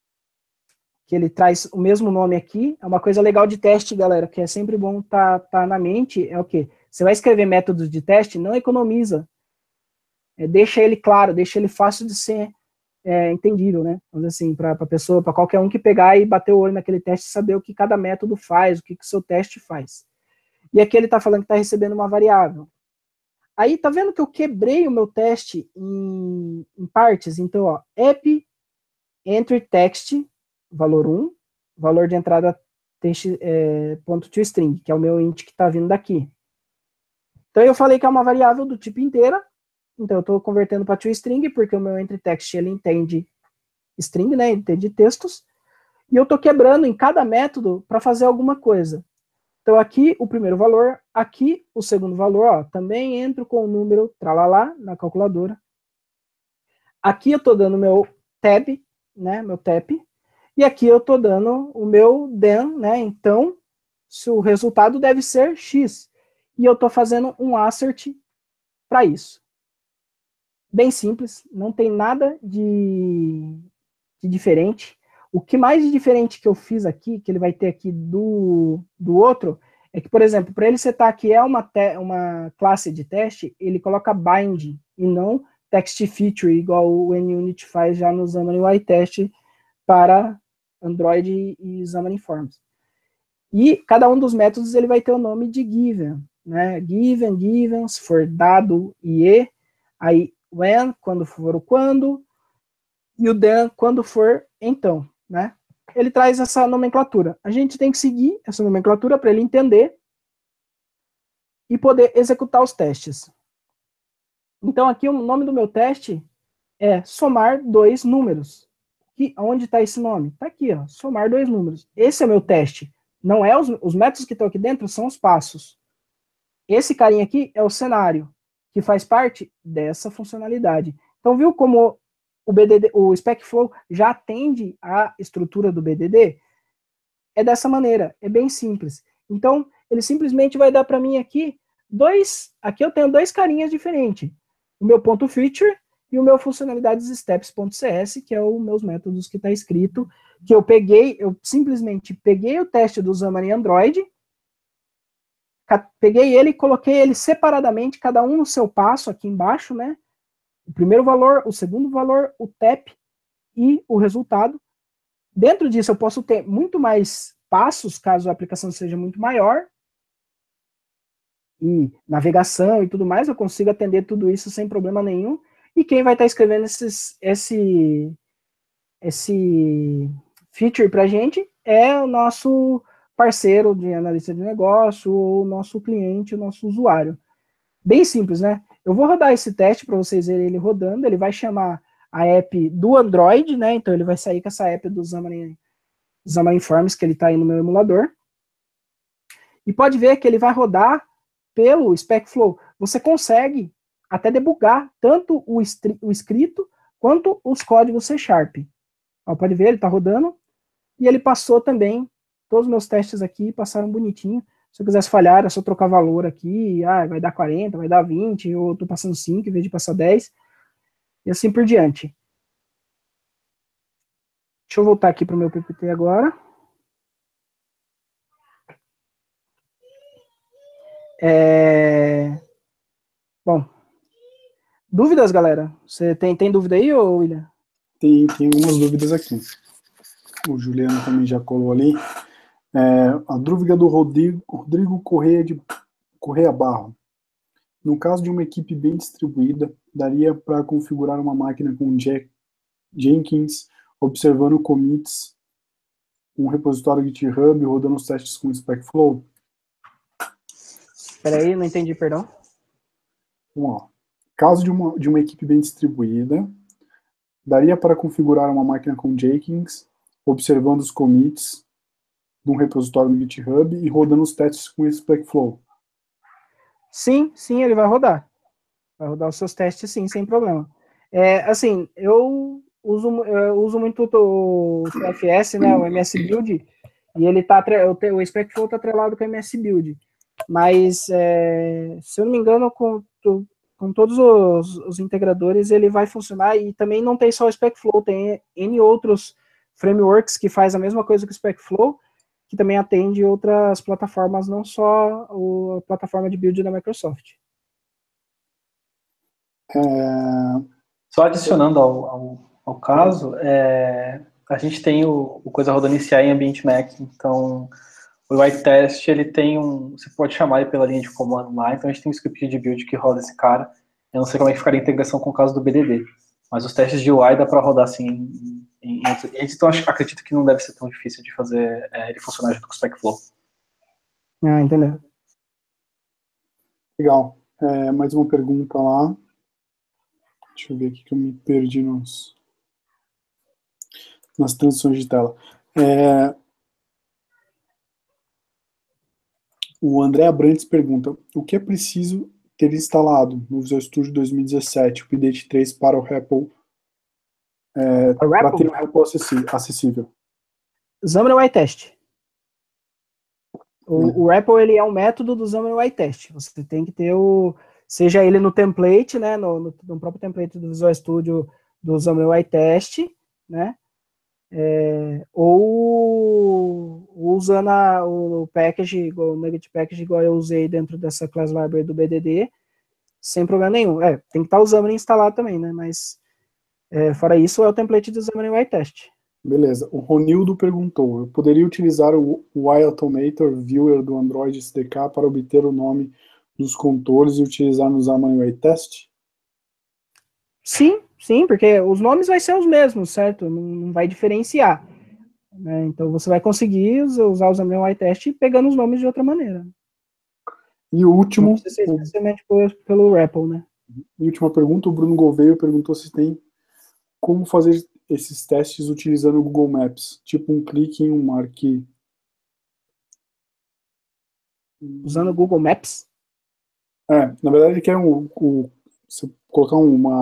Que ele traz o mesmo nome aqui. É uma coisa legal de teste, galera, que é sempre bom tá na mente, é o quê? Você vai escrever métodos de teste, não economiza. Deixa ele claro, deixa ele fácil de ser entendível, né? Vamos dizer assim, para pessoa, para qualquer um que pegar e bater o olho naquele teste, saber o que cada método faz, o que o seu teste faz. E aqui ele está falando que está recebendo uma variável. Aí, tá vendo que eu quebrei o meu teste em partes? Então, ó, app entry text, valor 1, valor de entrada ponto toString, que é o meu int que está vindo daqui. Então, eu falei que é uma variável do tipo inteira. Então, eu estou convertendo para toString, porque o meu entry text ele entende string, né? Entende textos. E eu estou quebrando em cada método para fazer alguma coisa. Então, aqui o primeiro valor, aqui o segundo valor, ó, também entro com o número tralalá na calculadora. Aqui eu estou dando meu tab, né? Meu tap. E aqui eu estou dando o meu then, né? Então, se o resultado deve ser x. E eu estou fazendo um assert para isso. Bem simples, não tem nada de diferente. O que mais de diferente que eu fiz aqui, que ele vai ter aqui do outro, é que, por exemplo, para ele setar que é uma classe de teste, ele coloca bind e não text feature, igual o NUnity faz já no Xamarin UI Test para Android e Xamarin Forms. E cada um dos métodos ele vai ter o nome de given, né? Given, se for dado e, aí when, quando for o quando, e o then, quando for então, né? Ele traz essa nomenclatura. A gente tem que seguir essa nomenclatura para ele entender e poder executar os testes. Então, aqui o nome do meu teste é somar dois números. E onde está esse nome? Está aqui, ó, somar dois números. Esse é o meu teste. Não é os métodos que estão aqui dentro, são os passos. Esse carinha aqui é o cenário, que faz parte dessa funcionalidade. Então, viu como o BDD, o SpecFlow já atende à estrutura do BDD? É dessa maneira, é bem simples. Então, ele simplesmente vai dar para mim aqui aqui eu tenho dois carinhas diferentes. O meu ponto feature e o meu funcionalidades steps.cs, que é os meus métodos que está escrito, que eu simplesmente peguei o teste do Xamarin Android, peguei ele e coloquei ele separadamente, cada um no seu passo aqui embaixo, né? O primeiro valor, o segundo valor, o tap e o resultado. Dentro disso, eu posso ter muito mais passos, caso a aplicação seja muito maior, e navegação e tudo mais, eu consigo atender tudo isso sem problema nenhum. E quem vai estar escrevendo esse feature para a gente é o nosso parceiro de analista de negócio, ou o nosso cliente, o nosso usuário. Bem simples, né? Eu vou rodar esse teste para vocês verem ele rodando. Ele vai chamar a app do Android, né? Então ele vai sair com essa app do Xamarin Forms, que ele está aí no meu emulador. E pode ver que ele vai rodar pelo SpecFlow. Você consegue até debugar tanto o escrito quanto os códigos C#. Ó, pode ver, ele está rodando. e ele passou também, todos os meus testes aqui passaram bonitinho. Se eu quisesse falhar, era só trocar valor aqui, vai dar 40, vai dar 20, ou eu tô passando 5 em vez de passar 10, e assim por diante. Deixa eu voltar aqui para o meu PPT agora. Bom, dúvidas, galera? Você tem dúvida aí, ô William? Tem algumas dúvidas aqui. O Juliano também já colou ali. A dúvida do Rodrigo Correia Barro. No caso de uma equipe bem distribuída, daria para configurar uma máquina com Jenkins, observando commits, um repositório GitHub, rodando os testes com SpecFlow? Espera aí, não entendi, perdão. Vamos lá. Caso de uma equipe bem distribuída, daria para configurar uma máquina com Jenkins, observando os commits de um repositório no GitHub e rodando os testes com SpecFlow? Sim, ele vai rodar. Vai rodar os seus testes, sim, sem problema. Assim, eu uso muito o CFS, né, o MS Build, e ele o SpecFlow está atrelado com o MS Build. Mas, se eu não me engano, com todos os integradores, ele vai funcionar, e também não tem só o SpecFlow, tem N outros frameworks que faz a mesma coisa que o SpecFlow, que também atende outras plataformas, não só a plataforma de build da Microsoft. Só adicionando ao caso, a gente tem o coisa rodando em CI em ambiente Mac, então o UI test, ele tem você pode chamar ele pela linha de comando lá, então a gente tem um script de build que roda esse cara. Eu não sei como é que ficaria a integração com o caso do BDD, mas os testes de UI dá para rodar assim então acredito que não deve ser tão difícil de fazer ele funcionar junto com o SpecFlow. Entendeu? Legal. Mais uma pergunta lá. Deixa eu ver aqui que eu me perdi nas transições de tela. O André Abrantes pergunta: o que é preciso ter instalado no Visual Studio 2017, o update 3 para o REPL, para ter um REPL acessível? XAML UI Test. O REPL, ele é um método do XAML UI Test. Você tem que ter seja ele no template, né, no próprio template do Visual Studio do XAML UI Test, né, ou usando o package, o Nugget Package, igual eu usei dentro dessa class library do BDD, sem problema nenhum. Tem que estar o XAML instalado também, né, mas fora isso, é o template do XAML UI Test. Beleza. O Ronildo perguntou: eu poderia utilizar o YAutomator Viewer do Android SDK para obter o nome dos contores e utilizar no XAML UI Test? Sim, porque os nomes vão ser os mesmos, certo? Não vai diferenciar. Né? Então você vai conseguir usar o XAML UI Test pegando os nomes de outra maneira. E o último. Não precisa ser especialmente pelo REPL, né? E última pergunta: o Bruno Gouveia perguntou se tem como fazer esses testes utilizando o Google Maps, tipo um clique em um marquee. Usando o Google Maps? Na verdade ele quer você colocar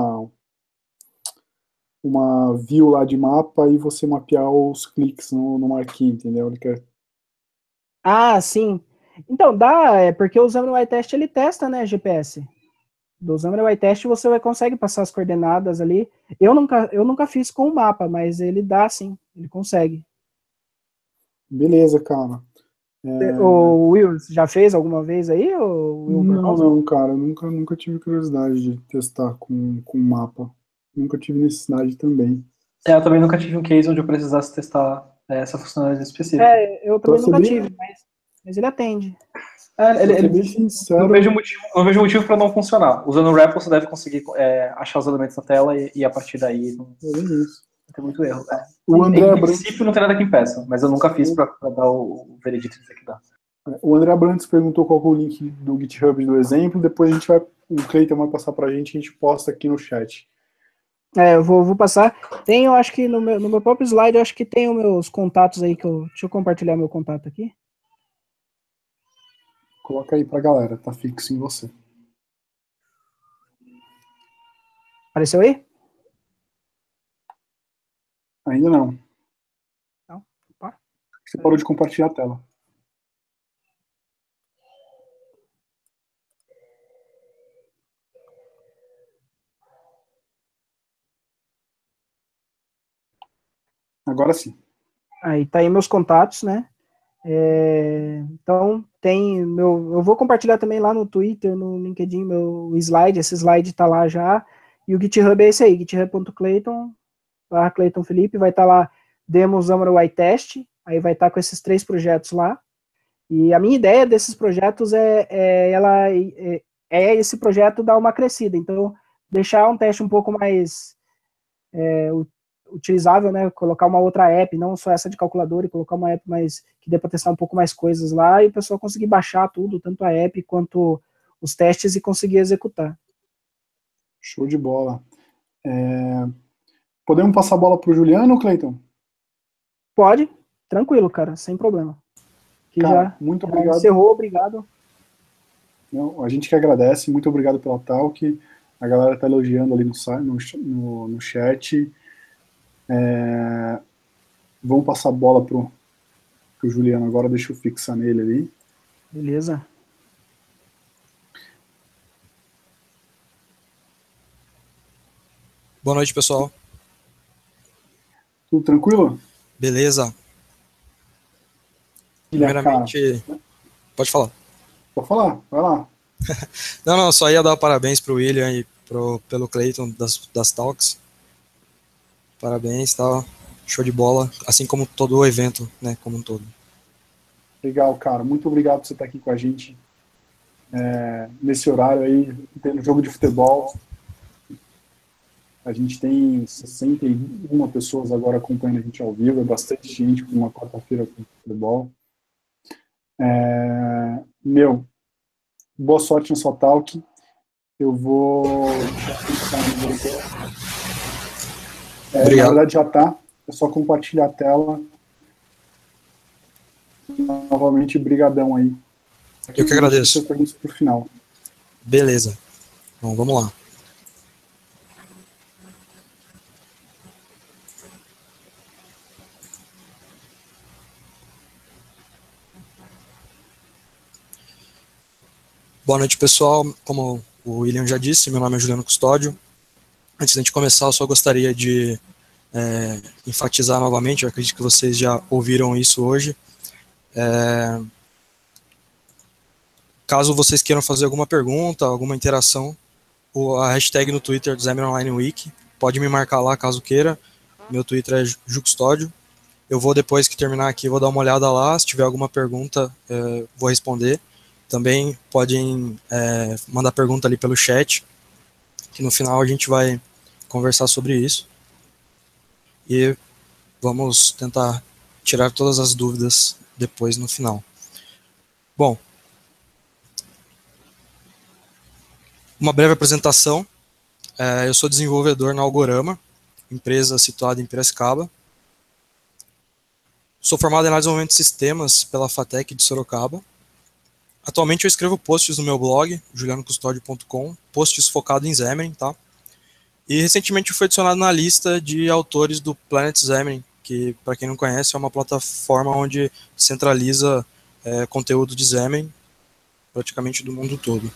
uma view lá de mapa e você mapear os cliques no marquee, entendeu? Ele quer... Sim. Então, porque o XAML UI Test, ele testa, né, GPS. Do XAML UI Test você consegue passar as coordenadas ali. Eu nunca fiz com o mapa, mas ele dá sim, ele consegue. Beleza, cara. O Will, já fez alguma vez aí? Will Não, cara, eu nunca tive curiosidade de testar com mapa. Nunca tive necessidade também. Eu também nunca tive um case onde eu precisasse testar essa funcionalidade específica. Eu também nunca tive, mas ele atende. Bem sincero, não vejo motivo para não funcionar. Usando o REPL, você deve conseguir achar os elementos na tela e a partir daí não tem muito erro. O André em princípio, não tem nada que impeça, mas eu nunca fiz para dar o veredito de dizer que dá. O André Abrantes perguntou qual é o link do GitHub do exemplo, depois o Cleiton vai passar para a gente posta aqui no chat. Eu vou passar. Tem, eu acho que no meu próprio slide, eu acho que tem os meus contatos aí, deixa eu compartilhar meu contato aqui. Coloca aí pra galera, tá fixo em você. Apareceu aí? Ainda não. Não, opa. Você parou de compartilhar a tela. Agora sim. Aí tá aí meus contatos, né? Então, eu vou compartilhar também lá no Twitter, no LinkedIn, meu slide, esse slide tá lá já, e o GitHub é esse aí, github.clayton/Clayton Felipe, vai estar lá, Demo Xamarin Test, aí vai estar com esses 3 projetos lá, e a minha ideia desses projetos é esse projeto dar uma crescida, então, deixar um teste um pouco mais utilizável, né, colocar uma outra app, não só essa de calculadora, e colocar uma app mais que dê para testar um pouco mais coisas lá, e o pessoal conseguir baixar tudo, tanto a app quanto os testes, e conseguir executar. Show de bola. Podemos passar a bola para o Juliano, Clayton? Pode, tranquilo, cara, sem problema. Que cara, muito obrigado. Encerrou, obrigado. Não, a gente que agradece, muito obrigado pela talk. A galera está elogiando ali no chat. Vamos passar a bola pro Juliano agora, deixa eu fixar nele ali. Beleza. Boa noite, pessoal. Tudo tranquilo? Beleza. Primeiramente, pode falar. Pode falar, vai lá. Não, só ia dar parabéns pro William e pelo Clayton das talks. Parabéns, tá? Show de bola, assim como todo o evento, né, como um todo. Legal, cara. Muito obrigado por você estar aqui com a gente nesse horário aí, tendo jogo de futebol. A gente tem 61 pessoas agora acompanhando a gente ao vivo, é bastante gente com uma quarta-feira com futebol. Boa sorte na sua talk. Eu vou... na verdade já está, é só compartilhar a tela. Novamente, brigadão aí. Eu que agradeço. Perguntas pro final. Beleza. Bom, vamos lá. Boa noite, pessoal. Como o William já disse, meu nome é Juliano Custódio. Antes de a gente começar, eu só gostaria de enfatizar novamente, eu acredito que vocês já ouviram isso hoje. Caso vocês queiram fazer alguma pergunta, alguma interação, a hashtag no Twitter do Xamarin Online Week, pode me marcar lá caso queira. Meu Twitter é Jucustódio. Eu vou, depois que terminar aqui, vou dar uma olhada lá. Se tiver alguma pergunta, vou responder. Também podem mandar pergunta ali pelo chat, que no final a gente vai conversar sobre isso. E vamos tentar tirar todas as dúvidas depois no final. Bom, uma breve apresentação. Eu sou desenvolvedor na Algorama, empresa situada em Piracicaba. Sou formado em análise de desenvolvimento de sistemas pela FATEC de Sorocaba. Atualmente eu escrevo posts no meu blog, julianocustodio.com, posts focados em Xamarin, tá? E recentemente fui adicionado na lista de autores do Planet Xamarin, que, para quem não conhece, é uma plataforma onde centraliza conteúdo de Xamarin, praticamente do mundo todo.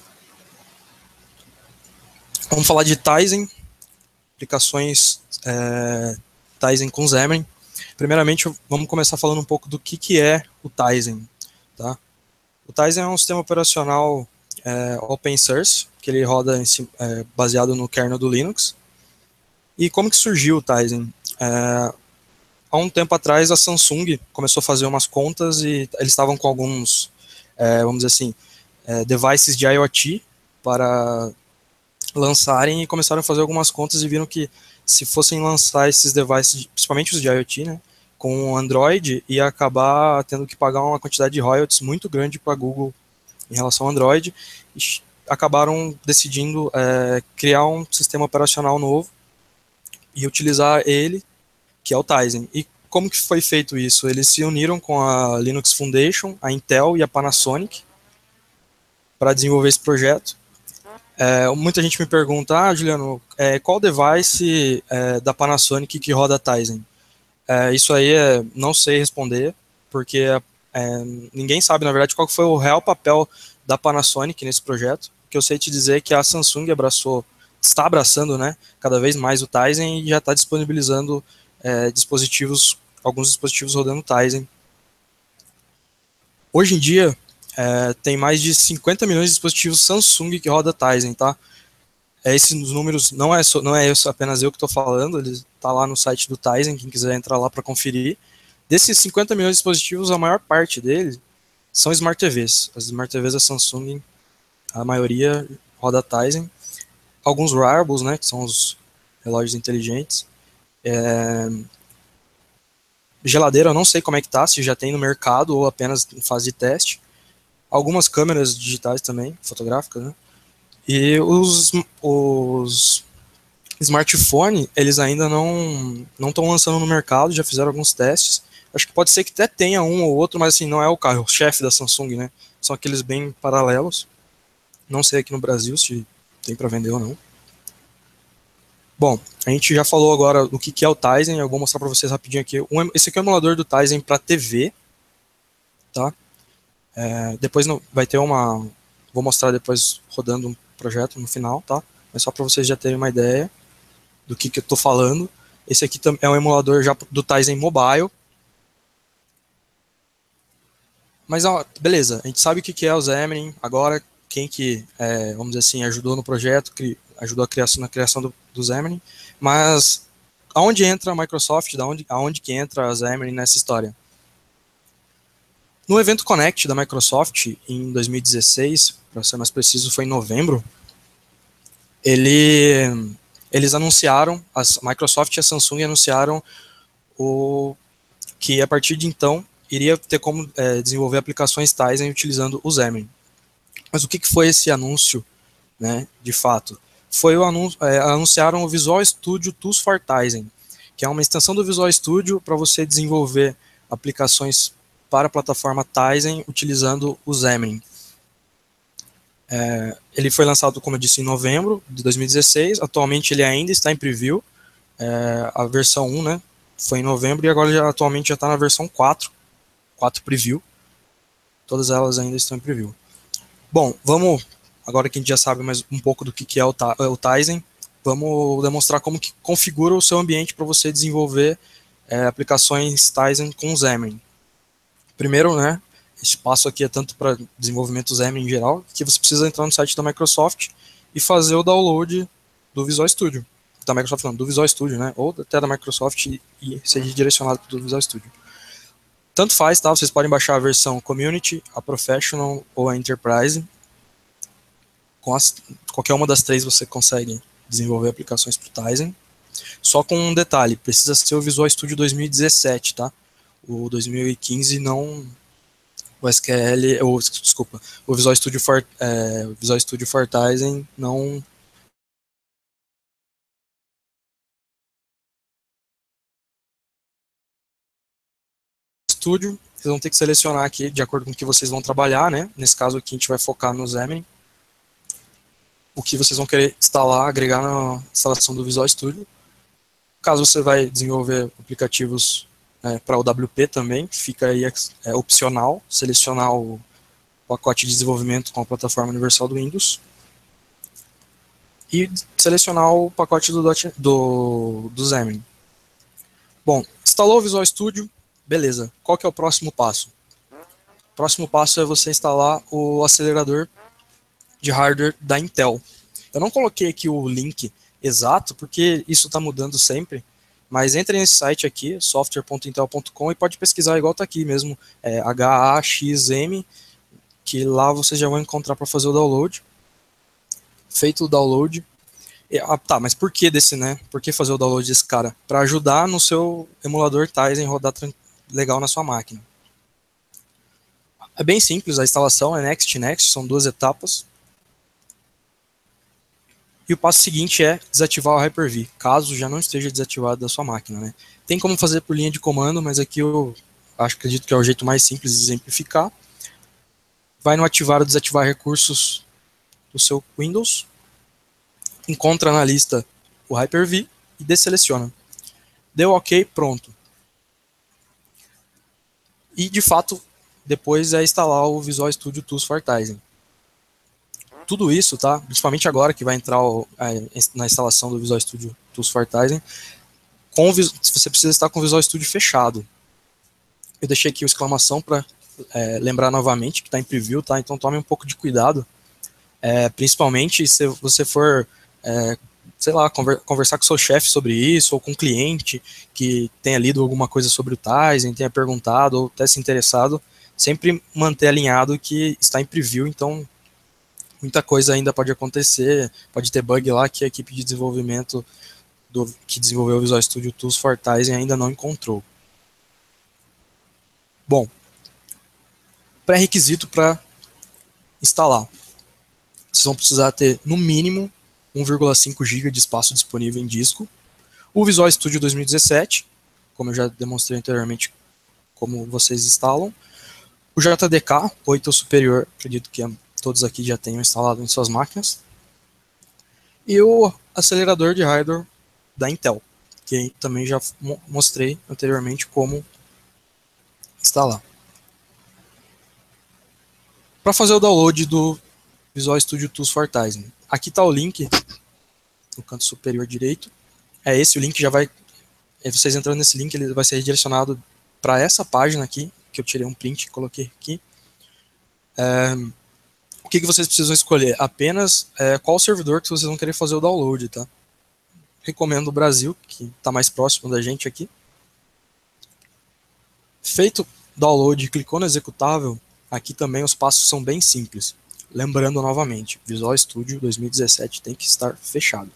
Vamos falar de Tizen, aplicações Tizen com Xamarin. Primeiramente, vamos começar falando um pouco do que é o Tizen, tá? O Tizen é um sistema operacional open source, que ele roda baseado no kernel do Linux. E como que surgiu o Tizen? Há um tempo atrás, a Samsung começou a fazer umas contas e eles estavam com alguns, vamos dizer assim, devices de IoT para lançarem, e começaram a fazer algumas contas e viram que se fossem lançar esses devices, principalmente os de IoT, né, com Android, ia acabar tendo que pagar uma quantidade de royalties muito grande para a Google em relação ao Android, e acabaram decidindo criar um sistema operacional novo e utilizar ele, que é o Tizen. E como que foi feito isso? Eles se uniram com a Linux Foundation, a Intel e a Panasonic para desenvolver esse projeto. Muita gente me pergunta, Juliano, qual device da Panasonic que roda Tizen? Isso aí não sei responder, porque ninguém sabe, na verdade, qual foi o real papel da Panasonic nesse projeto. O que eu sei te dizer é que a Samsung está abraçando, né, cada vez mais o Tizen e já está disponibilizando alguns dispositivos rodando Tizen. Hoje em dia, tem mais de 50 milhões de dispositivos Samsung que roda Tizen, tá? Esses números não é apenas eu que estou falando, ele está lá no site do Tizen, quem quiser entrar lá para conferir. Desses 50 milhões de dispositivos, a maior parte deles são Smart TVs. As Smart TVs da Samsung, a maioria roda Tizen. Alguns wearables, né, que são os relógios inteligentes. Geladeira, eu não sei como é que tá, se já tem no mercado ou apenas em fase de teste. Algumas câmeras digitais também, fotográficas, né? E os smartphone, eles ainda não estão lançando no mercado, já fizeram alguns testes. Acho que pode ser que até tenha um ou outro, mas assim, não é o carro-chefe da Samsung, né? São aqueles bem paralelos. Não sei aqui no Brasil se tem para vender ou não. Bom, a gente já falou agora do que é o Tizen, eu vou mostrar para vocês rapidinho aqui. Esse aqui é o emulador do Tizen para TV, tá? Depois vai ter vou mostrar depois rodando um projeto no final, tá? Mas só para vocês já terem uma ideia do que eu estou falando. Esse aqui é um emulador já do Tizen Mobile. Mas, beleza, a gente sabe o que é o Xamarin. Agora, quem que, vamos dizer assim, ajudou no projeto, ajudou na criação do Xamarin. Mas, aonde entra a Microsoft, aonde que entra a Xamarin nessa história? No evento Connect da Microsoft, em 2016, para ser mais preciso, foi em novembro, eles anunciaram, a Microsoft e a Samsung anunciaram que a partir de então iria ter como desenvolver aplicações Tizen utilizando o Xamarin. Mas o que foi esse anúncio, né, de fato? Foi anunciaram o Visual Studio Tools for Tizen, que é uma extensão do Visual Studio para você desenvolver aplicações para a plataforma Tizen utilizando o Xamarin. Ele foi lançado, como eu disse, em novembro de 2016. Atualmente ele ainda está em preview. A versão 1, né, foi em novembro e agora atualmente já está na versão 4 preview. Todas elas ainda estão em preview. Bom, agora que a gente já sabe mais um pouco do que é o Tizen, vamos demonstrar como que configura o seu ambiente para você desenvolver aplicações Tizen com Xamarin. Primeiro, né, esse passo aqui é tanto para desenvolvimento Xamarin em geral, que você precisa entrar no site da Microsoft e fazer o download do Visual Studio. Da Microsoft não, do Visual Studio, né, ou até da Microsoft e ser direcionado para o Visual Studio. Tanto faz, tá? Vocês podem baixar a versão Community, a Professional ou a Enterprise. Qualquer uma das três você consegue desenvolver aplicações para o Tizen. Só com um detalhe, precisa ser o Visual Studio 2017, tá? O 2015 não... O SQL... desculpa, o Visual Studio for Tizen não... Studio, vocês vão ter que selecionar aqui de acordo com o que vocês vão trabalhar, né? Nesse caso aqui a gente vai focar no Xamarin. O que vocês vão querer instalar, agregar na instalação do Visual Studio. Caso você vai desenvolver aplicativos para o WP também, fica aí opcional, selecionar o pacote de desenvolvimento com a plataforma universal do Windows e selecionar o pacote do Xamarin. Bom, instalou o Visual Studio, beleza. Qual que é o próximo passo? O próximo passo é você instalar o acelerador de hardware da Intel. Eu não coloquei aqui o link exato, porque isso está mudando sempre, mas entre nesse site aqui, software.intel.com, e pode pesquisar igual está aqui mesmo, HAXM, que lá vocês já vão encontrar para fazer o download. Feito o download. Tá, mas por que desse, né? Por que fazer o download desse cara? Para ajudar no seu emulador Tizen rodar legal na sua máquina. É bem simples, a instalação é next, são 2 etapas. E o passo seguinte é desativar o Hyper-V, caso já não esteja desativado da sua máquina, né? Tem como fazer por linha de comando, mas aqui eu acredito que é o jeito mais simples de exemplificar. Vai no ativar ou desativar recursos do seu Windows, encontra na lista o Hyper-V e deseleciona. Deu OK, pronto. E, de fato, depois é instalar o Visual Studio Tools for Tizen. Tudo isso, tá? Principalmente agora que vai entrar na instalação do Visual Studio Tools for Tizen, você precisa estar com o Visual Studio fechado. Eu deixei aqui o exclamação para lembrar novamente que está em preview, tá? Então tome um pouco de cuidado, principalmente se você for, sei lá, conversar com seu chefe sobre isso, ou com um cliente que tenha lido alguma coisa sobre o Tizen, tenha perguntado ou até se interessado, sempre manter alinhado que está em preview, então muita coisa ainda pode acontecer, pode ter bug lá que a equipe de desenvolvimento que desenvolveu o Visual Studio Tools for Tizen ainda não encontrou. Bom, pré-requisito para instalar. Vocês vão precisar ter, no mínimo, 1,5 GB de espaço disponível em disco. O Visual Studio 2017, como eu já demonstrei anteriormente como vocês instalam. O JDK 8 ou superior, acredito que todos aqui já tenham instalado em suas máquinas. E o acelerador de hardware da Intel, que também já mostrei anteriormente como instalar. Para fazer o download do Visual Studio Tools for Tizen, aqui está o link no canto superior direito. É esse o link, já vai. Vocês entrando nesse link, ele vai ser redirecionado para essa página aqui, que eu tirei um print e coloquei aqui. O que vocês precisam escolher? Apenas qual servidor que vocês vão querer fazer o download, tá? Recomendo o Brasil, que está mais próximo da gente aqui. Feito o download e clicou no executável, aqui também os passos são bem simples. Lembrando novamente, Visual Studio 2017 tem que estar fechado.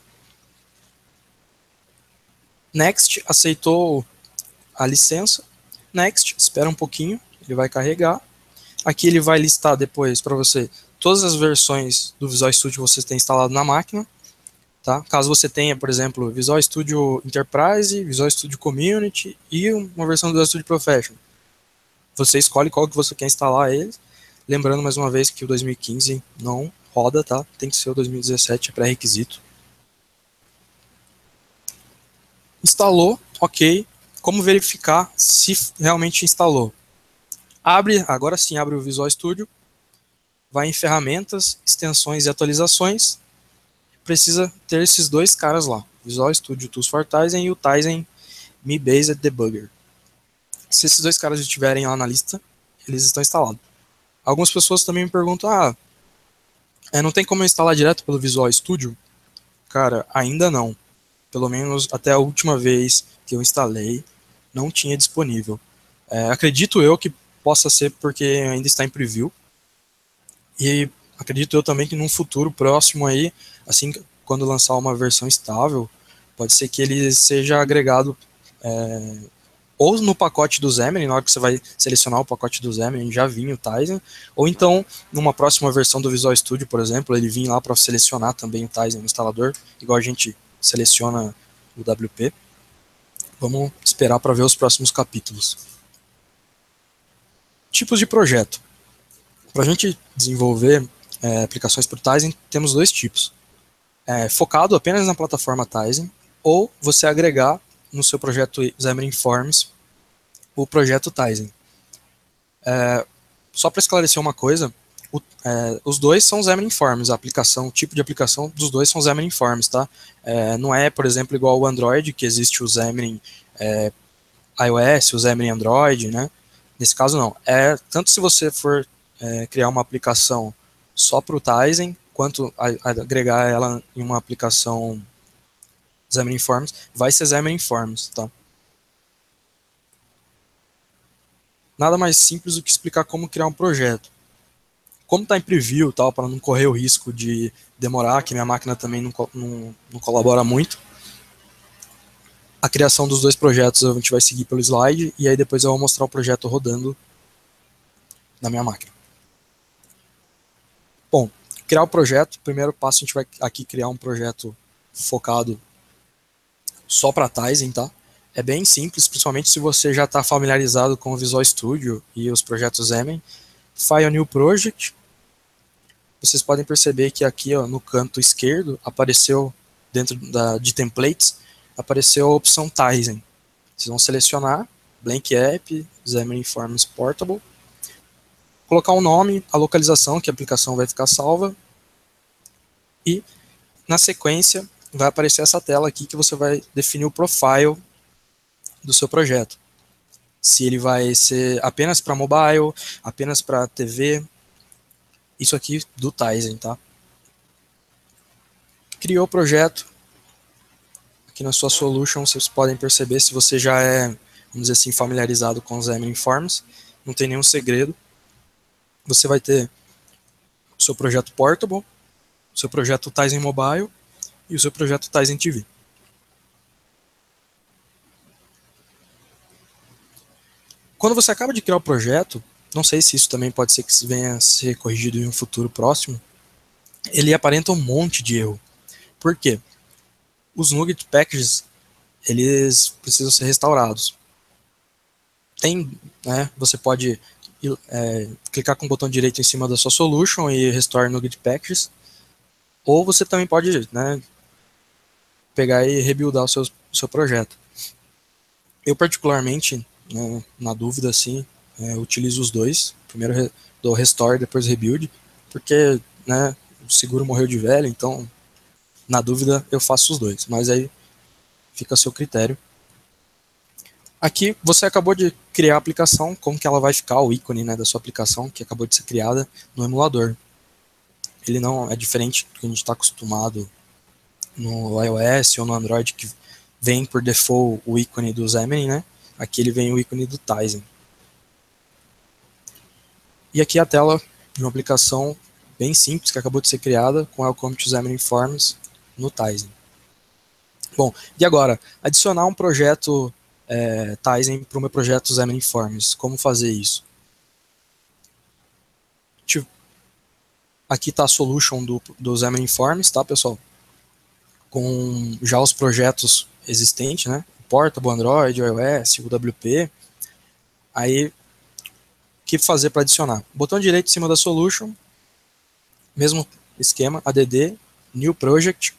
Next, aceitou a licença. Next, espera um pouquinho, ele vai carregar. Aqui ele vai listar depois para você todas as versões do Visual Studio que você tem instalado na máquina. Tá? Caso você tenha, por exemplo, Visual Studio Enterprise, Visual Studio Community e uma versão do Visual Studio Professional. Você escolhe qual que você quer instalar eles. Lembrando mais uma vez que o 2015 não roda, tá? Tem que ser o 2017, é pré-requisito. Instalou, ok. Como verificar se realmente instalou? Agora sim abre o Visual Studio, vai em ferramentas, extensões e atualizações. Precisa ter esses dois caras lá, Visual Studio Tools for Tizen e o Tizen Me Based Debugger. Se esses dois caras estiverem lá na lista, eles estão instalados. Algumas pessoas também me perguntam, não tem como eu instalar direto pelo Visual Studio? Cara, ainda não. Pelo menos até a última vez que eu instalei, não tinha disponível. Acredito eu que possa ser porque ainda está em preview. E acredito eu também que num futuro próximo aí, assim, quando lançar uma versão estável, pode ser que ele seja agregado ou no pacote do Xamarin, na hora que você vai selecionar o pacote do Xamarin, já vinha o Tizen, ou então, numa próxima versão do Visual Studio, por exemplo, ele vinha lá para selecionar também o Tizen no instalador, igual a gente seleciona o WP. Vamos esperar para ver os próximos capítulos. Tipos de projeto. Para a gente desenvolver aplicações para o Tizen, temos dois tipos. Focado apenas na plataforma Tizen, ou você agregar no seu projeto Xamarin Forms o projeto Tizen. Só para esclarecer uma coisa, os dois são Xamarin Forms, o tipo de aplicação dos dois são Xamarin Forms, tá? Não é, por exemplo, igual o Android, que existe o Xamarin iOS, o Xamarin Android, né? Nesse caso não. Tanto se você for criar uma aplicação só para o Tizen, quanto agregar ela em uma aplicação Xamarin Forms, vai ser Xamarin Forms, tá? Nada mais simples do que explicar como criar um projeto. Como está em preview, tal, para não correr o risco de demorar, que minha máquina também não colabora muito, a criação dos dois projetos a gente vai seguir pelo slide, e aí depois eu vou mostrar o projeto rodando na minha máquina. Bom, criar o projeto, primeiro passo a gente vai aqui criar um projeto focado só para Tizen, tá? É bem simples, principalmente se você já está familiarizado com o Visual Studio e os projetos Xamarin. File New Project. Vocês podem perceber que aqui no canto esquerdo apareceu, dentro de templates, apareceu a opção Tizen. Vocês vão selecionar, blank app, Xamarin Forms Portable, colocar o nome, a localização que a aplicação vai ficar salva, e na sequência vai aparecer essa tela aqui que você vai definir o profile do seu projeto. Se ele vai ser apenas para mobile, apenas para TV, isso aqui do Tizen, tá? Criou o projeto, aqui na sua solution vocês podem perceber, se você já é, vamos dizer assim, familiarizado com os Xamarin Forms, não tem nenhum segredo. Você vai ter o seu projeto Portable, o seu projeto Tizen Mobile e o seu projeto Tizen TV. Quando você acaba de criar o projeto, não sei se isso também pode ser que venha a ser corrigido em um futuro próximo, ele aparenta um monte de erro. Por quê? Os NuGet packages, eles precisam ser restaurados. Você pode clicar com o botão direito em cima da sua solution e restore NuGet packages, ou você também pode pegar e rebuildar o seu projeto. Eu particularmente, na dúvida, assim, utilizo os dois. Primeiro dou restore, depois rebuild, porque o seguro morreu de velho, então na dúvida eu faço os dois, mas aí fica a seu critério. Aqui você acabou de criar a aplicação, como que ela vai ficar, o ícone da sua aplicação que acabou de ser criada no emulador. Ele não é diferente do que a gente está acostumado no iOS ou no Android, que vem por default o ícone do Xamarin, Aqui ele vem o ícone do Tizen. E aqui a tela de uma aplicação bem simples que acabou de ser criada com Welcome to Xamarin Forms no Tizen. Bom, e agora, adicionar um projeto Tizen para o meu projeto Xamarin Forms. Como fazer isso? Aqui está a solution do Xamarin Forms, tá, pessoal? Com já os projetos existentes, Portable, Android, iOS, UWP. Aí, o que fazer para adicionar? Botão direito em cima da solution, mesmo esquema, add, new project.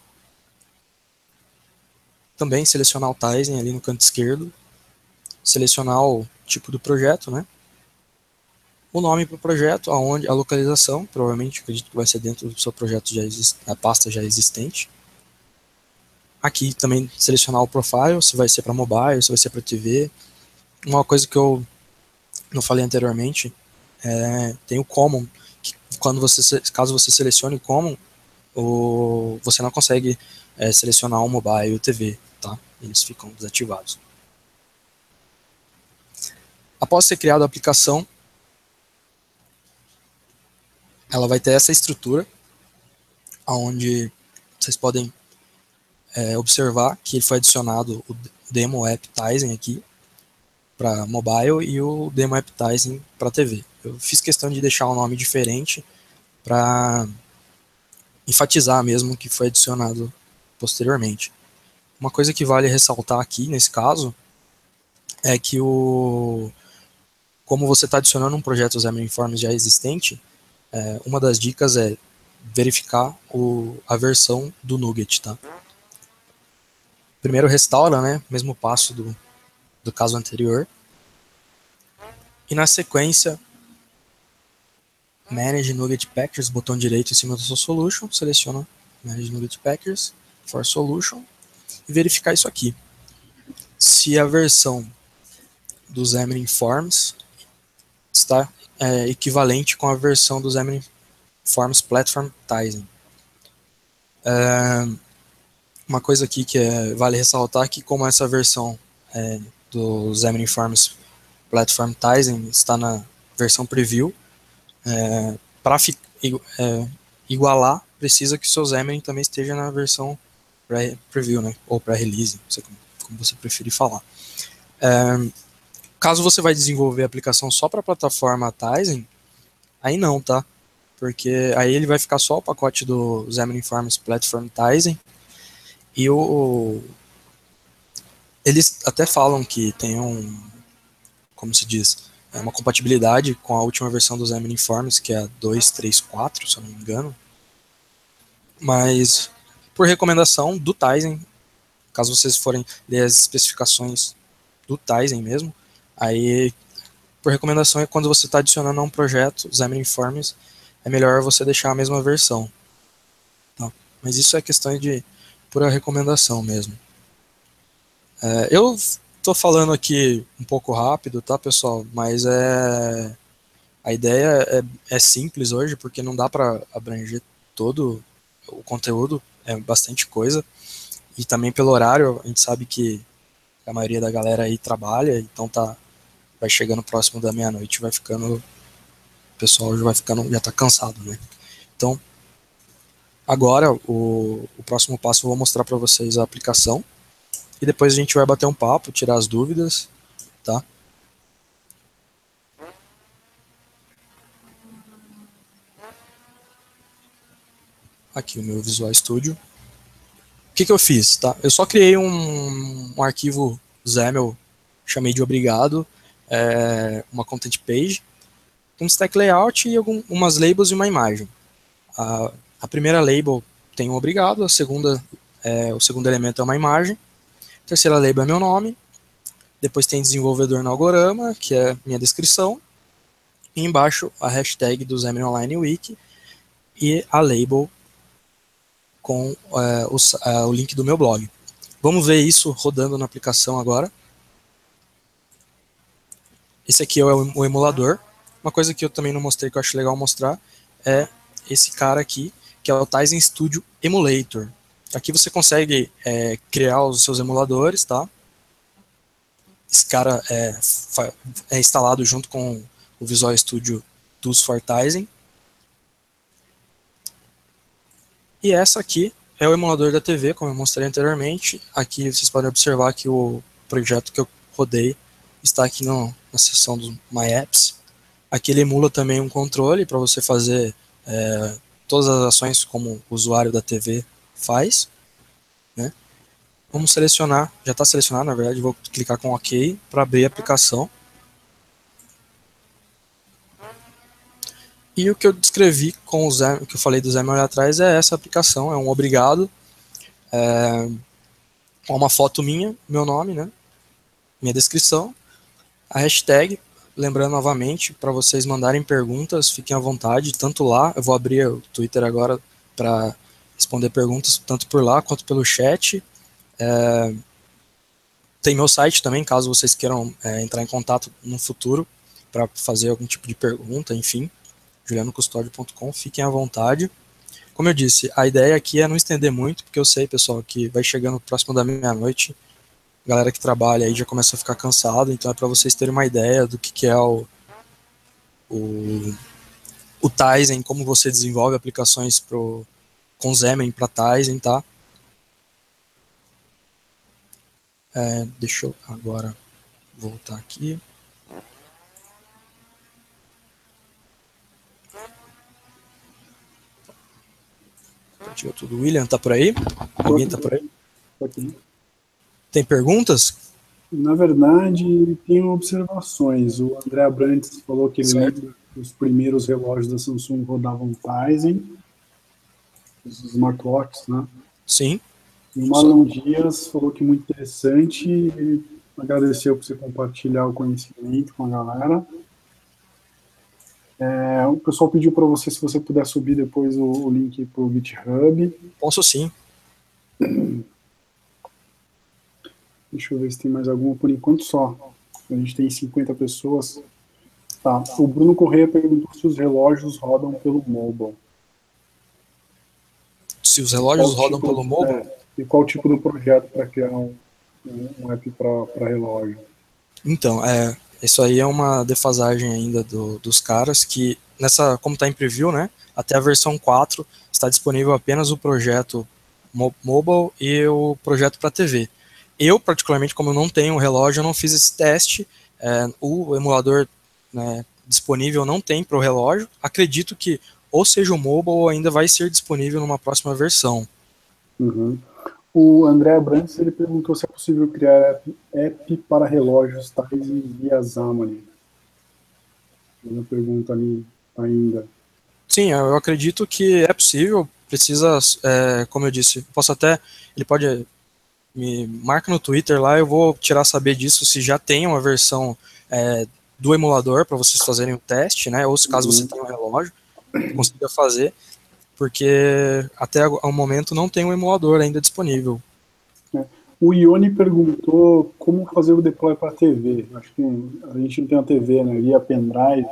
Também selecionar o Tizen ali no canto esquerdo. Selecionar o tipo do projeto, O nome para o projeto, a localização, provavelmente acredito que vai ser dentro do seu projeto a pasta já existente. Aqui também selecionar o profile, se vai ser para mobile, se vai ser para TV. Uma coisa que eu não falei anteriormente, tem o common, que caso você selecione o common, você não consegue selecionar o mobile e o TV, tá? Eles ficam desativados. Após ser criada a aplicação, ela vai ter essa estrutura, onde vocês podem observar que foi adicionado o Demo App Tizen aqui para mobile e o Demo App Tizen para TV. Eu fiz questão de deixar um nome diferente para enfatizar mesmo que foi adicionado posteriormente. Uma coisa que vale ressaltar aqui nesse caso é que como você está adicionando um projeto Xamarin Forms já existente, uma das dicas é verificar a versão do NuGet, tá? Primeiro restaura, mesmo passo do caso anterior. E na sequência, Manage NuGet Packers, botão direito em cima da sua solution, seleciona Manage NuGet Packers for Solution e verificar isso aqui. Se a versão do Xamarin Forms está equivalente com a versão do Xamarin Forms Platform Tizen. Uma coisa aqui que vale ressaltar que como essa versão do Xamarin Forms Platform Tizen está na versão preview, para igualar, precisa que o seu Xamarin também esteja na versão preview, ou pré-release, não sei como você preferir falar. Caso você vai desenvolver a aplicação só para a plataforma Tizen, aí não, tá? Porque aí ele vai ficar só o pacote do Xamarin Forms Platform Tizen, e eles até falam que tem como se diz, uma compatibilidade com a última versão do Xamarin Forms, que é a 2.3.4, se eu não me engano. Mas, por recomendação do Tizen, caso vocês forem ler as especificações do Tizen mesmo, Aí, por recomendação, é quando você está adicionando a um projeto, Xamarin Forms, é melhor você deixar a mesma versão. Tá? Mas isso é questão de pura recomendação mesmo. Eu estou falando aqui um pouco rápido, tá, pessoal? Mas a ideia é simples hoje, porque não dá para abranger todo o conteúdo, é bastante coisa. E também pelo horário, a gente sabe que a maioria da galera aí trabalha, então vai chegando próximo da meia-noite, o pessoal já tá cansado, né? Então, agora o próximo passo eu vou mostrar para vocês a aplicação e depois a gente vai bater um papo, tirar as dúvidas, tá? Aqui o meu Visual Studio. O que eu fiz, tá? Eu só criei um arquivo XAML, chamei de obrigado, uma content page, um stack layout e umas labels e uma imagem. A primeira label tem um obrigado, o segundo elemento é uma imagem, a terceira label é meu nome, depois tem desenvolvedor no Algorama, que é minha descrição, e embaixo a hashtag do Xamarin Online Wiki e a label com o link do meu blog. Vamos ver isso rodando na aplicação agora. Esse aqui é o emulador. Uma coisa que eu também não mostrei, que eu acho legal mostrar, é esse cara aqui, que é o Tizen Studio Emulator. Aqui você consegue criar os seus emuladores, tá? Esse cara é instalado junto com o Visual Studio Tools for Tizen. E essa aqui é o emulador da TV, como eu mostrei anteriormente. Aqui vocês podem observar que o projeto que eu rodei está aqui na seção dos My Apps. Aqui ele emula também um controle para você fazer todas as ações como o usuário da TV faz, né? Vamos selecionar, já está selecionado, na verdade, vou clicar com OK para abrir a aplicação. E o que eu descrevi com o que eu falei do Xamarin ali atrás é essa aplicação, é um obrigado, uma foto minha, meu nome, né? Minha descrição, a hashtag, lembrando novamente, para vocês mandarem perguntas, fiquem à vontade, tanto lá, eu vou abrir o Twitter agora para responder perguntas, tanto por lá quanto pelo chat. Tem meu site também, caso vocês queiram entrar em contato no futuro para fazer algum tipo de pergunta, enfim, julianocustódio.com, fiquem à vontade. Como eu disse, a ideia aqui é não estender muito, porque eu sei, pessoal, que vai chegando próximo da meia-noite, a galera que trabalha aí já começa a ficar cansada, então é para vocês terem uma ideia do que é o Tizen, como você desenvolve aplicações com Xamarin para Tizen, tá? Deixa eu agora voltar aqui. Tirou tudo. William, tá por aí? Alguém tá por aí? Aqui. Tem perguntas? Na verdade, tem observações. O André Abrantes falou que ele lembra que os primeiros relógios da Samsung rodavam Tizen, os smartwatches, né? Sim. E o Marlon Dias falou que muito interessante e agradeceu por você compartilhar o conhecimento com a galera. O pessoal pediu para você, se você puder subir depois o link para o GitHub. Posso sim. Deixa eu ver se tem mais alguma, por enquanto só. A gente tem 50 pessoas. Tá. O Bruno Correia perguntou se os relógios rodam pelo mobile. Se os relógios rodam pelo mobile? E qual tipo do projeto para criar um app para relógio? Então, isso aí é uma defasagem ainda dos caras, que como está em preview, né, até a versão 4 está disponível apenas o projeto mobile e o projeto para TV. Eu, particularmente, como eu não tenho um relógio, eu não fiz esse teste. O emulador, né, disponível não tem para o relógio. Acredito que ou seja o mobile ou ainda vai ser disponível numa próxima versão. Uhum. O André Abrantes, ele perguntou se é possível criar app para relógios Tizen via Xamarin. Uma pergunta ali ainda. Sim, eu acredito que é possível. Precisa, como eu disse, ele pode me marca no Twitter lá, eu vou tirar saber disso, se já tem uma versão do emulador para vocês fazerem o teste, né? Ou se caso você tenha um relógio, consiga fazer, porque até o momento não tem um emulador ainda disponível. O Ione perguntou como fazer o deploy para a TV. Acho que a gente não tem uma TV, né? Via pendrive.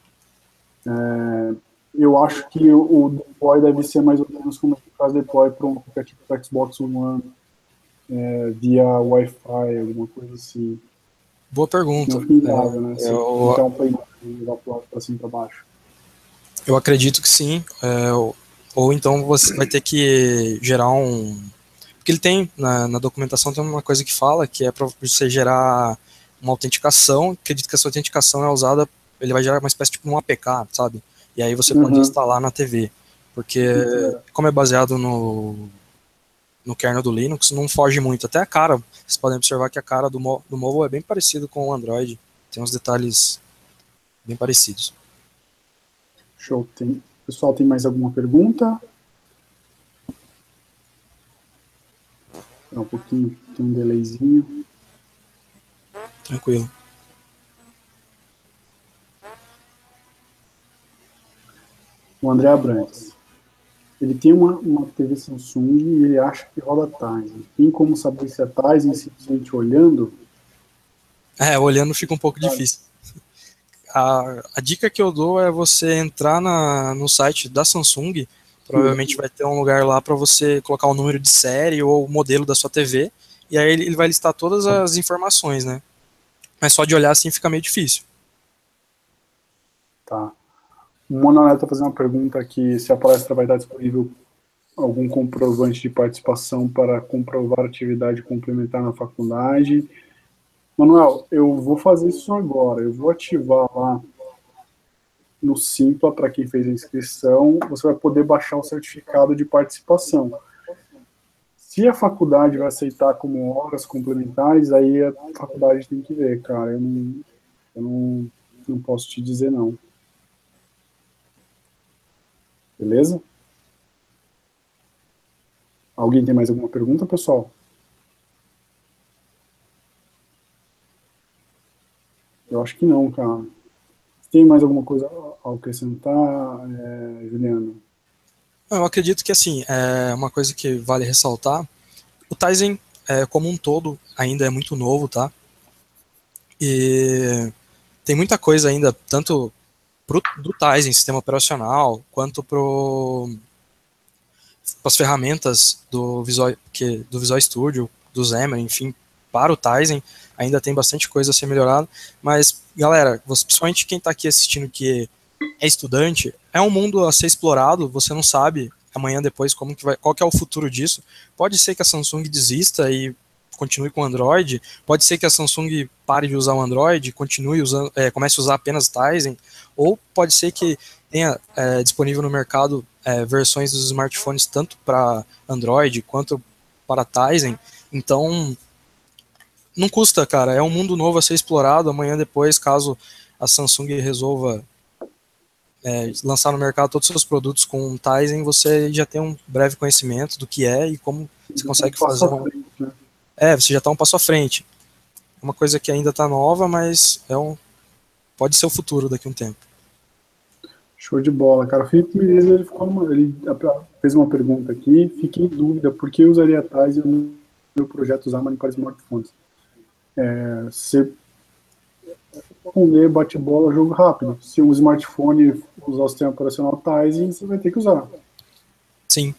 Eu acho que o deploy deve ser mais ou menos como se faz deploy para um aplicativo do Xbox One, via Wi-Fi, alguma coisa assim. Boa pergunta. Não fiável, né? Então, para cima e para baixo. Eu acredito que sim. Ou então você vai ter que gerar um... Porque ele tem, na documentação, tem uma coisa que fala que é para você gerar uma autenticação. Acredito que essa autenticação é usada, ele vai gerar uma espécie de um APK, sabe? E aí você pode instalar na TV. Porque, como é baseado no kernel do Linux, não foge muito. Até a cara, vocês podem observar que a cara do mobile é bem parecido com o Android. Tem uns detalhes bem parecidos. Show. Pessoal, tem mais alguma pergunta? Um pouquinho, tem um delayzinho. Tranquilo. O André Abrantes. Ele tem uma TV Samsung e ele acha que roda Tizen. Tem como saber se é Tizen simplesmente olhando? Olhando fica um pouco difícil. A dica que eu dou é você entrar no site da Samsung. Provavelmente vai ter um lugar lá para você colocar o número de série ou o modelo da sua TV, e aí ele vai listar todas as informações, né? Mas só de olhar assim fica meio difícil. Tá. O Mononel está fazendo uma pergunta aqui, se a palestra vai estar disponível algum comprovante de participação para comprovar atividade complementar na faculdade. Manuel, eu vou fazer isso agora, eu vou ativar lá no Simpla, para quem fez a inscrição, você vai poder baixar o certificado de participação. Se a faculdade vai aceitar como horas complementares, aí a faculdade tem que ver, cara. Eu não posso te dizer não. Beleza? Alguém tem mais alguma pergunta, pessoal? Eu acho que não, cara. Tem mais alguma coisa a acrescentar, Juliano? Eu acredito que, assim, uma coisa que vale ressaltar, o Tizen, como um todo, ainda é muito novo, tá? E tem muita coisa ainda, tanto do Tizen, sistema operacional, quanto para as ferramentas do Visual Studio, do Xamarin, enfim, para o Tizen, ainda tem bastante coisa a ser melhorada, mas, galera, principalmente quem está aqui assistindo que é estudante, é um mundo a ser explorado, você não sabe amanhã depois qual que é o futuro disso. Pode ser que a Samsung desista e continue com o Android, pode ser que a Samsung pare de usar o Android, continue usando, comece a usar apenas Tizen, ou pode ser que tenha disponível no mercado versões dos smartphones tanto para Android quanto para Tizen. Então não custa, cara, é um mundo novo a ser explorado. Amanhã depois, caso a Samsung resolva lançar no mercado todos os seus produtos com Tizen, você já tem um breve conhecimento do que é e como você consegue fazer você já está um passo à frente. É uma coisa que ainda está nova, mas pode ser o futuro daqui a um tempo. Show de bola, cara. O Felipe Menezes, ele fez uma pergunta aqui, fiquei em dúvida, por que eu usaria Tizen no meu projeto Xamarin para smartphones? Você responder bate-bola, jogo rápido. Se um smartphone usar o sistema operacional Tizen, você vai ter que usar. Sim.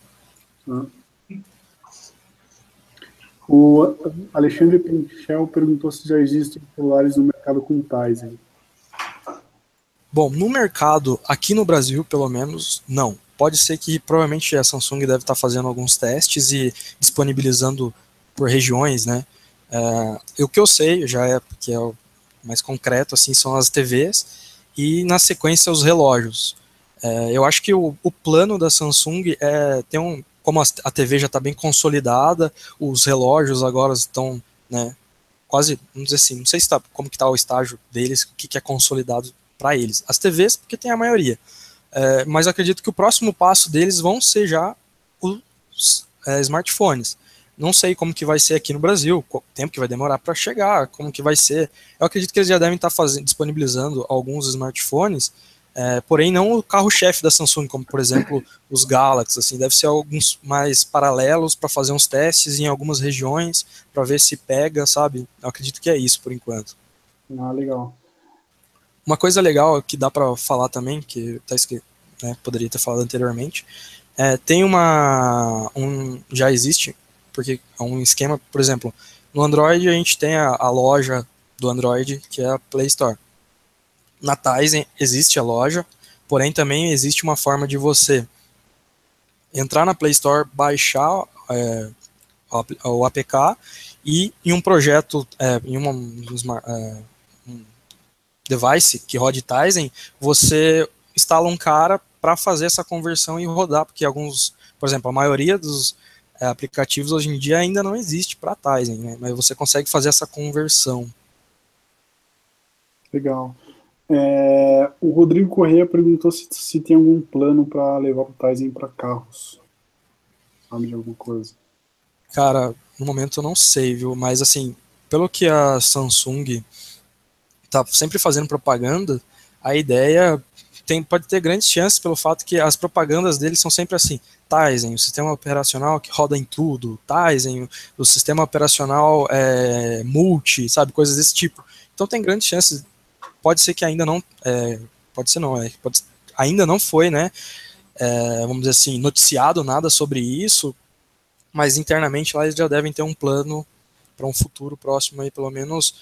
O Alexandre Pinchel perguntou se já existem celulares no mercado com Tizen. Bom, no mercado, aqui no Brasil, pelo menos, não. Pode ser que provavelmente a Samsung deve estar fazendo alguns testes e disponibilizando por regiões, né? O que eu sei, que é o mais concreto, assim, são as TVs e, na sequência, os relógios. Eu acho que o plano da Samsung como a TV já está bem consolidada, os relógios agora estão, né, quase, vamos dizer assim, não sei como que está o estágio deles, o que é consolidado para eles. As TVs, porque tem a maioria. Mas acredito que o próximo passo deles vão ser já os smartphones. Não sei como que vai ser aqui no Brasil, quanto tempo que vai demorar para chegar, como que vai ser. Eu acredito que eles já devem estar disponibilizando alguns smartphones, porém não o carro-chefe da Samsung, como por exemplo os Galaxy, assim, deve ser alguns mais paralelos para fazer uns testes em algumas regiões, para ver se pega, sabe? Eu acredito que é isso por enquanto. Ah, legal. Uma coisa legal que dá para falar também, que tá escrito, né, poderia ter falado anteriormente, tem já existe, porque é um esquema, por exemplo, no Android a gente tem a loja do Android, que é a Play Store. Na Tizen existe a loja, porém também existe uma forma de você entrar na Play Store, baixar o APK e em um projeto, em um device que rode Tizen, você instala um cara para fazer essa conversão e rodar, porque por exemplo, a maioria dos aplicativos hoje em dia ainda não existe para Tizen, né? Mas você consegue fazer essa conversão. Legal. O Rodrigo Corrêa perguntou se tem algum plano para levar o Tizen para carros. Sabe de alguma coisa? Cara, no momento eu não sei, viu? Mas assim, pelo que a Samsung tá sempre fazendo propaganda, a ideia pode ter grandes chances pelo fato que as propagandas deles são sempre assim: Tizen, o sistema operacional que roda em tudo, Tizen, o sistema operacional multi, sabe, coisas desse tipo. Então tem grandes chances, pode ser que ainda não, ainda não foi, né, vamos dizer assim, noticiado nada sobre isso, mas internamente lá eles já devem ter um plano para um futuro próximo aí, pelo menos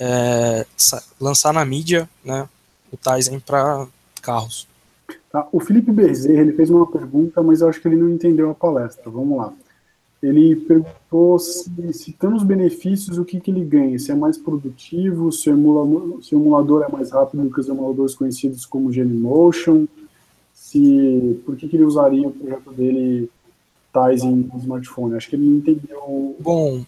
lançar na mídia, né, o Tizen para carros. Tá. O Felipe Bezerra, ele fez uma pergunta, mas eu acho que ele não entendeu a palestra. Vamos lá. Ele perguntou citando os benefícios, o que ele ganha, se é mais produtivo, se o emulador é mais rápido que os emuladores conhecidos como Genymotion, por que ele usaria o projeto dele Tizen no smartphone. Acho que ele não entendeu o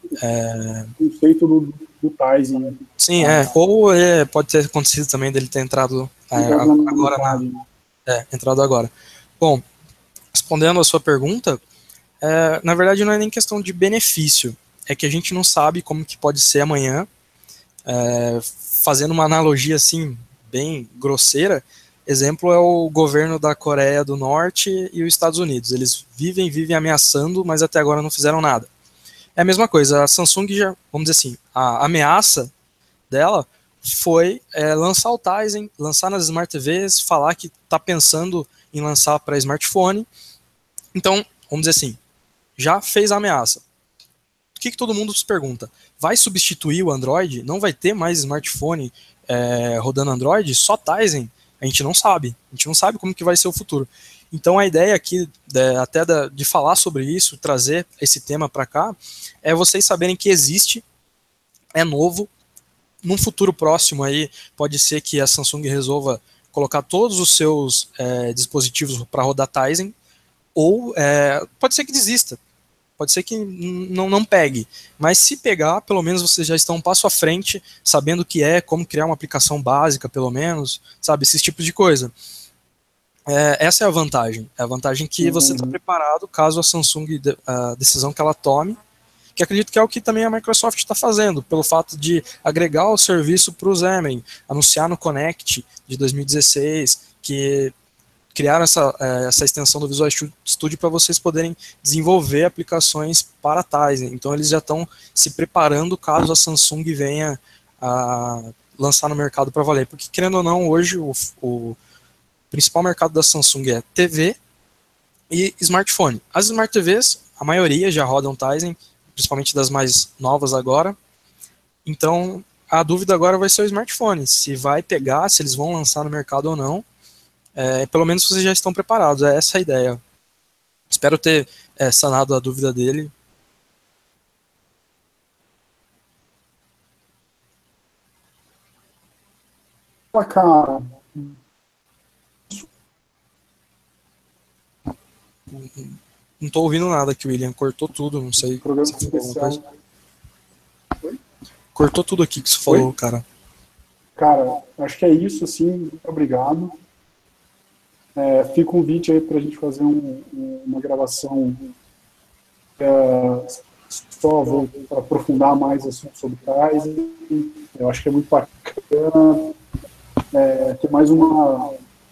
conceito do Tizen. Sim, ou pode ter acontecido também dele ter entrado agora. Entrado agora. Bom, respondendo a sua pergunta, na verdade não é nem questão de benefício, é que a gente não sabe como que pode ser amanhã. Fazendo uma analogia assim, bem grosseira, exemplo é o governo da Coreia do Norte e os Estados Unidos. Eles vivem ameaçando, mas até agora não fizeram nada. É a mesma coisa, a Samsung já, vamos dizer assim, a ameaça dela foi lançar o Tizen, lançar nas Smart TVs, falar que está pensando em lançar para smartphone. Então, vamos dizer assim, já fez a ameaça. O que todo mundo se pergunta? Vai substituir o Android? Não vai ter mais smartphone rodando Android? Só Tizen? A gente não sabe. A gente não sabe como que vai ser o futuro. Então a ideia aqui, de falar sobre isso, trazer esse tema para cá, é vocês saberem que existe, é novo. Num futuro próximo aí, pode ser que a Samsung resolva colocar todos os seus dispositivos para rodar Tizen, ou pode ser que desista. Pode ser que não pegue, mas se pegar, pelo menos vocês já estão um passo à frente, sabendo o que como criar uma aplicação básica, pelo menos, sabe, esses tipos de coisa. Essa é a vantagem. É a vantagem que você está preparado caso a Samsung, a decisão que ela tome, que acredito que é o que também a Microsoft está fazendo, pelo fato de agregar o serviço para o Xamarin, anunciar no Connect de 2016, que criaram essa extensão do Visual Studio para vocês poderem desenvolver aplicações para Tizen. Então eles já estão se preparando caso a Samsung venha a lançar no mercado para valer. Porque, querendo ou não, hoje o principal mercado da Samsung é TV e smartphone. As Smart TVs, a maioria já rodam Tizen, principalmente das mais novas agora. Então a dúvida agora vai ser o smartphone, se vai pegar, se eles vão lançar no mercado ou não. Pelo menos vocês já estão preparados, é essa a ideia. Espero ter sanado a dúvida dele. Cara, não estou ouvindo nada aqui, William. Cortou tudo, não sei. Programa Se falou alguma especial. coisa. Cortou tudo aqui que você falou, cara. Cara, acho que é isso, assim. Muito obrigado. Fica o convite aí para a gente fazer uma gravação só vou aprofundar mais assuntos sobre Tizen. Eu acho que é muito bacana ter mais uma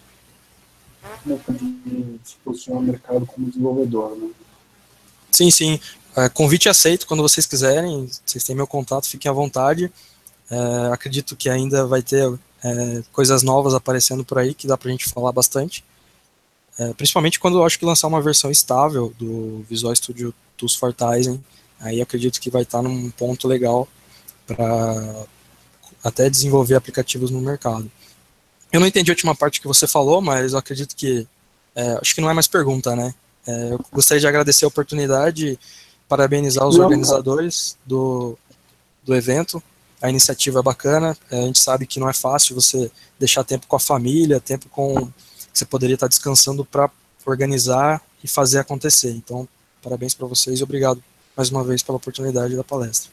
de se posicionar no mercado como desenvolvedor, né? Sim, sim. Convite aceito quando vocês quiserem. Vocês têm meu contato, fiquem à vontade. Acredito que ainda vai ter coisas novas aparecendo por aí que dá pra gente falar bastante. Principalmente quando eu acho que lançar uma versão estável do Visual Studio Tools for Tizen. Aí acredito que vai estar num ponto legal para até desenvolver aplicativos no mercado. Eu não entendi a última parte que você falou, mas eu acredito que acho que não é mais pergunta, né? Eu gostaria de agradecer a oportunidade, parabenizar os organizadores do evento. A iniciativa é bacana, a gente sabe que não é fácil você deixar tempo com a família, tempo com que você poderia estar descansando para organizar e fazer acontecer. Então, parabéns para vocês e obrigado mais uma vez pela oportunidade da palestra.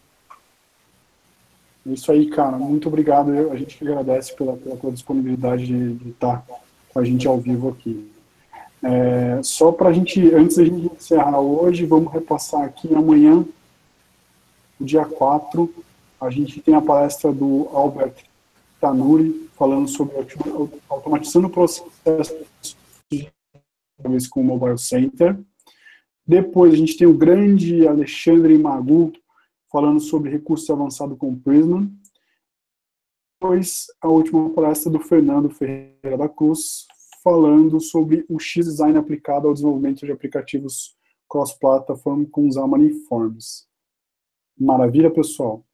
É isso aí, cara. Muito obrigado. A gente que agradece pela tua disponibilidade de estar com a gente ao vivo aqui. Só para a gente, antes da gente encerrar hoje, vamos repassar aqui amanhã, no dia 4, a gente tem a palestra do Albert Tanuri, falando sobre automatizando o processo com o Mobile Center. Depois a gente tem o grande Alexandre Magu, falando sobre recursos avançados com Prisma. Depois, a última palestra do Fernando Ferreira da Cruz, falando sobre o X-Design aplicado ao desenvolvimento de aplicativos cross-platform com Xamarin Forms. Maravilha, pessoal.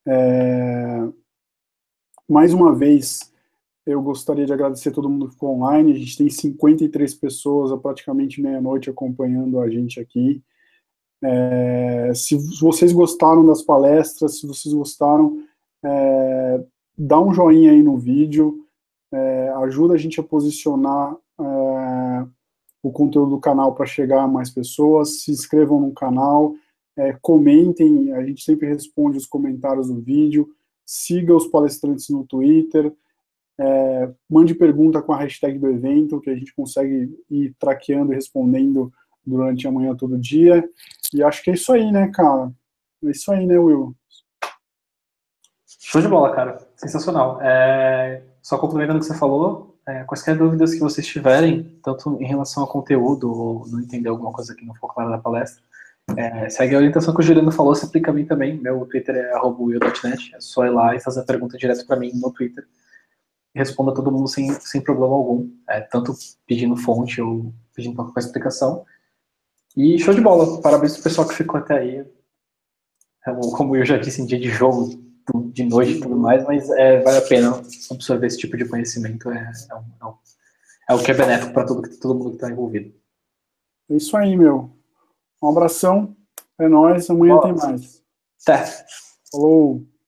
Mais uma vez, eu gostaria de agradecer a todo mundo que ficou online. A gente tem 53 pessoas, a praticamente meia-noite, acompanhando a gente aqui. Se vocês gostaram das palestras, se vocês gostaram, dá um joinha aí no vídeo, ajuda a gente a posicionar o conteúdo do canal para chegar a mais pessoas, se inscrevam no canal, comentem, a gente sempre responde os comentários do vídeo, siga os palestrantes no Twitter, mande pergunta com a hashtag do evento, que a gente consegue ir traqueando e respondendo durante a manhã todo dia. E acho que é isso aí, né, cara? É isso aí, né, Will? Show de bola, cara. Sensacional. Só complementando o que você falou, quaisquer dúvidas que vocês tiverem, tanto em relação ao conteúdo, ou não entender alguma coisa que não for clara da palestra, segue a orientação que o Juliano falou, se aplica a mim também. Meu Twitter é @will.net. É só ir lá e fazer a pergunta direto para mim no Twitter. E respondo a todo mundo sem problema algum. Tanto pedindo fonte ou pedindo qualquer explicação. E show de bola. Parabéns pro pessoal que ficou até aí. Como eu já disse, em dia de jogo, de noite e tudo mais, mas vale a pena absorver esse tipo de conhecimento. É o que é benéfico para todo mundo que está envolvido. É isso aí, meu. Um abração. É nóis. Amanhã tem mais. Até. Falou.